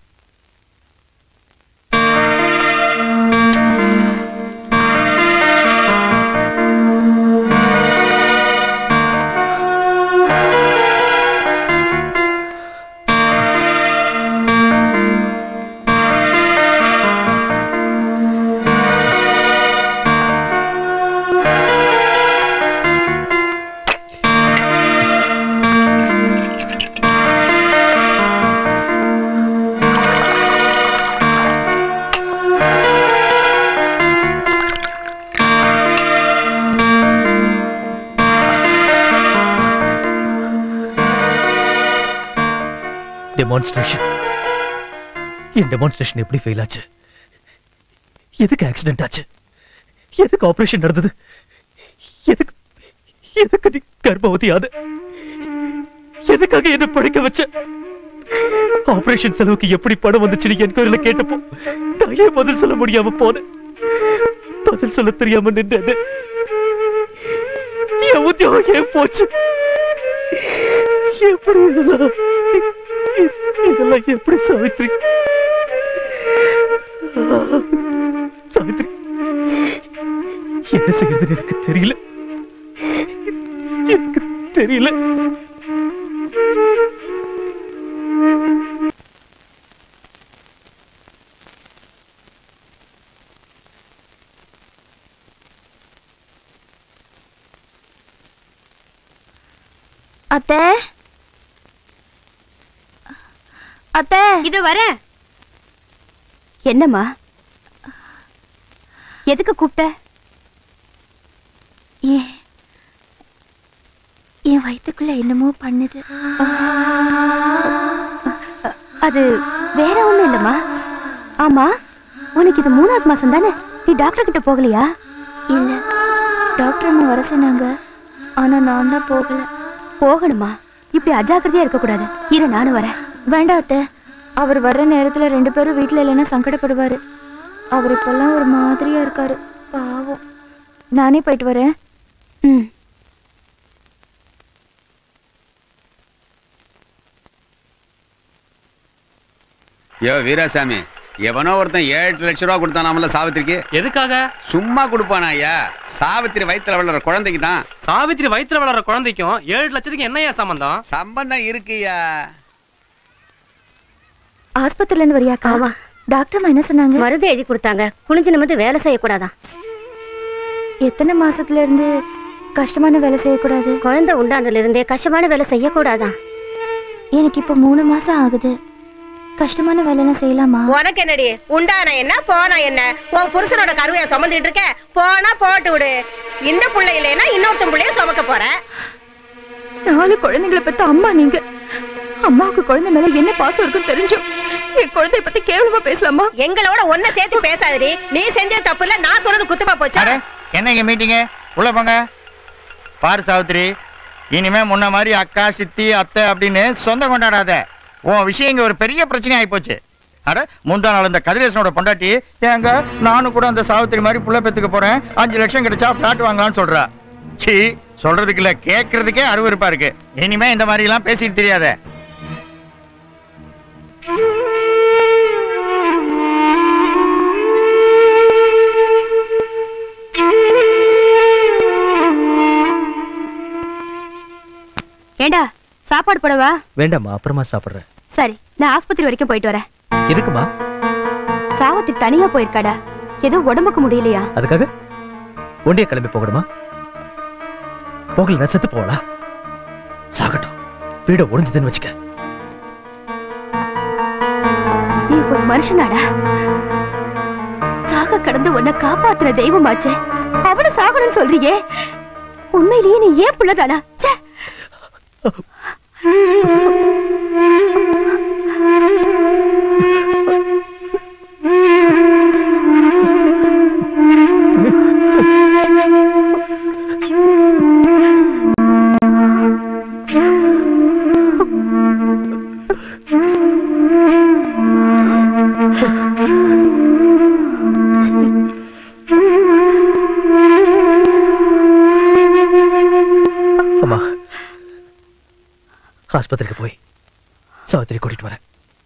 டெமான்ஸ்ட்ரேஷன். என் டெமான்ஸ்ட்ரேஷன் எப்படி ஃபெயில் ஆச்சு? எதுக்கு ஆக்சிடென்ட் ஆச்சு? எதுக்கு ஆபரேஷன் நடந்தது? எதுக்கு எதுக்கு நீ கர்ப்பவதி ஆத? எதுக்காக என்ன படிக்க வச்ச? ஆபரேஷன் செலவுக்கு எப்படி பணம் வந்துச்சு என்கொயரில கேட்டப்போ நான் ஏன் பதில் சொல்ல முடியாம போனேன்? பதில் சொல்ல தெரியாம நின்று என் உத்தியோகம் ஏன் போச்சு? எப்படி இதெல்லாம் இதெல்லாம் எப்படி சாவித்ரி? சாவித்ரி, என்ன செய்யறதுன்னு எனக்கு தெரியல. எனக்கு தெரியல. அத்தை அத்தை இது வர. என்னம்மா? எதுக்கு கூப்பிட்ட? ஏன் என் வயித்துக்குள்ள என்னமோ பண்ணுது. அது வேற ஒண்ணும் இல்லம்மா. ஆமா, உனக்கு இது மூணாவது மாசம் தானே? நீ டாக்டர் கிட்ட போகலையா? இல்ல, டாக்டர் அம்மா வர சொன்னாங்க. ஆனா நான் தான் போகல. போகணுமா? இப்படி அஜாக்கிரதையா இருக்க கூடாது. இரு, நானும் வரேன். வேண்டாம் அத்தை, அவர் வர்ற நேரத்துல ரெண்டு பேரும் வீட்டுல இல்லைன்னா சங்கடப்படுவாரு. அவர் இப்பெல்லாம் ஒரு மாதிரியா இருக்காரு, பாவம். நானே போயிட்டு வரேன். ம். யோ வீராசாமி, எவனோ ஒருத்தன் ஏழு லட்சம் ரூபா கொடுத்தானாமல சாவித்திரிக்கு. எதுக்காக? சும்மா கொடுப்பானா ஐயா? சாவித்திரி வயித்துல வளர்ற குழந்தைக்கு தான். சாவித்திரி வயித்துல வளர்ற குழந்தைக்கும் ஏழு லட்சத்துக்கு என்னையா சம்பந்தம்? சம்பந்தம் இருக்குயா. ஆஸ்பத்திரில இருந்து வரியா? காவா டாக்டர் என்ன சொன்னாங்க? மருந்து எழுதி கொடுத்தாங்க. குனிஞ்சு நிமிந்து வேலை செய்யக்கூடாதான். எத்தனை மாசத்துல இருந்து கஷ்டமான வேலை செய்யக்கூடாது? குழந்தை உண்டாந்ததுல இருந்தே கஷ்டமான வேலை செய்யக்கூடாதான். எனக்கு இப்ப மூணு மாசம் ஆகுது. கஷ்டமான வேலை செய்யலாமா? உனக்கு என்னடி? உண்டானா என்ன போனா என்ன? உன் புருஷனோட கருவைய சுமந்துட்டு இருக்க. போனா போட்டு விடு. இந்த புள்ளை இல்லைன்னா இன்னொருத்தன் புள்ளைய சுமக்க போற. நாலு குழந்தைங்களை பத்தி அம்மா நீங்க. அம்மாவுக்கு குழந்தை மேல என்ன பாசம் இருக்குன்னு தெரிஞ்சோம் என் குழந்தைய பத்தி கேவலமா பேசலாமா? எங்களோட ஒன்ன சேர்த்து பேசாதடி. நீ செஞ்ச தப்பு இல்ல, நான் சொன்னது குத்தமா போச்சா? என்ன இங்க மீட்டிங்க? உள்ள போங்க. பாரு சாவித்திரி, இனிமே முன்ன மாதிரி அக்கா சித்தி அத்தை அப்படின்னு சொந்தம் கொண்டாடாத. உன் விஷயம் இங்க ஒரு பெரிய பிரச்சனை ஆகி போச்சு. அட, முந்தா நாள் இந்த கதிரேசனோட பொண்டாட்டி, ஏங்க நானும் கூட அந்த சாவித்திரி மாதிரி புள்ள பெத்துக்க போறேன், அஞ்சு லட்சம் கிடைச்சா பிளாட் வாங்கலாம்னு சொல்றா. சி, சொல்றதுக்கு இல்ல, கேட்கறதுக்கே அருவருப்பா இருக்கு. இனிமே இந்த மாதிரி எல்லாம் பேசிட்டு தெரியாத. ஏண்டா, சாப்பாடு போடவா? வேண்டாம்மா, அப்புறமா சாப்பிடுறேன். சரி, நான் ஆஸ்பத்திரி வரைக்கும் போயிட்டு வரேன். எதுக்குமா? சாவத்திரி தனியா போயிருக்காடா. ஏதோ உடம்புக்கு முடியலையா? அதுக்காக ஒண்டிய கிளம்பி போகணுமா? போகல செத்து போகலா? சாகட்டும், வீட ஒடிஞ்சதுன்னு வச்சுக்க. நீ ஒரு மனுஷனாடா. சாக கடந்து உன்னை காப்பாத்துற தெய்வமாச்சே, அவனை சாகணும்னு சொல்றியே. உண்மையிலேயே நீ ஏன் புள்ளதானா? அம்மா, ஆஸ்பத்திரிக்கு போய் சாவித்திரி கூட்டிட்டு வரேன்.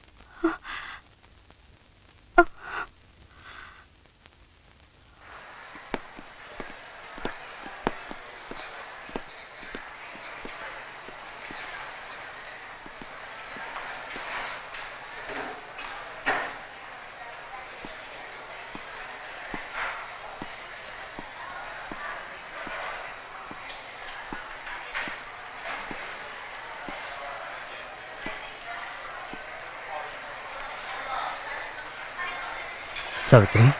சாவித்திரி,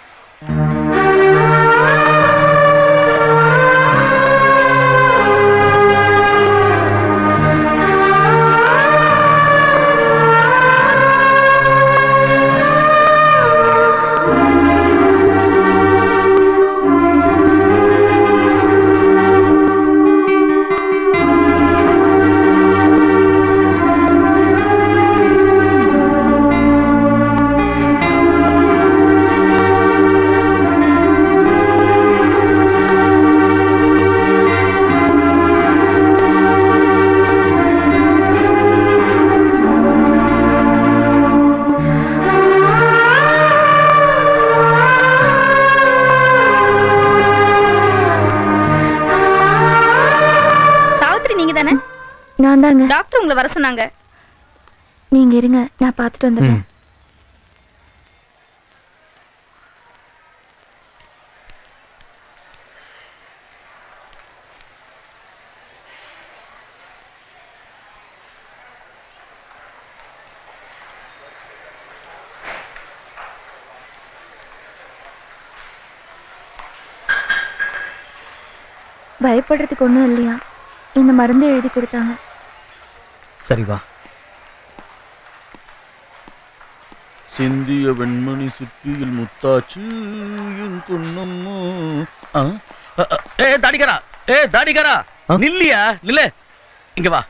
நான் தாங்க. டாக்டர் உங்களை வர சொன்னாங்க. நீங்க இருங்க, நான் பார்த்துட்டு வந்துடுறேன். பயப்படுறதுக்கு ஒன்றும் இல்லையா, இந்த மருந்து எழுதி கொடுத்தாங்க. சரி வா. சிந்திய வெண்மணி சிப்பியில் முத்தாச்சு பொன்னம்மா. ஏ தாடிக்கரா, ஏ தாடிக்கரா, நில்லியா நில்ல, இங்க வா.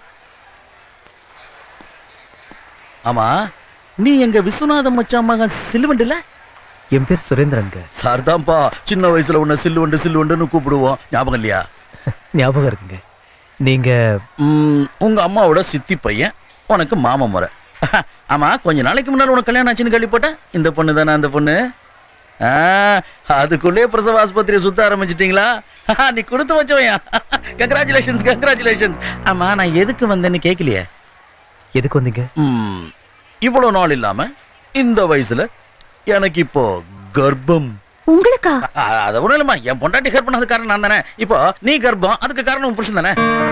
ஆமா, நீ எங்க விஸ்வநாத மச்சான் மகன் சில்லுவண்டுல? என் பேர் சுரேந்திரங்க. சார்தான்ப்பா, சின்ன வயசுல உன்ன சில்லுவண்டு சில்லுவண்டுன்னு கூப்பிடுவோம், ஞாபகம் இல்லையா? ஞாபகம் இருக்குங்க. நீங்க உங்க அம்மாவோட சித்தி பையன், உனக்கு மாமா முறை. ஆமா, கொஞ்ச நாளைக்கு முன்னாடி உனக்கு கல்யாணம் ஆச்சுன்னு கேள்விப்பட்டேன். இந்த பொண்ணு தானே அந்த பொண்ணு? அதுக்குள்ளே பிரசவ ஆஸ்பத்திரியை சுத்த ஆரம்பிச்சிட்டீங்களா? நீ கொடுத்து வச்சவையா? Congratulations congratulations. ஆமா, நான் எதுக்கு வந்தேன்னு கேட்கலையே. எதுக்கு வந்தீங்க? இவ்வளவு நாள் இல்லாம இந்த வயசுல எனக்கு இப்போ கர்ப்பம். உங்களுக்கா? அத ஒண்ணும் இல்லம்மா, என் பொண்டாட்டி கர்ப்பம் அது காரணம் நான் தானே. இப்போ நீ கர்ப்பம், அதுக்கு காரணம் உன் புருஷன் தானே.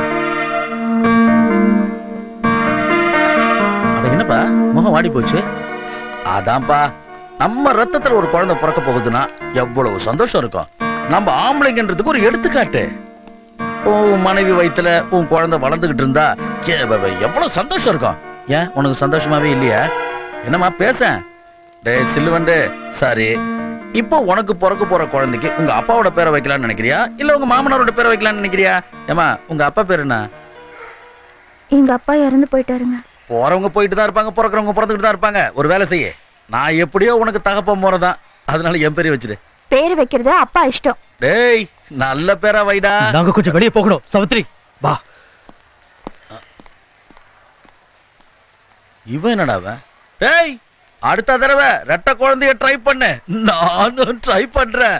அட என்னப்பா முகம் வாடி போச்சு? அதான்ப்பா, நம்ம ரத்தத்துல ஒரு குழந்தை பிறக்க போகுதுன்னா எவ்வளவு சந்தோஷம் இருக்கும். நம்ம ஆம்பளைங்கன்றதுக்கு ஒரு எடுத்துக்காட்டு. உன் மனைவி வயித்துல உன் குழந்தை வளர்ந்துகிட்டு இருந்தா எவ்வளவு சந்தோஷம் இருக்கும். ஏன் உனக்கு சந்தோஷமாவே இல்லையா? என்னம்மா பேச? டே சில்லுவண்டு, சாரி, இப்போ உனக்கு பிறக்க போற குழந்தைக்கு உங்க அப்பாவோட பேரை வைக்கலாம்னு நினைக்கிறியா, இல்ல உங்க மாமனாரோட பேரை வைக்கலாம்னு நினைக்கிறியா? ஏமா, உங்க அப்பா பேர் என்ன? எங்க அப்பா இறந்து போயிட்டாருங்க. போறவங்க போயிட்டு தான் இருப்பாங்க, பிறக்கிறவங்க பிறந்துட்டு தான் இருப்பாங்க. ஒரு வேலை செய்ய, நான் எப்படியோ உனக்கு தகப்ப போறதான், அதனால என் பேரை வச்சிரு. பேர் வைக்கிறது அப்பா இஷ்டம். டேய், நல்ல பேரா வைடா. நாங்க கொஞ்சம் வெளியே போகணும். சவித்ரி வா. இவன் என்னடா? டேய், அடுத்த தடவை ரெட்ட குழந்தைய ட்ரை பண்ணு, நானும் ட்ரை பண்றேன்.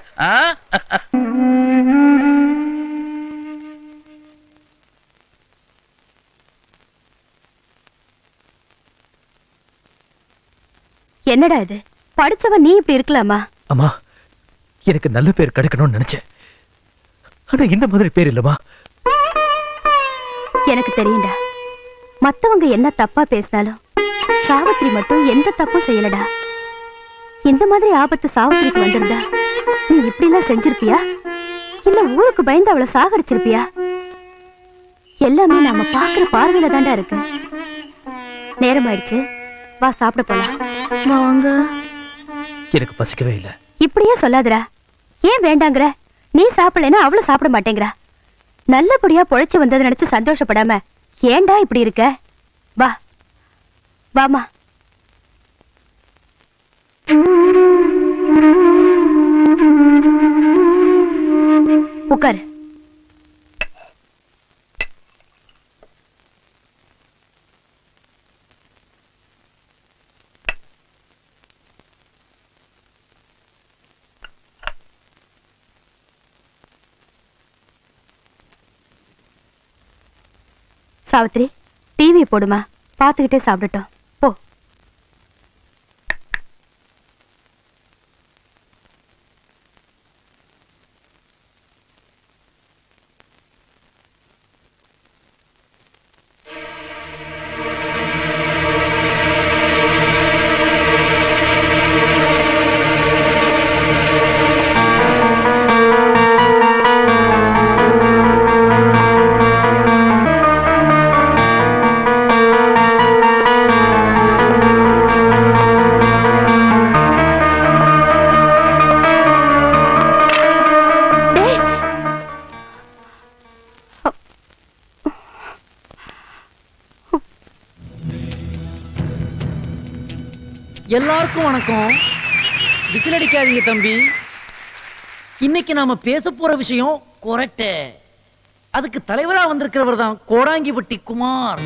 என்னடா இது? படிச்சவன் நீ இப்படி இருக்கலாமா? அம்மா, எனக்கு நல்ல பேர் கிடைக்கணும்னு நினைச்சேன். ஆனா இந்த மாதிரி பேர் இல்லம்மா. எனக்கு தெரியும்டா, மத்தவங்க என்ன தப்பா பேசினாலும் சாவித்திரி மட்டும் எந்த தப்பும் செய்யலடா. இந்த மாதிரி ஆபத்து சாவித்திரிக்கு வந்திருந்தா நீ இப்படி எல்லாம் செஞ்சிருப்பியா, இல்ல ஊருக்கு பயந்து அவளை சாகடிச்சிருப்பியா? எல்லாமே நாம பாக்குற பார்வையில தாண்டா இருக்கு. நேரம் ஆயிடுச்சு, வா சாப்பிட போலாம். வாங்க. எனக்கு பசிக்கவே இல்ல. இப்படியே சொல்லாதடா. ஏன் வேண்டாங்கற? நீ சாப்பிடலன்னா அவளும் சாப்பிட மாட்டேங்கறா. நல்லபடியா பொழைச்சு வந்ததை நினைச்சு சந்தோஷப்படாம ஏன்டா இப்படி இருக்க? வா வாமா. உட்காரு. சாவித்ரி, டிவி போடுமா, பாத்துக்கிட்டே சாப்பிடட்டும். போ. எல்லாருக்கும் வணக்கம். விசில் அடிக்காதீங்க தம்பி. இன்னைக்கு நாம பேச போற விஷயம் கொரட்டை. அதுக்கு தலைவரா வந்திருக்கிறவர் தான் கோடாங்கிப்பட்டி குமார்.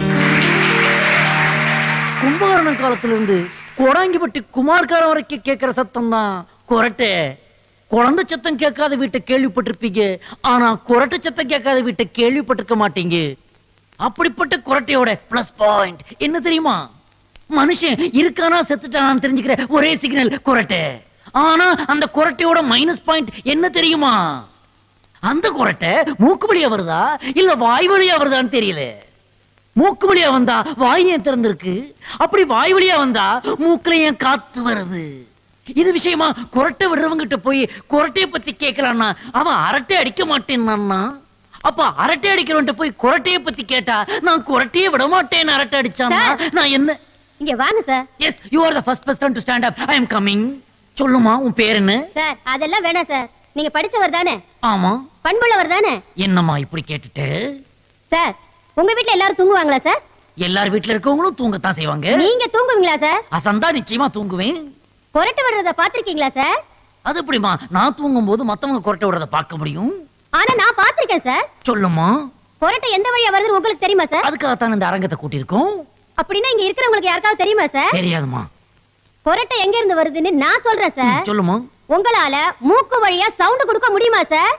கும்பகர்ணன் காலத்துல இருந்து கோடாங்கிப்பட்டி குமார்கார வரைக்கும் கேட்கிற சத்தம் தான் கொரட்டை. குழந்தை சத்தம் கேட்காத வீட்டை கேள்விப்பட்டிருப்பீங்க, ஆனா கொரட்டை சத்தம் கேட்காத வீட்டை கேள்விப்பட்டிருக்க மாட்டீங்க. அப்படிப்பட்ட கொரட்டையோட பிளஸ் பாயிண்ட் என்ன தெரியுமா? மனுஷன் இருக்கானா செத்துட்டானான்னு தெரிஞ்சுக்கிற ஒரே சிக்னல் கொரட்டை. ஆனா அந்த கொரட்டையோட மைனஸ் பாயிண்ட் என்ன தெரியுமா? அந்த கொரட்டை மூக்கு வழியா வருதா இல்ல வாய் வழியா வருதான்னு தெரியல. மூக்கு வழியா வந்தா வாய் ஏன் திறந்திருக்கு, அப்படி வாய் வழியா வந்தா மூக்குல ஏன் காத்து வருது. இது விஷயமா கொரட்டை விடுறவங்கிட்ட போய் கொரட்டைய பத்தி கேட்கலான்னா அவன் அரட்டை அடிக்க மாட்டேன்னா, அப்ப அரட்டை அடிக்கிறவன்ட்ட போய் குரட்டையை பத்தி கேட்டா நான் குரட்டையை விட மாட்டேன்னு அரட்டை அடிச்சானா நான் என்ன? இங்க வாங்க sir. Yes, you are the first person to stand up. I am coming. சொல்லுமா உன் பேர் என்ன? சார் அதெல்லாம் வேணாம் சார். நீங்க படிச்சவர் தானே? ஆமா. பண்புள்ளவர் தானே? என்னம்மா இப்படி கேட்டுட்டு? சார் உங்க வீட்ல எல்லாரும் தூங்குவாங்களா சார்? எல்லார் வீட்ல இருக்கவங்களும் தூங்கத்தான் செய்வாங்க. நீங்க தூங்குவீங்களா சார்? அசந்தா நிச்சயமா தூங்குவேன். கொரட்டை விடுறத பாத்திருக்கீங்களா சார்? அது எப்படிமா நான் தூங்கும் போது மத்தவங்க கொரட்டை விடுறத பார்க்க முடியும்? ஆனா நான் பாத்திருக்கேன் சார். சொல்லுமா. கொரட்டை எந்த வழியா வருதுன்னு உங்களுக்கு தெரியுமா சார்? அதுக்காகத்தான் இந்த அரங்கத்தை கூட்டியிருக்கோம். அப்படின்னா இங்க இருக்கிறவங்களுக்கு யாருக்காவது தெரியுமா சார்? தெரியாதுமா. கொரட்டை எங்க இருந்து வருதுன்னு நான் சொல்றேன் சார். சொல்லுமா. உங்களால மூக்கு வழியா சவுண்ட் கொடுக்க முடியுமா சார்?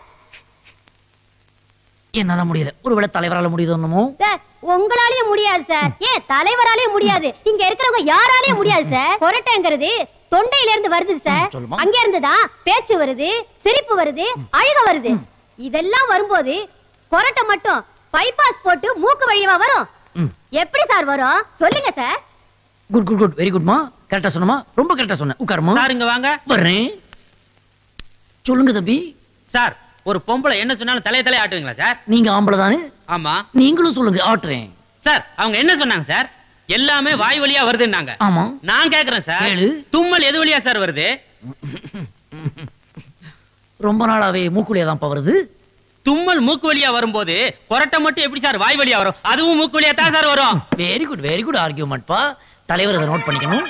என்னால முடியல. ஒருவேளை தலைவரால முடியுதோ? சார் உங்களாலயும் முடியாது சார். ஏன் தலைவராலயும் முடியாது. இங்க இருக்கிறவங்க யாராலயும் முடியாது சார். கொரட்டைங்கிறது தொண்டையில இருந்து வருது சார். அங்க இருந்துதான் பேச்சு வருது, சிரிப்பு வருது, அழுக வருது. இதெல்லாம் வரும்போது கொரட்டை மட்டும் பைபாஸ் போட்டு மூக்கு வழியா வரும். எப்படி சார் வரும் சொல்லுங்க sir. Good good good very குட்மா. கரெக்டா சொன்னமா? ரொம்ப கரெக்டா சொன்ன. உட்காருமா. சார் இங்க வாங்க. வரேன். சொல்லுங்க தம்பி. சார் ஒரு பொம்பளை என்ன சொன்னாலும் தலைய தலைய ஆட்டுவீங்களா சார்? நீங்க ஆம்பளை தானே? ஆமா. நீங்களும் சொல்லுங்க, ஆட்டுறேன். சார் அவங்க என்ன சொன்னாங்க சார்? எல்லாமே வாய் வழியா வருதுன்னாங்க. ஆமா. நான் கேக்குறேன் சார், தும்மல் எது வழியா சார் வருது? ரொம்ப நாளாவே மூக்குலியா தான் வருது. தும்மல் மூக்கு வழியா வரும்போது கொரட்டை மட்டும் எப்படி சார் வாய் வழியா வரும்? அதுவும் மூக்கு வழியா தான் சார் வரும். Very good very good argument பா. தலைவர் அதை நோட் பண்ணிக்கணும்.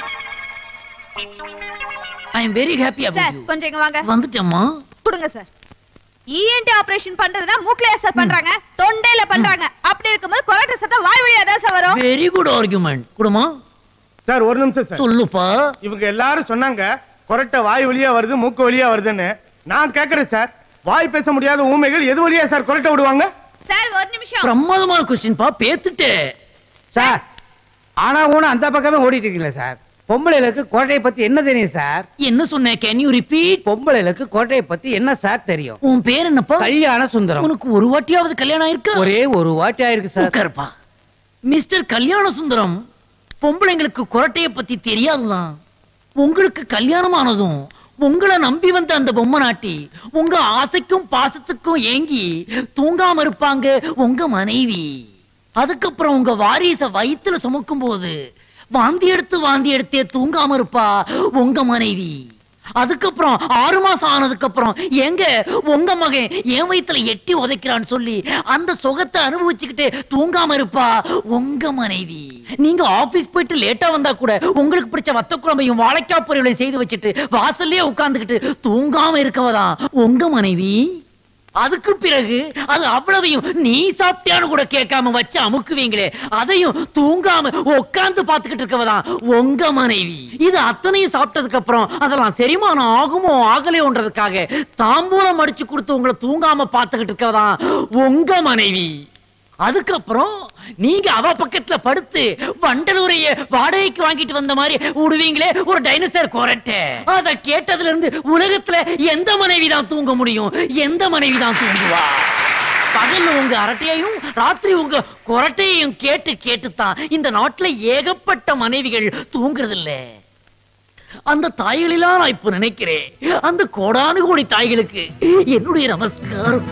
I am very happy about you. கொஞ்சம் இங்க வாங்க. வந்துட்டேம்மா. கொடுங்க சார். இஎன்டி ஆபரேஷன் பண்றதுனா மூக்குல சார் பண்றாங்க, தொண்டையில பண்றாங்க. அப்படி இருக்கும்போது கொரட்டை சத்தம் வாய் வழியா தான் சார் வரும். Very good argument. குடுமா. சார் ஒரு நிமிஷம் சார். சொல்லுப்பா. இவங்க எல்லாரும் சொன்னாங்க கொரட்டை வாய் வழியா வருது, மூக்கு வழியா வருதுன்னு. நான் கேக்குறேன் சார், வாய் பேச முடியாத ஊமைகள் எது வழியா சார் கொரட்டை விடுவாங்க? சார் ஒரு நிமிஷம். பிரமாதமான क्वेश्चन பா. பேத்துட்டே. சார் ஆனா ஊனா அந்த பக்கமே ஓடிட்டு இருக்கீங்களா சார்? பொம்பளைகளுக்கு கோட்டையை பத்தி என்ன தெரியும் சார்? என்ன சொன்ன? Can you repeat? பொம்பளைகளுக்கு கோட்டையை பத்தி என்ன சார் தெரியும்? உன் பேர் என்னப்பா? கல்யாண சுந்தரம். உனக்கு ஒரு வாட்டியாவது கல்யாணம் ஆயிருக்கு? ஒரே ஒரு வாட்டி ஆயிருக்கு சார். உட்காருப்பா. மிஸ்டர் கல்யாண சுந்தரம், பொம்பளைங்களுக்கு கொரட்டையை பத்தி தெரியாதுதான். உங்களுக்கு கல்யாணம் ஆனதும் உங்களை நம்பி வந்த அந்த பொம்மை நாட்டி உங்க ஆசைக்கும் பாசத்துக்கும் ஏங்கி தூங்காம இருப்பாங்க உங்க மனைவி. அதுக்கப்புறம் உங்க வாரிச வயித்துல சுமக்கும் போது வாந்தி எடுத்து வாந்தி எடுத்தே தூங்காம இருப்பா உங்க மனைவி. அதுக்கப்புறம் ஆறு மாசம் ஆனதுக்கு அப்புறம் எங்க உங்க மகன் என் வயித்துல எட்டி உதைக்கிறான்னு சொல்லி அந்த சுகத்தை அனுபவிச்சுக்கிட்டு தூங்காம இருப்பா உங்க மனைவி. நீங்க ஆபீஸ் போயிட்டு லேட்டா வந்தா கூட உங்களுக்கு பிடிச்ச வத்த குழம்பையும் வாழைக்காய் பொரியலையும் செய்து வச்சுட்டு வாசல்லே உட்கார்ந்துகிட்டு தூங்காம இருக்கவதான் உங்க மனைவி. அதுக்கு பிறகு அது அவ்வளவையும் நீ சாப்பிட்டியான்னு கூட கேட்காம வச்சு அமுக்குவீங்களே, அதையும் தூங்காம உட்கார்ந்து பாத்துக்கிட்டு இருக்கவதான் உங்க மனைவி. இது அத்தனையும் சாப்பிட்டதுக்கு அப்புறம் அதெல்லாம் செரிமானம் ஆகுமோ ஆகலையோன்றதுக்காக தாம்பூலம் அடிச்சு கொடுத்து உங்களை தூங்காம பாத்துக்கிட்டு இருக்கவதான் உங்க மனைவி. அதுக்கப்புறம் நீங்க அவ பக்கத்துல படுத்து வண்டலூரைய வாடகைக்கு வாங்கிட்டு வந்த மாதிரி விடுவீங்களே ஒரு டைனோசர் கொரட்டை. அத கேட்டதுல இருந்து உலகத்துல எந்த மனைவி தான் தூங்க முடியும்? எந்த மனைவி தான் தூங்குவா? பகல்ல உங்க அரட்டையையும் ராத்திரி உங்க கொரட்டையையும் கேட்டு கேட்டுத்தான் இந்த நாட்டுல ஏகப்பட்ட மனைவிகள் தூங்குறது இல்ல. அந்த தாய்களெல்லாம் நான் இப்ப நினைக்கிறேன், அந்த கோடானு கோடி தாய்களுக்கு என்னுடைய நமஸ்காரம்.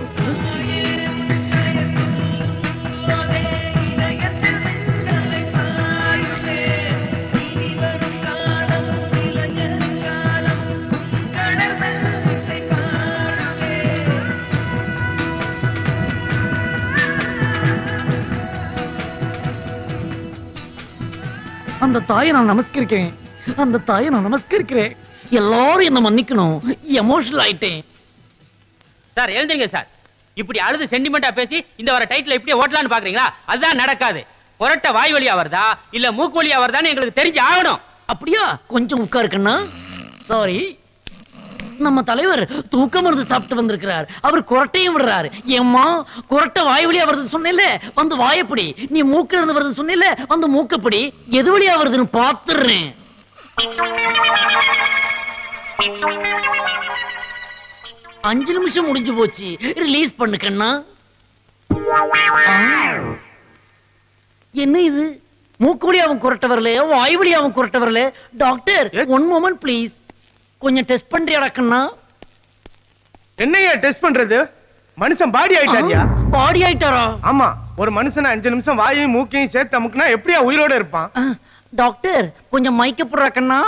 அந்த தாயை நான் நமஸ்கரிக்கிறேன், அந்த தாயை நான் நமஸ்கரிக்கிறேன். எல்லாரும் என்ன மன்னிக்கணும், எமோஷனல் ஆயிட்டேன். சார் எழுந்துங்க சார். இப்படி அழுது சென்டிமெண்டா பேசி இந்த வர டைட்டில் இப்படியே ஓட்டலான்னு பாக்குறீங்களா? அதுதான் நடக்காது. கொரட்டை வாய் வழியா வருதா இல்ல மூக்கு வழியா வருதான்னு எங்களுக்கு தெரிஞ்சு ஆகணும். அப்படியா? கொஞ்சம் உட்காருக்கண்ணா. சாரி, நம்ம தலைவர் தூக்க மருந்து சாப்பிட்டு வந்திருக்கிறார். அவர் கொரட்டையும் விடுறாரு. ஏம்மா கொரட்டை வாய் வழியா வருதுன்னு சொன்னேல்ல, வந்து வாயப்படி. நீ மூக்குல இருந்து வருதுன்னு சொன்னேல்ல, வந்து மூக்கப்படி. எது வழியா வருதுன்னு பாத்துறேன். அஞ்சு நிமிஷம் முடிஞ்சு போச்சு, ரிலீஸ் பண்ணு கண்ணா. என்ன இது? மூக்கு வழியா அவன் கொரட்டை வரல, வாய் வழியா அவன் கொரட்டை வரல. Doctor one moment please. கொஞ்சம் டெஸ்ட் பண்றியா கண்ணா? என்னையா டெஸ்ட் பண்றது? மனுஷன் பாடி ஆயிட்டாரியா? பாடி ஆயிட்டாரா? ஆமா, ஒரு மனுஷன் அஞ்சு நிமிஷம் வாயையும் மூக்கையும் சேர்த்து அமுக்குனா எப்படியா உயிரோட இருப்பான்? டாக்டர் கொஞ்சம் மைக்க போடுற கண்ணா.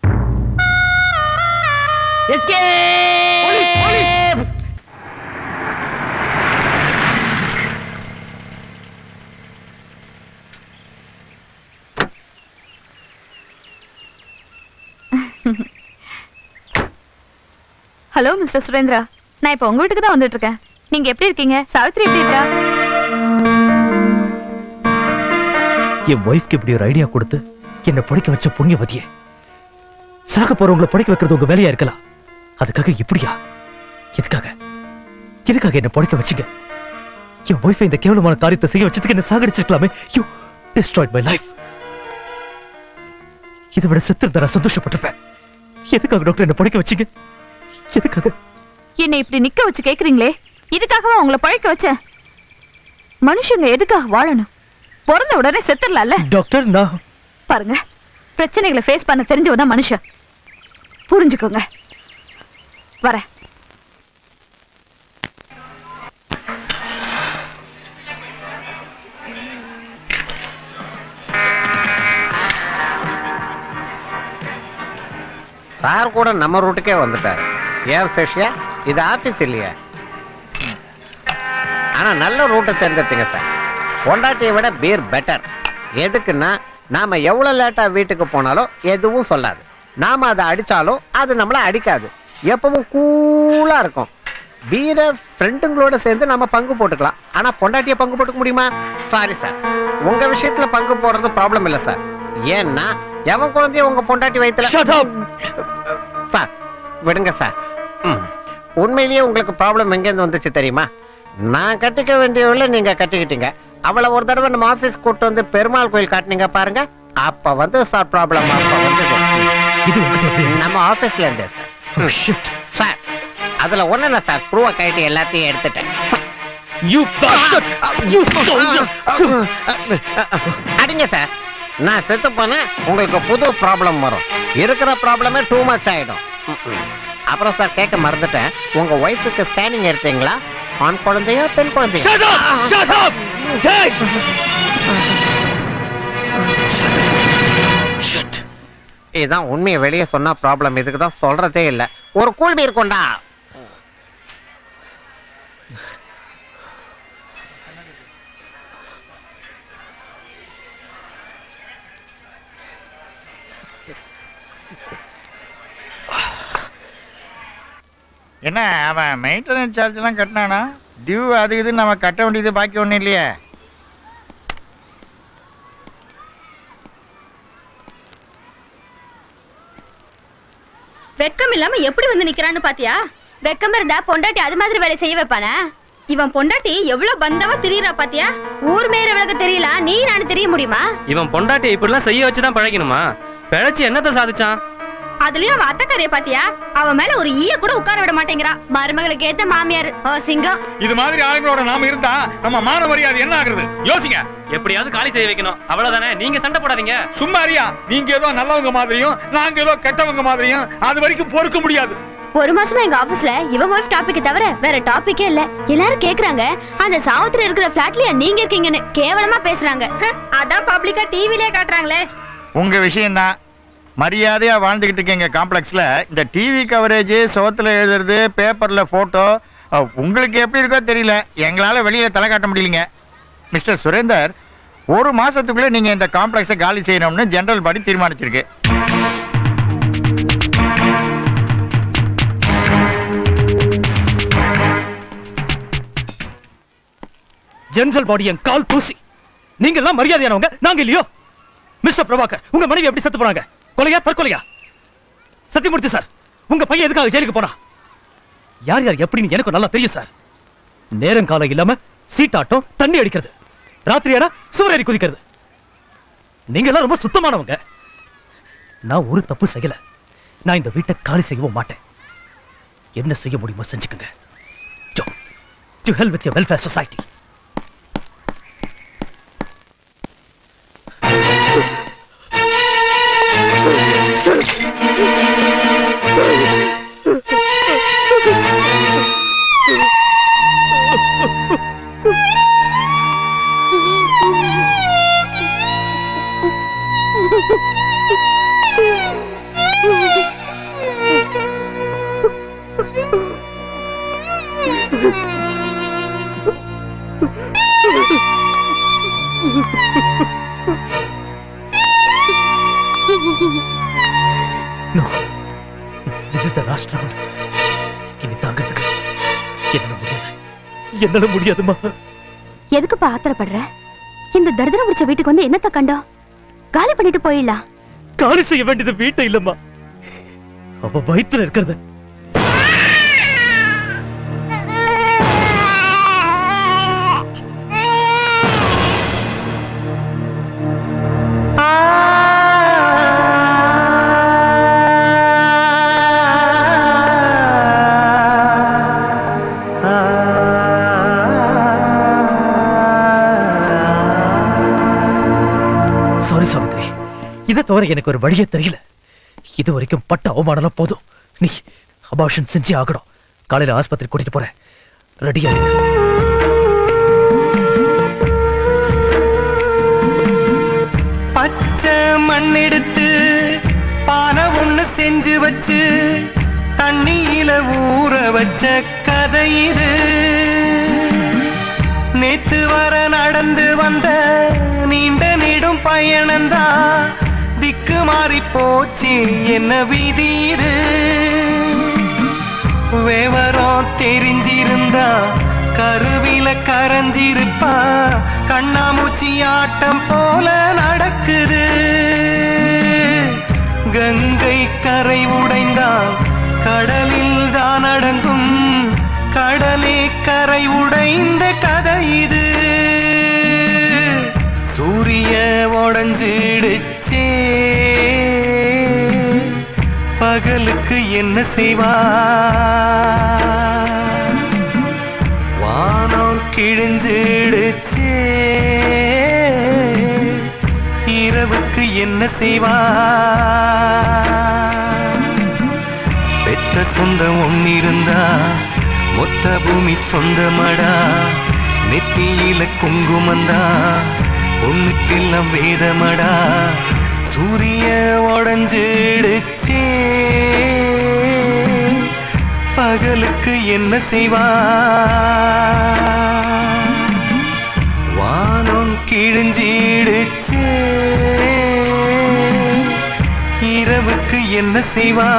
ஹலோ மிஸ்டர் சுரேந்திரா, நான் இப்ப உங்க வீட்டுக்கு தான் வந்துட்டு இருக்கேன். நீங்க எப்படி இருக்கீங்க? சாவித்ரி எப்படி இருக்கா? என் ஒய்ஃப்க்கு இப்படி ஒரு ஐடியா கொடுத்து என்ன படிக்க வச்ச புண்ணியவதியே. சாக போறவங்களை படிக்க வைக்கிறது உங்க வேலையா இருக்கலாம், அதுக்காக இப்படியா? எதுக்காக எதுக்காக என்ன படிக்க வச்சுங்க? என் ஒய்ஃபை இந்த கேவலமான காரியத்தை செய்ய வச்சதுக்கு என்ன சாகடிச்சிருக்கலாமே. You destroyed my life. இதை விட செத்து நான் சந்தோஷப்பட்டிருப்பேன். எதுக்காக டாக்டர் என்ன படிக்க வச்சீங்க? எதுக்காக என்னை இப்படி நிக்க வச்சு கேக்குறீங்களே, இதுக்காகவா உங்களை பழைக்க வச்சேன்? மனுஷங்க எதுக்காக வாழணும்? பிறந்த உடனே செத்துடலாம்ல டாக்டர். நான் பாருங்க, பிரச்சனைகளை ஃபேஸ் பண்ண தெரிஞ்சவதான் மனுஷன், புரிஞ்சுக்கோங்க. வரேன். சார் கூட நம்ம ரூட்டுக்கே வந்துட்டார். ஏன் சேஷியா, இது ஆபீஸ் இல்லையா? ஆனா நல்ல ரூட்டை தேர்ந்தெடுத்தீங்க சார். பொண்டாட்டியை விட பீர் பெட்டர். எதுக்குன்னா நாம எவ்வளவு லேட்டா வீட்டுக்கு போனாலும் எதுவும் சொல்லாது, நாம அதை அடிச்சாலும் அது நம்மள அடிக்காது, எப்பவும் கூலா இருக்கும். பீரை ஃப்ரெண்டுங்களோட சேர்ந்து நம்ம பங்கு போட்டுக்கலாம். ஆனா பொண்டாட்டிய பங்கு போட்டுக்க முடியுமா? சாரி சார், உங்க விஷயத்துல பங்கு போடுறது ப்ராப்ளம் இல்ல சார். ஏன்னா எவன் குழந்தைய உங்க பொண்டாட்டி வயித்துல. சார் விடுங்க சார். உண்மையிலேயே உங்களுக்கு ப்ராப்ளம் எங்கேருந்து வந்துச்சு தெரியுமா? நான் கட்டிக்க வேண்டியவளை நீங்க கட்டிக்கிட்டீங்க. அவளை ஒரு தடவை நம்ம ஆபீஸ் கூட்டு வந்து பெருமாள் கோயில் காட்டினீங்க பாருங்க, அப்ப வந்து சார் ப்ராப்ளம். அப்ப வந்து நம்ம ஆபீஸ்ல இருந்தே சார். சார் அதுல ஒண்ணு இல்ல சார், ஸ்க்ரூவை கட்டி எல்லாத்தையும் எடுத்துட்டேன். அடிங்க சார். நான் செத்து போனா உங்களுக்கு புது ப்ராப்ளம் வரும். இருக்கிற ப்ராப்ளமே டூ மச் ஆயிடும். அப்புறம் சார் கேட்க மறந்துட்டேன், உங்க ஒய்ஃபுக்கு ஸ்கேனிங் எடுத்தீங்களா? ஆண் குழந்தையா பெண் குழந்தையா? இதுதான் உண்மையை வெளியே சொன்னா ப்ராப்ளம். இதுக்கு தான் சொல்றதே இல்ல. ஒரு கூல் பீர் கொண்டா. என்ன அவன் மெயின்டெனன்ஸ் சார்ஜ் எல்லாம் கட்டினானா? டியூ அது இது நம்ம கட்ட வேண்டியது பாக்கி ஒண்ணும் இல்லையே. வெக்கம் இல்லாம எப்படி வந்து நிக்கிறான்னு பாத்தியா? வெக்கம் இருந்தா பொண்டாட்டி அது மாதிரி வேலை செய்ய வைப்பானா? இவன் பொண்டாட்டி எவ்வளவு பந்தவா திரியறா பாத்தியா? ஊர் மேயறவளுக்கு தெரியல, நீ நான் தெரிய முடியுமா? இவன் பொண்டாட்டி இப்படி எல்லாம் செய்ய வச்சுதான் பழகணுமா? பிழைச்சு என்னத்தை சாதிச்சான்? அதுலயும் அவன் அத்தக்காரிய பாத்தியா? அவன் மேல ஒரு ஈய கூட உட்கார விட மாட்டேங்கிறா. மருமகளுக்கு ஏத்த மாமியார் ஓ சிங்கம். இது மாதிரி ஆளுங்களோட நாம இருந்தா நம்ம மான மரியாதை என்ன ஆகுறது? யோசிங்க. எப்படியாவது காலி செய்ய வைக்கணும், அவ்வளவுதானே. நீங்க சண்டை போடாதீங்க. சும்மா அறியா, நீங்க ஏதோ நல்லவங்க மாதிரியும் நாங்க ஏதோ கெட்டவங்க மாதிரியும் அது வரைக்கும் பொறுக்க முடியாது. ஒரு மாசமா எங்க ஆபீஸ்ல இவன் வைஃப் டாபிக் தவிர வேற டாபிக்கே இல்ல. எல்லாரும் கேக்குறாங்க, அந்த சாவத்துல இருக்கிற பிளாட்லயா நீங்க இருக்கீங்கன்னு கேவலமா பேசுறாங்க. அதான் பப்ளிக்கா டிவிலே காட்டுறாங்களே. உங்க விஷயம் தான். மரியாதையா வாழ்ந்துகிட்டு இருக்கீங்க காம்ப்ளெக்ஸ்ல. இந்த டிவி கவரேஜ், சோத்துல எழுதுறது, பேப்பர்ல போட்டோ, உங்களுக்கு எப்படி இருக்கோ தெரியல, எங்களால வெளியில தலை காட்ட முடியலங்க. மிஸ்டர் சுரேந்தர், ஒரு மாசத்துக்குள்ள நீங்க இந்த காம்ப்ளெக்ஸை காலி செய்யணும்னு ஜெனரல் பாடி தீர்மானிச்சிருக்கு. ஜெனரல் பாடி என் கால் தூசி. நீங்க எல்லாம் மரியாதையானவங்க, நாங்க இல்லையோ? மிஸ்டர் பிரபாகர், உங்க மனைவி எப்படி செத்து போனாங்க? கொலையா தற்கொலையா? சத்தியமூர்த்தி சார், உங்க பையன் எதுக்காக ஜெயிலுக்கு போனா? யார் யார் எப்படின்னு எனக்கு நல்லா தெரியும் சார். நேரம் காலம் இல்லாம சீட்டாட்டம், தண்ணி அடிக்கிறது, ராத்திரியானா சுவரேறி குதிக்கிறது. நீங்க எல்லாம் ரொம்ப சுத்தமானவங்க. நான் ஒரு தப்பு செய்யல. நான் இந்த வீட்டை காலி செய்யவும் மாட்டேன். என்ன செய்ய முடியுமோ செஞ்சுக்கங்க. To hell with your welfare society. No. This is the last round. இனி தாங்கிறதுக்கு என்னால முடியாது. என்னால முடியாதுமா. எதுக்குப்பா ஆத்திரப்படுற? இந்த தரித்திரம் முடிச்ச வீட்டுக்கு வந்து என்னத்த கண்டோம்? காலி பண்ணிட்டு போயிடலாம். காலி செய்ய வேண்டியது வீட்டை இல்லம்மா, அவ வயித்துல இருக்கிறது. இதை தவிர எனக்கு ஒரு வழியே தெரியல. இது வரைக்கும் பட்ட அவமானம் போதும். நீ அபார்ஷன் செஞ்சு ஆகணும். காலையில ஆஸ்பத்திரி கூட்டிட்டு போறேன். ரெடியா இரு. பச்சை மண்ணெடுத்து பானை ஒண்ணு செஞ்சு வச்சு தண்ணியில ஊற வச்ச கதை இது. நேத்து வர நடந்து வந்த நீண்ட நெடும் பயணந்தா திக்கு மாறி போச்சு என்ன விதி இது. விவரம் தெரிஞ்சிருந்தா கருவில கரைஞ்சிருப்பா. கண்ணாமூச்சி ஆட்டம் போல நடக்குது. கங்கை கரை உடைந்தால் கடலில் தான் அடங்கும். கடலே கரை உடைந்த கதை இது. சூரிய உடைஞ்சிடுச்சே, பகலுக்கு என்ன செய்வா? வானம் கிழிஞ்சிடுச்சே, இரவுக்கு என்ன செய்வா? பெத்த சொந்தம் ஒன்னிருந்தா மொத்த பூமி சொந்தமடா. நெத்தியில குங்குமந்தா பொண்ணுக்கெல்லாம் வேதமடா. சூரிய உடைஞ்சிடுச்சே, பகலுக்கு என்ன செய்வா? வானம் கிழிஞ்சிடுச்சே, இரவுக்கு என்ன செய்வா?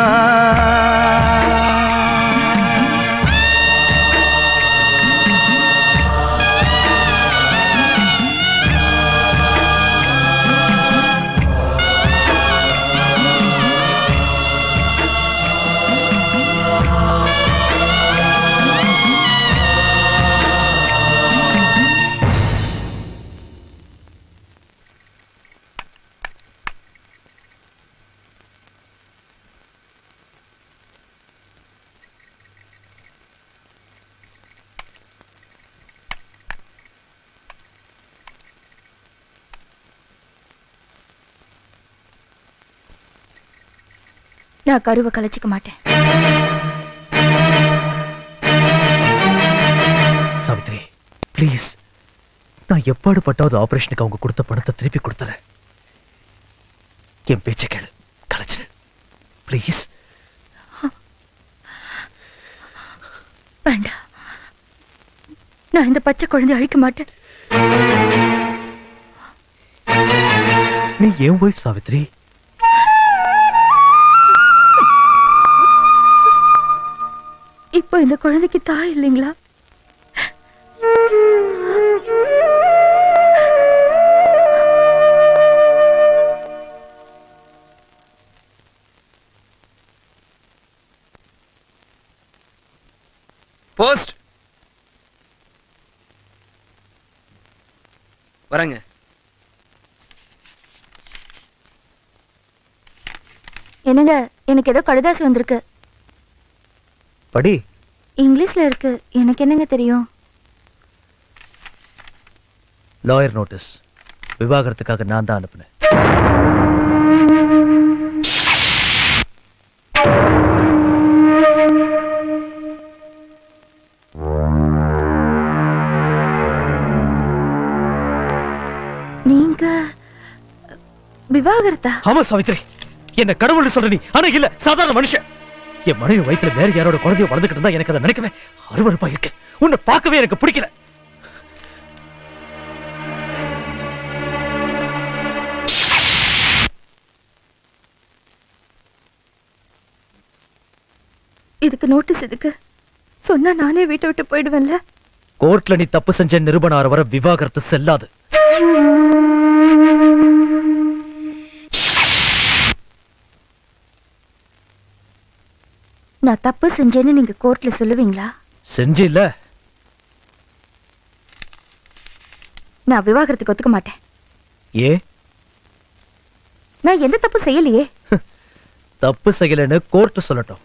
நான் கருவை கலைச்சிக்க மாட்டேன். சாவித்ரி, பிளீஸ், நான் எப்பாடு பட்டாவது ஆபரேஷனுக்கு அவங்க கொடுத்த பணத்தை திருப்பி கொடுத்துறேன். என் பேச்ச கேளு, கலைச்சிடு பிளீஸ். வேண்டாம், நான் இந்த பச்சை குழந்தை அழிக்க மாட்டேன். நீ என் ஒய்ஃப் சாவித்ரி. இப்போ இந்த குழந்தைக்கு தாய் இல்லைங்களா? போஸ்ட் வரங்க. என்னங்க, எனக்கு ஏதோ கடிதாசி வந்திருக்கு. படி. இங்கிலீஷ்ல இருக்கு, எனக்கு என்னங்க தெரியும்? Lawyer notice. விவாகரத்துக்காக நான் தான் அனுப்புனேன். நீங்க விவாகரத்தா? ஆமா சாவித்ரி, என்ன கடவுள் சொல்ற நீ. ஆனா இல்ல, சாதாரண மனுஷன். என் மனைவி வயித்துல வேற யாரோட குழந்தைய வளர்ந்துகிட்டு இருந்தா எனக்கு அதை நினைக்கவே அருவருப்பா இருக்கு. உன்னை பார்க்கவே எனக்கு பிடிக்கல. இதுக்கு நோட்டீஸ் எதுக்கு? சொன்னா நானே வீட்டை விட்டு போயிடுவேன்ல. கோர்ட்ல நீ தப்பு செஞ்ச நிரூபணம் ஆற வர விவாகரத்து செல்லாது. நான் தப்பு செஞ்சேன்னு நீங்க கோர்ட்ல சொல்லுவீங்களா? செஞ்சில்ல. நான் விவாகரத்துக்கு ஒத்துக்க மாட்டேன். ஏ? நான் எந்த தப்பு செய்யலையே. தப்பு செய்யலன்னு கோர்ட் சொல்லட்டும்.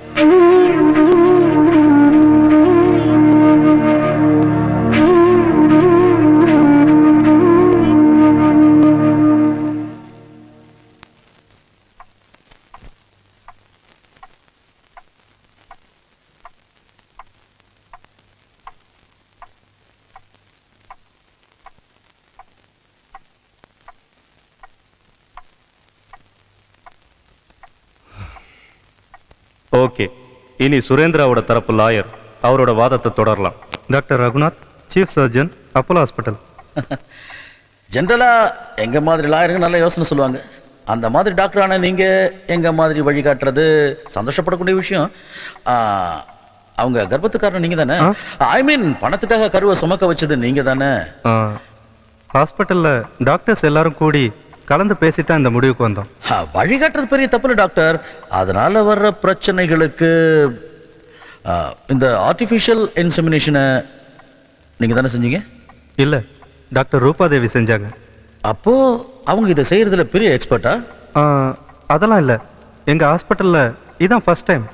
ஓகே, இனி சுரேந்திராவோட தரப்பு லாயர் அவரோட வாதத்தை தொடரலாம். Doctor Raghunath, chief surgeon, Apollo hospital. ஜென்ரலா எங்க மாதிரி லாயருங்க நல்ல யோசனை சொல்லுவாங்க. அந்த மாதிரி டாக்டர் ஆன நீங்க எங்க மாதிரி வழிகாட்டுறது சந்தோஷப்படக்கூடிய விஷயம். அவங்க கர்ப்பத்துக்காரன் நீங்க தானே? ஐ மீன் பணத்துக்காக கருவை சுமக்க வச்சது நீங்க தானே? ஹாஸ்பிட்டல்ல டாக்டர்ஸ் எல்லாரும் கூடி கலந்து பேசித்தான் இந்த முடிவுக்கு வந்தோம். வழிகாட்டுறது பெரிய தப்பு இல்லை டாக்டர். அதனால வர்ற பிரச்சனைகளுக்கு இந்த ஆர்டிஃபிஷியல் இன்செமினேஷனை நீங்க தானே செஞ்சீங்க? இல்ல, டாக்டர் ரூபாதேவி செஞ்சாங்க. அப்போ அவங்க இதை செய்யறதுல பெரிய எக்ஸ்பர்ட்டா? அதெல்லாம் இல்ல, எங்க ஹாஸ்பிட்டல்ல இதான் ஃபர்ஸ்ட் டைம்.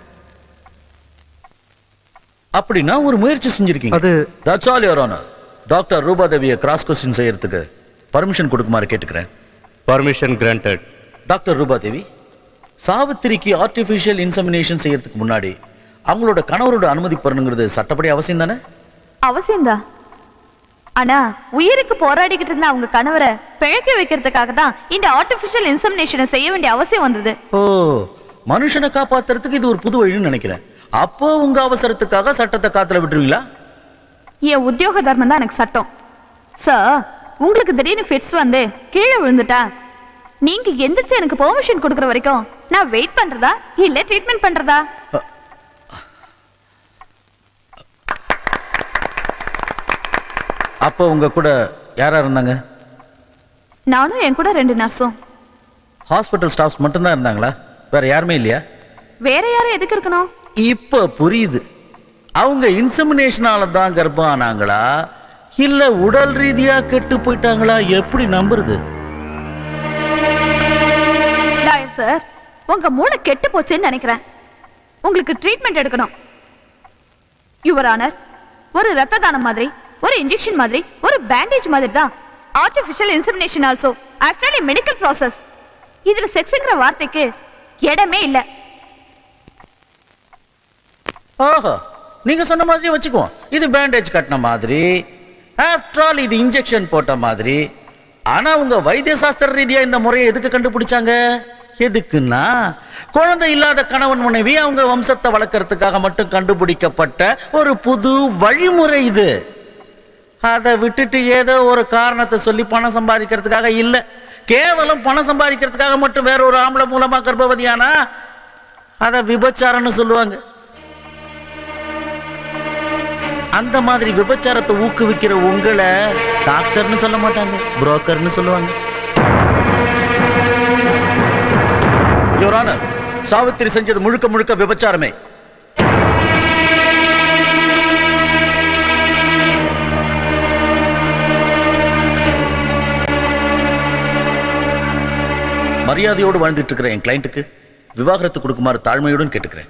அப்படின்னா ஒரு முயற்சி செஞ்சிருக்கீங்க. அது that's all your honour. Doctor ரூபாதேவியை கிராஸ் கொஸ்டின் செய்யறதுக்கு பர்மிஷன் கொடுக்குமாறு கேட்டுக்கிறேன். Permission granted. டாக்டர் ரூபாதேவி, சாவித்திரிக்கு ஆர்டிஃபிஷியல் இன்செமினேஷன் செய்யறதுக்கு முன்னாடி அவங்களோட கணவரோட அனுமதி பெறணுங்கிறது சட்டப்படி அவசியம் தானே? அவசியம்தான். ஆனா உயிருக்கு போராடிக்கிட்டு இருந்த அவங்க கணவரை பிழைக்க வைக்கிறதுக்காக தான் இந்த ஆர்டிபிஷியல் இன்செமினேஷனை செய்ய வேண்டிய அவசியம் வந்தது. ஓ, மனுஷனை காப்பாத்துறதுக்கு இது ஒரு புது வழின்னு நினைக்கிறேன். அப்போ உங்க அவசரத்துக்காக சட்டத்தை காத்துல விட்டுருவீங்களா? என் உத்தியோக தர்மம் தான் எனக்கு சட்டம். சார், உங்களுக்கு திடீர்னு ஃபிட்ஸ் வந்து கீழே விழுந்துட்டா நீங்க எந்திரிச்சு எனக்கு பெர்மிஷன் கொடுக்கற வரைக்கும் நான் வெயிட் பண்றதா இல்ல ட்ரீட்மெண்ட் பண்றதா? அப்போ உங்க கூட யாரா இருந்தாங்க? நானும் என் கூட ரெண்டு நர்ஸும். ஹாஸ்பிட்டல் ஸ்டாஃப்ஸ் மட்டும் தான் இருந்தாங்களா? வேற யாருமே இல்லையா? வேற யாரும் எதுக்கு இருக்கணும்? இப்ப புரியுது. அவங்க இன்செமினேஷனால தான் கர்ப்பம் ஆனாங்களா இல்ல உடல் ரீதியா கெட்டு போயிட்டாங்களா? எப்படி நம்புறது? லாயர் சார், உங்க மூளை கெட்டு போச்சுன்னு நினைக்கிறேன். உங்களுக்கு ட்ரீட்மெண்ட் எடுக்கணும். யுவர் ஆனர், ஒரு ரத்த தானம் மாதிரி, ஒரு இன்ஜெக்ஷன் மாதிரி, ஒரு பேண்டேஜ் மாதிரி தான் artificial insemination also. After a medical process. இதுல செக்ஸ்ங்கிற வார்த்தைக்கு இடமே இல்ல. ஓஹோ, நீங்க சொன்ன மாதிரி வச்சுக்குவோம். இது பேண்டேஜ் கட்டின மாதிரி, ஆஃப்டர் ஆல் இது இன்ஜெக்ஷன் போட்ட மாதிரி. ஆனா உங்க வைத்திய சாஸ்திர ரீதியா இந்த முறையை எதுக்கு கண்டுபிடிச்சாங்க? எதுக்குன்னா குழந்தை இல்லாத கணவன் மனைவி அவங்க வம்சத்தை வளர்க்கறதுக்காக மட்டும் கண்டுபிடிக்கப்பட்ட ஒரு புது வழிமுறை இது. அதை விட்டுட்டு ஏதோ ஒரு காரணத்தை சொல்லி பணம் சம்பாதிக்கிறதுக்காக இல்ல, கேவலம் பணம் சம்பாதிக்கிறதுக்காக மட்டும் வேற ஒரு ஆம்பளை மூலமா கர்ப்பவதியானா அதை விபச்சாரம்னு சொல்லுவாங்க. அந்த மாதிரி விபச்சாரத்தை ஊக்குவிக்கிற உங்களை டாக்டர்னு சொல்ல மாட்டாங்க, புரோக்கர்னு சொல்லுவாங்க. யுவர் ஆனர், சாவித்திரி செஞ்சது முழுக்க முழுக்க விபச்சாரமே. மரியாதையோடு வாழ்ந்துட்டு இருக்கிற என் கிளைண்ட்டுக்கு விவாகரத்து கொடுக்குமாறு தாழ்மையுடன் கேட்டுக்கிறேன்.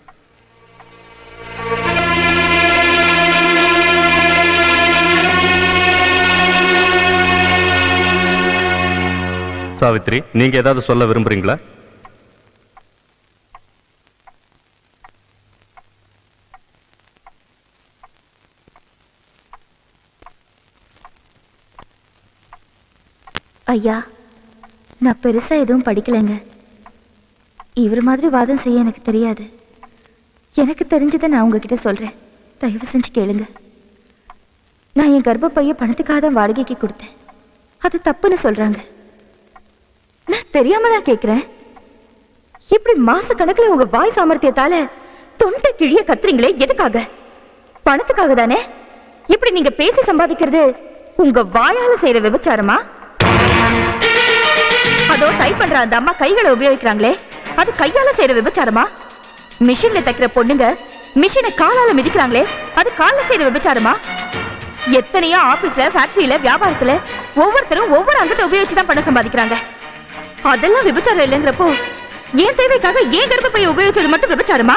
சாவித்ரி, நீங்க ஏதாவது சொல்ல விரும்புறீங்களா? ஐயா, நான் பெருசா எதுவும் படிக்கலைங்க. இவர் மாதிரி வாதம் செய்ய எனக்கு தெரியாது. எனக்கு தெரிஞ்சதை நான் உங்ககிட்ட சொல்றேன். தயவு செஞ்சு கேளுங்க. நான் என் கர்ப்பப்பைய பணத்துக்காக தான் வாடகைக்கு கொடுத்தேன். அது தப்புன்னு சொல்றாங்க. நான் தெரியாம தான் கேக்குறேன். இப்படி மாச கணக்குல உங்க வாய் சாமர்த்தியத்தால தொண்டை கிழிய கத்துறீங்களே, எதுக்காக? பணத்துக்காக தானே? இப்படி நீங்க பேசி சம்பாதிக்கிறது உங்க வாயால செய்யற விபச்சாரமா? அதோ டைப் பண்ற அந்த அம்மா கைகளை உபயோகிக்கிறாங்களே, அது கையால செய்யற விபச்சாரமா? மிஷின்ல தைக்கிற பொண்ணுங்க மிஷினை காலால மிதிக்கிறாங்களே, அது கால செய்யற விபச்சாரமா? எத்தனையோ ஆபீஸ்ல, ஃபேக்டரியில, வியாபாரத்துல ஒவ்வொருத்தரும் ஒவ்வொரு அங்கத்தை உபயோகிச்சு தான் பணம் சம்பாதிக்கிறாங்க. அதெல்லாம் விபச்சாரம் இல்லைங்கிறப்போ ஏன் தேவைக்காக ஏன் கர்ப்பப்பையை உபயோகிச்சது மட்டும் விபச்சாரமா?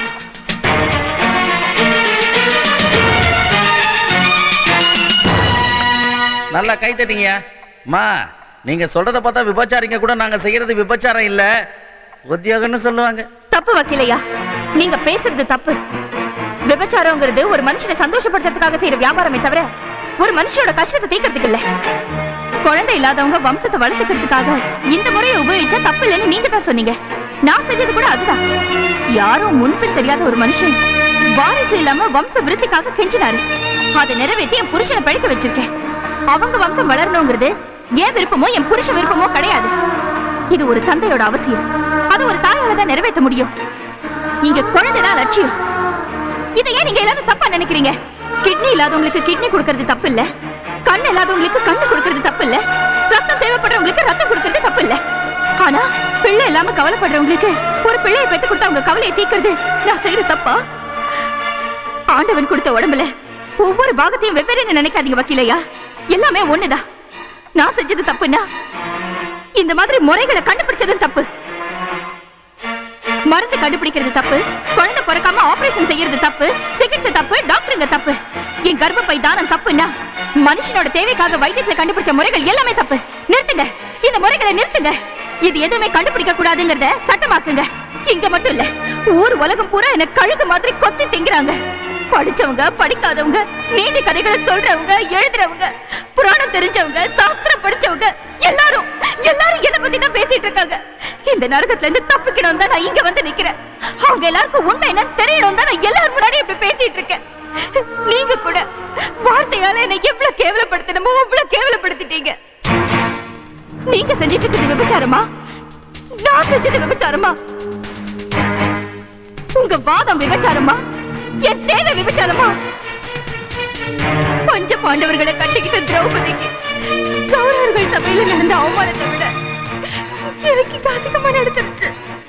நல்லா கை தட்டிங்க. மா, நீங்க சொல்றத பார்த்தா விபச்சாரிங்க கூட நாங்க செய்யறது விபச்சாரம் இல்ல, உத்தியோகம்னு சொல்லுவாங்க. தப்பு வக்கீலையா, நீங்க பேசுறது தப்பு. விபச்சாரங்கிறது ஒரு மனுஷனை சந்தோஷப்படுத்துறதுக்காக செய்யற வியாபாரமே தவிர ஒரு மனுஷனோட கஷ்டத்தை தீர்க்கறதுக்கு இல்ல. குழந்தை இல்லாதவங்க வம்சத்தை வளர்த்துக்கிறதுக்காக இந்த முறையை உபயோகிச்சா தப்பு இல்லைன்னு நீங்க தான் சொன்னீங்க. நான் செஞ்சது கூட அதுதான். யாரும் முன்பின் தெரியாத ஒரு மனுஷன் வாரிசு இல்லாம வம்ச விருத்திக்காக கெஞ்சினாரு. அதை நிறைவேற்றி என் புருஷனை பழிக்க வச்சிருக்கேன். அவங்க வம்சம் வளரணுங்கிறது என் விருப்பமோ என் புருஷ விருப்பமோ கிடையாது. இது ஒரு தந்தையோட அவசியம். அது ஒரு தாயால தான் நிறைவேற்ற முடியும். இங்க குழந்தைதான் லட்சியம். இதை ஏன் நீங்க எல்லாரும் தப்பா நினைக்கிறீங்க? கிட்னி இல்லாதவங்களுக்கு கிட்னி கொடுக்கறது தப்பு இல்ல, கண் இல்லாதவங்களுக்கு கண்ணு கொடுக்கறது தப்பு இல்ல, ரத்தம் தேவைப்படுறவங்களுக்கு ரத்தம் கொடுக்கறது தப்பு இல்ல. ஆனா பிள்ளை இல்லாம கவலைப்படுறவங்களுக்கு ஒரு பிள்ளையை பெத்து கொடுத்து அவங்க கவலையை தீர்க்கிறது நான் செய்யற தப்பா? ஆண்டவன் கொடுத்த உடம்புல ஒவ்வொரு பாகத்தையும் வெவ்வேறு நினைக்காதீங்க வக்கீலையா. எல்லாமே ஒண்ணுதான். நான் செஞ்சது தப்புன்னா இந்த மாதிரி முறைகளை கண்டுபிடிச்சதும் தப்பு. மருந்து கண்டுபிடிக்கிறது தப்பு, குழந்தை பிறக்காம ஆபரேஷன் செய்யறது தப்பு, சிகிச்சை தப்பு, டாக்டருங்க தப்பு. என் கர்ப்பப்பை தானம் தப்புன்னா மனுஷனோட தேவைக்காக வைத்தியத்துல கண்டுபிடிச்ச முறைகள் எல்லாமே தப்பு. நிறுத்துங்க, இந்த முறைகளை நிறுத்துங்க. இது எதுவுமே கண்டுபிடிக்க கூடாதுங்கிறத சட்டமாக்குங்க. இங்க மட்டும் இல்ல, ஊர் உலகம் பூரா என்ன கழுகு மாதிரி கொத்தி திங்கிறாங்க. படிச்சவங்க, படிக்காதவங்க, நீதி கதைகளை சொல்றவங்க, எழுதுறவங்க, புராணம் தெரிஞ்சவங்க, சாஸ்திரம் படிச்சவங்க எல்லாரும் எல்லாரும் என்ன பத்தி தான் பேசிட்டு இருக்காங்க. இந்த நரகத்துல இருந்து தப்பிக்கணும் தான் நான் இங்க வந்து நிக்கிறேன். அவங்க எல்லாருக்கும் உண்மை என்னன்னு தெரியணும் தான் நான் எல்லாரும் முன்னாடி இப்படி பேசிட்டு இருக்கேன். நீங்க கூட வார்த்தையால என்ன எவ்வளவு கேவலப்படுத்தணுமோ அவ்வளவு கேவலப்படுத்திட்டீங்க. நீங்க செஞ்சிட்டு இருக்கிறது விபச்சாரமா? நான் செஞ்சது விபச்சாரமா? உங்க வாதம் விபச்சாரமா? என் தேவை விபச்சாரமா? பஞ்ச பாண்டவர்களை கட்டிக்கிட்ட திரௌபதிக்கு கௌரவர்கள் சபையில நடந்த அவமானத்தை விட எனக்கு அதிகமா நடந்துருச்சு.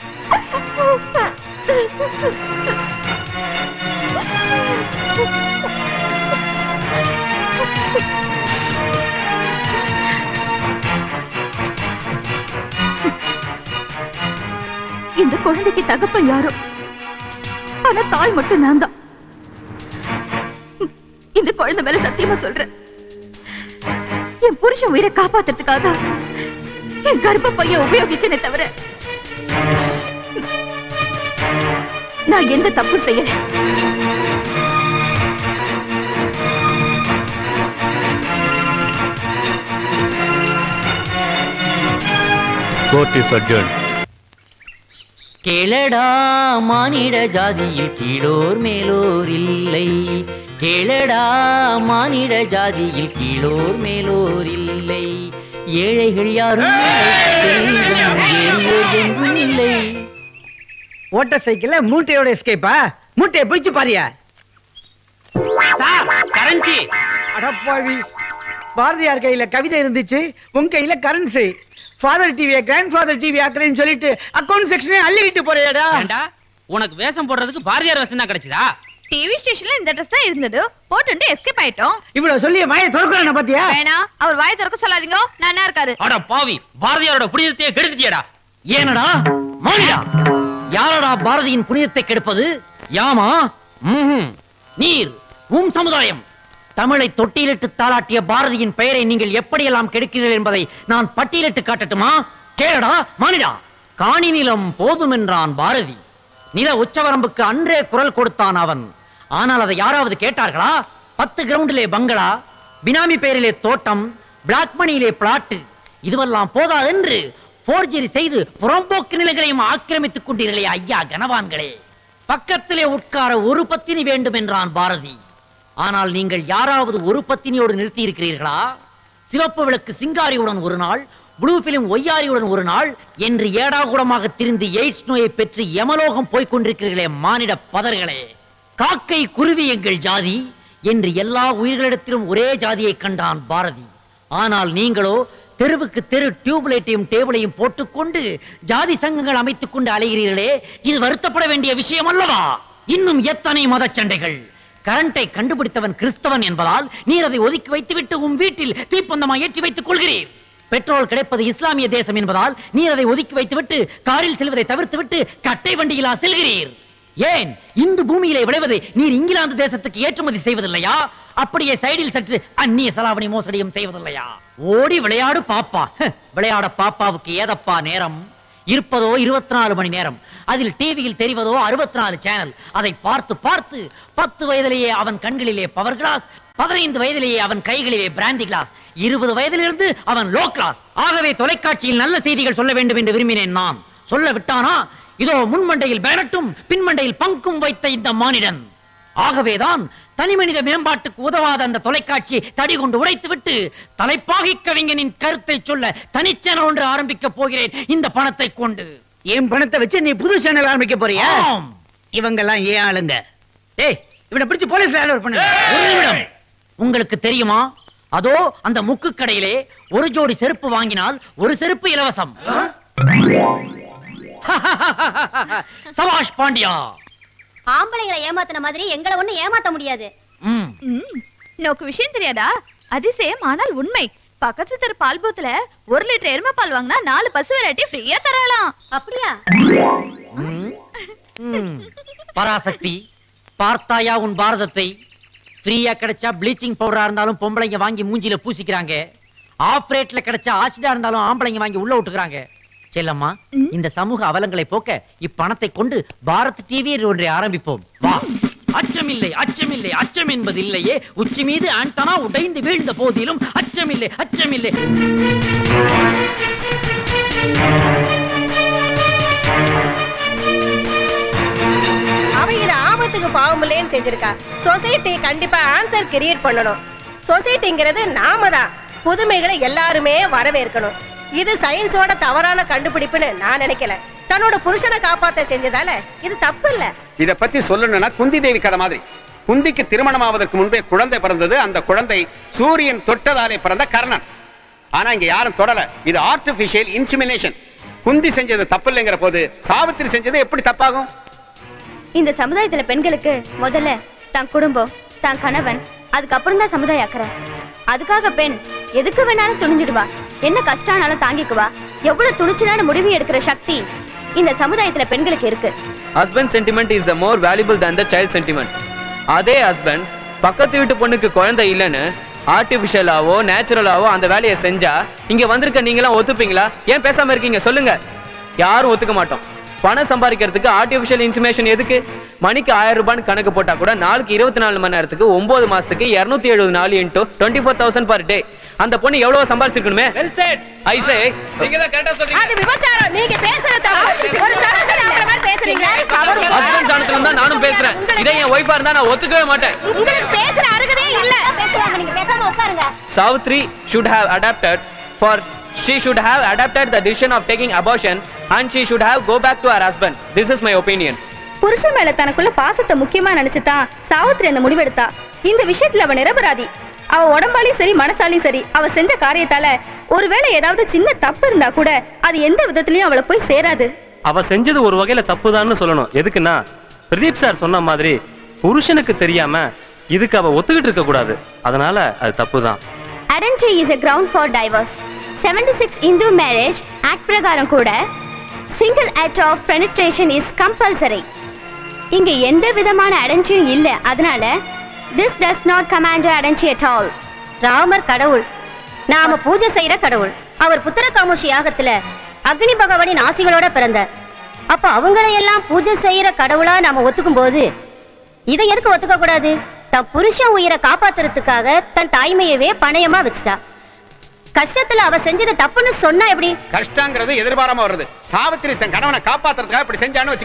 இந்த குழந்தைக்கு தகப்பன் யாரோ, ஆனா தாய் மட்டும் நான் தான். இந்த குழந்தை மேல சத்தியமா சொல்றேன், என் புருஷன் உயிரை காப்பாத்துறதுக்காக என் கர்ப்ப பைய உபயோகிச்சனே தவிர நான் எந்த தப்பு செய்யல. Court is adjourned. கேளடா மானிட ஜாதியில் கீழோர் மேலோர் இல்லை, கேளடா மானிட ஜாதியில் கீழோர் மேலோர் இல்லை, ஏழைகள் யாரும் இல்லை. ஓட்ட சைக்கிள்ல மூட்டையோட எஸ்கேப்பா? மூட்டையை பிடிச்சு பாரியா சார். கரன்சி. அடப்பாவி, பாரதியார் கையில கவிதை இருந்துச்சு, உன் கையில கரன்சி. ஃபாதர் டிவியை கிராண்ட் ஃபாதர் டிவி ஆக்குறேன்னு சொல்லிட்டு அக்கவுண்ட் செக்ஷனே அள்ளிட்டு போறியாடா? உனக்கு வேஷம் போடுறதுக்கு பாரதியார் வேஷம் தான் கிடைச்சதா? டிவி ஸ்டேஷன்ல இந்த ட்ரெஸ் தான் இருந்தது, போட்டு எஸ்கேப் ஆயிட்டோம். இவ்வளவு சொல்லி வாயை திறக்கறானே பாத்தியா? வேணா, அவர் வாயை திறக்க சொல்லாதீங்க, நான் என்ன இருக்காரு. அட பாவி, பாரதியாரோட புனிதத்தையே கெடுத்துட்டியடா. ஏனடா மானிடா, யாரடா பாரதியின் புனிதத்தை கெடுப்பது? யாமா? ம்ஹும். நீர், உம் சமுதாயம். தமிழை தொட்டிலிட்டு தாளாட்டிய பாரதியின் பெயரை நீங்கள் எப்படியெல்லாம் கெடுக்கிறீர்கள் என்பதை நான் பட்டியலிட்டு காட்டட்டுமா? கேளடா மானிடா. காணி நிலம் போதும் என்றான் பாரதி, நில உச்சவரம்புக்கு அன்றே குரல் கொடுத்தான் அவன். ஆனால் அதை யாராவது கேட்டார்களா? பத்து கிரவுண்டிலே பங்களா, பினாமி பெயரிலே தோட்டம், பிளாக் மணியிலே பிளாட்டு, இதுவெல்லாம் போதாதென்று போர்ஜரி செய்து புறம்போக்கு நிலைகளையும் ஆக்கிரமித்துக் கொண்டீர்களே ஐயா கனவான்களே. பக்கத்திலே உட்கார ஒரு பத்தினி வேண்டும் என்றான் பாரதி. ஆனால் நீங்கள் யாராவது ஒரு பத்தினியோடு நிறுத்தி இருக்கிறீர்களா? சிவப்பு விளக்கு சிங்காரியுடன் ஒரு நாள், ப்ளூ பிலிம் ஒய்யாரியுடன் ஒரு நாள் என்று ஏடாகூடமாக திரிந்து எய்ட்ஸ் நோயை பெற்று யமலோகம் போய்க் கொண்டிருக்கிறீர்களே மானிட பதர்களே. காக்கை குருவி எங்கள் ஜாதி என்று எல்லா உயிர்களிடத்திலும் ஒரே ஜாதியை கண்டான் பாரதி. ஆனால் நீங்களோ தெருவுக்கு தெரு டியூப்லைட்டையும் டேபிளையும் போட்டுக்கொண்டு ஜாதி சங்கங்கள் அமைத்துக் கொண்டு அலைகிறீர்களே, இது வருத்தப்பட வேண்டிய விஷயம் அல்லவா? இன்னும் எத்தனை மத சண்டைகள்! கரண்டை கண்டுபிடித்தவன் கிறிஸ்தவன் என்பதால் நீர் அதை ஒதுக்கி வைத்துவிட்டு உன் வீட்டில் தீப்பந்தமாய் ஏற்றி வைத்துக் கொள்கிறீர். பெட்ரோல் கிடைப்பது இஸ்லாமிய தேசம் என்பதால் நீர் அதை ஒதுக்கி வைத்துவிட்டு காரில் செல்வதை தவிர்த்து விட்டு கட்டை வண்டியிலா செல்கிறீர். ஏன் இந்து பூமியிலே விளைவதை நீர் இங்கிலாந்து தேசத்துக்கு ஏற்றுமதி செய்வதில்லையா? அப்படியே சைடில் சற்று அந்நிய செலாவணி மோசடியும் செய்வதில்லையா? ஓடி விளையாடு பாப்பா. விளையாட பாப்பாவுக்கு ஏதப்பா நேரம்? இருப்பதோ இருபத்தி நாலு மணி நேரம். அதில் டிவியில் தெரிவதோ அறுபத்தி நாலு சேனல். அதை பார்த்து பார்த்து பத்து வயதிலேயே அவன் கண்களிலே பவர் கிளாஸ், பதினைந்து வயதிலேயே அவன் கைகளிலே பிராண்டி கிளாஸ், இருபது வயதிலிருந்து அவன் லோ கிளாஸ். ஆகவே தொலைக்காட்சியில் நல்ல செய்திகள் சொல்ல வேண்டும் என்று விரும்பினேன் நான். சொல்ல விட்டானா? இதோ முன்மண்டையில் பேனட்டும் பின்மண்டையில் பங்கும் வைத்த இந்த மானிடன். ஆகவேதான் தனிமனித மேம்பாட்டுக்கு உதவாத அந்த தொலைக்காட்சியை தடி கொண்டு உடைத்து விட்டு தலைப்பாகி கவிஞனின் கருத்தை சொல்ல தனிச்சேனல் ஒன்று ஆரம்பிக்க போகிறேன் இந்த பணத்தை கொண்டு. என் பணத்தை வச்சு நீ புது சேனல் ஆரம்பிக்க போறியா? இவங்க எல்லாம் ஏன் ஆளுங்க? டேய், இவனை பிடிச்சு போலீஸ்ல ஹேண்ட் பண்ணுங்க. ஒரு நிமிடம். உங்களுக்கு தெரியுமா, அதோ அந்த முக்கு கடையிலே ஒரு ஜோடி செருப்பு வாங்கினால் ஒரு செருப்பு இலவசம். சபாஷ் பாண்டியா. ஆம்பளைங்களை ஏமாத்தின மாதிரி எங்களை ஒண்ணு ஏமாத்த முடியாது. நோக்கு விஷயம் தெரியாதா? அதிசயம் ஆனால் உண்மை. பக்கத்து தெரு பால் பூத்துல ஒரு லிட்டர் எருமை பால் வாங்கினா நாலு பசு வெரைட்டி ஃப்ரீயா தரலாம். அப்படியா? பராசக்தி, பார்த்தாயா உன் பாரதத்தை? ஃப்ரீயா கிடைச்சா ப்ளீச்சிங் பவுடரா இருந்தாலும் பொம்பளைங்க வாங்கி மூஞ்சில பூசிக்கிறாங்க. ஆஃப் ரேட்ல கிடைச்சா ஆசிடா இருந்தாலும் ஆம்பளைங்க வாங்கி உள்ள விட்டுக்கிறாங்க. செல்லம்மா, இந்த சமூக அவலங்களை போக்க இப்பணத்தை கொண்டு பாரத் டிவி ஒன்றை ஆரம்பிப்போம். வா. அச்சமில்லை, அச்சமில்லை, அச்சம் என்பது இல்லையே. உச்சி மீது ஆண்டனா உடைந்து வீழ்ந்த போதிலும் அச்சமில்லை, அச்சமில்லை. அவ இது ஆபத்துக்கு பாவமில்லைன்னு செஞ்சிருக்கா. சொசைட்டி கண்டிப்பா ஆன்சர் கிரியேட் பண்ணணும். சொசைட்டிங்கிறது நாம தான். புதுமைகளை எல்லாருமே வரவேற்கணும். இது சயின்ஸோட தவறான கண்டுபிடிப்புன்னு நான் நினைக்கல. தன்னோட புருஷனை காப்பாத்த செஞ்சதால இது தப்பு இல்ல. இத பத்தி சொல்லணும்னா குந்தி தேவி கதை மாதிரி. குந்திக்கு திருமணம் ஆவதற்கு முன்பே குழந்தை பிறந்தது. அந்த குழந்தை சூரியன் தொட்டதாலே பிறந்த கர்ணன். ஆனா இங்க யாரும் தொடல. இது ஆர்டிபிஷியல் இன்சிமினேஷன். குந்தி செஞ்சது தப்பு இல்லைங்கிற போது சாவித்திரி செஞ்சது எப்படி தப்பாகும்? இந்த சமுதாயத்துல பெண்களுக்கு முதல்ல தான் குடும்பம், தான் கணவன், அதுக்கப்புறம் தான் சமுதாய அக்கறை. அதுக்காக பெண் எதுக்கு வேணாலும் துணிஞ்சிடுவா. என்ன கஷ்டானாலும் தாங்கிக்குவா. எவ்வளவு துணிச்சலான முடிவு எடுக்கிற சக்தி இந்த சமுதாயத்துல பெண்களுக்கு இருக்கு. Husband sentiment is the more valuable than the child sentiment. அதே ஹஸ்பண்ட் பக்கத்து வீட்டு பொண்ணுக்கு குழந்தை இல்லைன்னு ஆர்டிபிஷியலாவோ நேச்சுரலாவோ அந்த வேலையை செஞ்சா இங்க வந்திருக்க நீங்க எல்லாம் ஒத்துப்பீங்களா? ஏன் பேசாம இருக்கீங்க சொல்லுங்க? யாரும் ஒத்துக்க மாட்டோம். பணம் சம்பாதிக்கிறதுக்கு ஆர்டிபிஷியல் இன்சிமேஷன் எதுக்கு? மணிக்கு ஆயிரம் ரூபாய் கணக்கு போட்டா கூட நாளுக்கு இருபத்தி நாலு மணி நேரத்துக்கு ஒன்பது மாசத்துக்கு இருநூத்தி எழுபது நாலு into twenty four thousand per day. அந்த பொண்ணு எவ்வளவு சம்பாதிச்சிருக்கணுமே? நீங்க தான் கரெக்டா சொல்றீங்க. அது விபச்சாரம். நீங்க பேசுறது தப்பு. ஒரு சராசரி ஆம்பளை மாதிரி பேசுறீங்க. ஹஸ்பண்ட் சாணத்துல இருந்தா நானும் பேசுறேன். இதே என் ஒய்ஃபா இருந்தா நான் ஒத்துக்கவே மாட்டேன். உங்களுக்கு பேசுற அருகதே இல்ல. பேசுவாங்க, நீங்க பேசாம உட்காருங்க. Savitri should have adapted for she should have adapted the decision of taking abortion and she should have go back to her husband. This is my opinion. புருஷன் மேல தனக்குள்ள பாசத்தை முக்கியமா நினைச்சுதான் சாவித்திரி அந்த முடிவெடுத்தா. இந்த விஷயத்துல அவ நிரபராதி. அவ உடம்பாலையும் சரி மனசாலையும் சரி அவ செஞ்ச காரியத்தால ஒருவேளை ஏதாவது சின்ன தப்பு இருந்தா கூட அது எந்த விதத்திலயும் அவளை போய் சேராது. அவ செஞ்சது ஒரு வகையில தப்புதான்னு சொல்லணும். எதுக்குன்னா பிரதீப் சார் சொன்ன மாதிரி புருஷனுக்கு தெரியாம இதுக்கு அவ ஒத்துக்கிட்டு இருக்க கூடாது. அதனால அது தப்புதான். Arrangement is a ground for divorce. seventy-six Hindu Marriage Act பிரகாரம் கூட single act of penetration is compulsory. இங்க எந்த விதமான அடஞ்சியும் இல்ல. அதனால this does not command arrangement at all. Ramar கடவுள், நாம பூஜை செய்யற கடவுள். அவர் புத்திரகாமோஷி யாகத்துல அக்னி பகவானின் ஆசிகளோட பிறந்தார். அப்ப அவங்களை எல்லாம் பூஜை செய்யற கடவுளா நாம ஒத்துக்கும் போது இதை எதுக்கு ஒத்துக்க கூடாது? தன் புருஷன் உயிரை காப்பாத்துறதுக்காக தன் தாய்மையவே பணயமா வச்சுட்டா. கஷ்டத்துல அவ செஞ்சது தப்புன்னு சொன்னா எப்படி? கஷ்டங்கிறது எதிர்பாராம வருது. சாவித்திரி தன் கணவனை காப்பாத்துறதுக்காக இப்படி செஞ்சான்னு வச்சுக்குவோம்.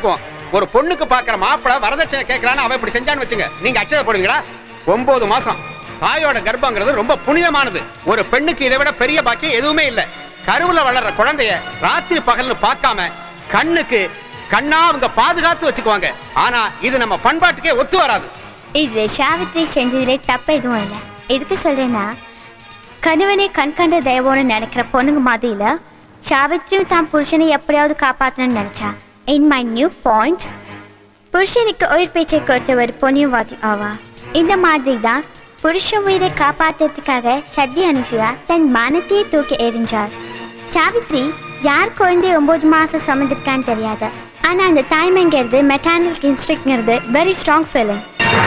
ஒரு பொண்ணுக்கு பாக்குற மாப்பிள வரதட்சணை கேட்கறான்னு அவன் இப்படி செஞ்சான்னு வச்சுங்க, நீங்க அச்சதை போடுவீங்களா? ஒன்பது மாசம் தாயோட கர்ப்பங்கிறது ரொம்ப புனிதமானது. ஒரு பெண்ணுக்கு இதை விட பெரிய பாக்கியம் எதுவுமே இல்ல. கருவுல வளர்ற குழந்தைய ராத்திரி பகல்னு பார்க்காம கண்ணுக்கு கண்ணா அவங்க பாதுகாத்து வச்சுக்குவாங்க. ஆனா இது நம்ம பண்பாட்டுக்கே ஒத்து வராது. இது சாவித்ரி செஞ்சதுல தப்பு எதுவும் இல்லை. எதுக்கு சொல்றேன்னா, கணவனை கண் கண்ட தெய்வம்னு நினைக்கிற பொண்ணுங்க மாதிரில சாவித்ரியும் தான் புருஷனை எப்படியாவது காப்பாற்றணும்னு நினைச்சா. இன் மை நியூ பாயிண்ட், புருஷனுக்கு உயிர் பேச்சை கொடுத்த ஒரு புண்ணியவாதி ஆவா. இந்த மாதிரி தான் புருஷ உயிரை காப்பாற்றுறதுக்காக சக்தி அனுஷியா தன் மானத்தையே தூக்கி எறிஞ்சார். சாவித்ரி யார் குழந்தை ஒன்பது மாசம் சுமந்திருக்கான்னு தெரியாது. ஆனா அந்த டைம்ங்கிறது மெட்டானல் இன்ஸ்டிங்கிறது வெரி ஸ்ட்ராங் ஃபீலிங்.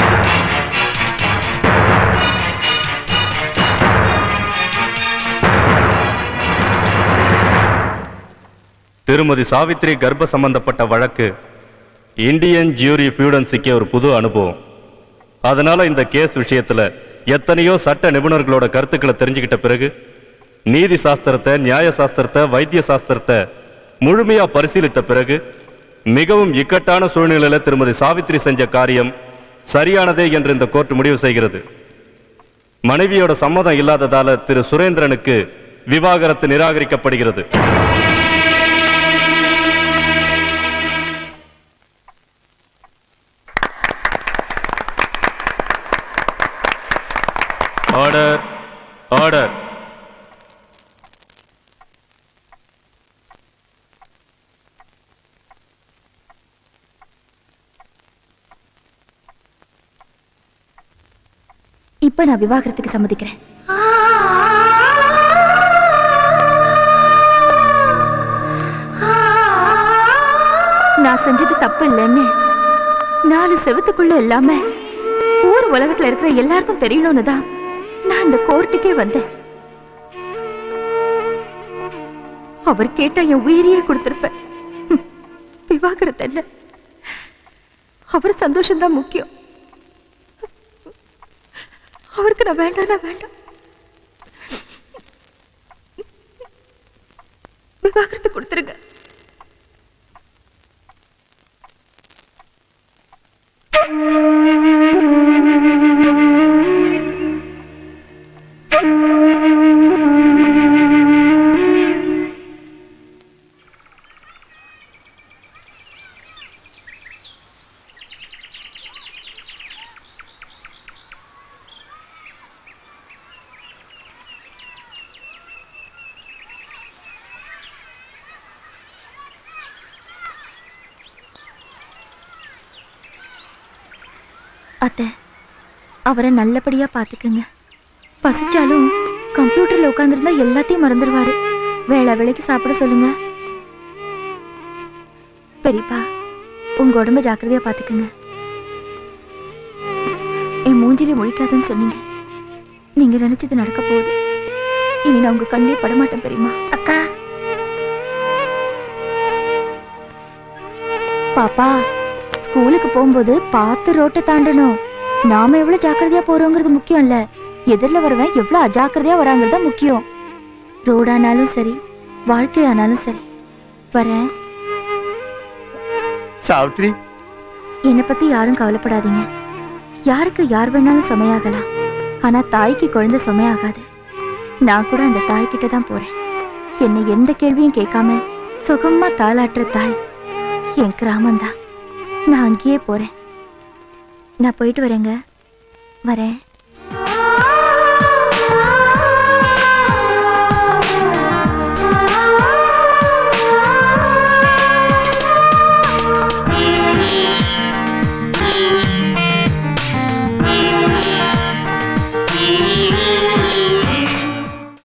திருமதி சாவித்ரி கர்ப்ப சம்பந்தப்பட்ட வழக்கு இந்தியன் ஜூரி ஃபியூடன்சிக்கு ஒரு புது அனுபவம். அதனால இந்த கேஸ் விஷயத்துல எத்தனையோ சட்ட நிபுணர்களோட கருத்துக்களை தெரிஞ்சுக்கிட்ட பிறகு நீதி சாஸ்திரத்தை, நியாய சாஸ்திரத்தை, வைத்திய சாஸ்திரத்தை முழுமையா பரிசீலித்த பிறகு மிகவும் இக்கட்டான சூழ்நிலையில திருமதி சாவித்ரி செஞ்ச காரியம் சரியானதே என்று இந்த கோர்ட் முடிவு செய்கிறது. மனைவியோட சம்மதம் இல்லாததால திரு சுரேந்திரனுக்கு விவாகரத்து நிராகரிக்கப்படுகிறது. Order, order. இப்ப நான் விவாகரத்துக்கு சம்மதிக்கிறேன். நான் செஞ்சது தப்பு இல்லைன்னு நாலு செவத்துக்குள்ள இல்லாம ஊர் உலகத்துல இருக்கிற எல்லாருக்கும் தெரியணும்னு தான் நான் இந்த கோர்ட்டுக்கே வந்தேன். அவர் கேட்டா என் உயிரியே கொடுத்திருப்பேன். விவாகரத்து என்ன, அவர் சந்தோஷம்தான் முக்கியம். அவருக்கு நான் வேண்டாம், நான் வேண்டாம். விவாகரத்து கொடுத்துருங்க. அத்தை, அவரை நல்லபடியா பாத்துக்கங்க. பசிச்சாலும் கம்ப்யூட்டர்ல உட்கார்ந்துருந்தா எல்லாத்தையும் மறந்துடுவாரு. வேளா வேளைக்கு சாப்பிட சொல்லுங்க. பெரியப்பா, உங்க உடம்ப ஜாக்கிரதையா பாத்துக்கங்க. என் மூஞ்சிலே முழிக்காதுன்னு சொன்னீங்க. நீங்க நினைச்சது நடக்க போகுது. இனி நான் உங்க கண்ணே படமாட்டேன் பெரியம்மா. அக்கா, பாப்பா, ஸ்கூலுக்கு போகும்போது பார்த்து ரோட்டை தாண்டணும். நாம எவ்வளவு ஜாக்கிரதையா போறோங்கிறது முக்கியம் இல்ல, எதிரில் வரவன் எவ்வளவு அஜாக்கிரதையா வராங்கிறது தான் முக்கியம். ரோடானாலும் சரி, வாழ்க்கையானாலும் சரி. வரேன். சாவித்ரி, என்னை பத்தி யாரும் கவலைப்படாதீங்க. யாருக்கு யார் வேணாலும் சுமையாகலாம், ஆனா தாய்க்கு குழந்தை சுமையாகாது. நான் கூட அந்த தாய் கிட்ட தான் போறேன். என்னை எந்த கேள்வியும் கேட்காம சுகமா தாளாட்டுற தாய் என் கிராமம்தான். நான் அங்கேயே போறேன். நான் போயிட்டு வரேங்க. வரேன்.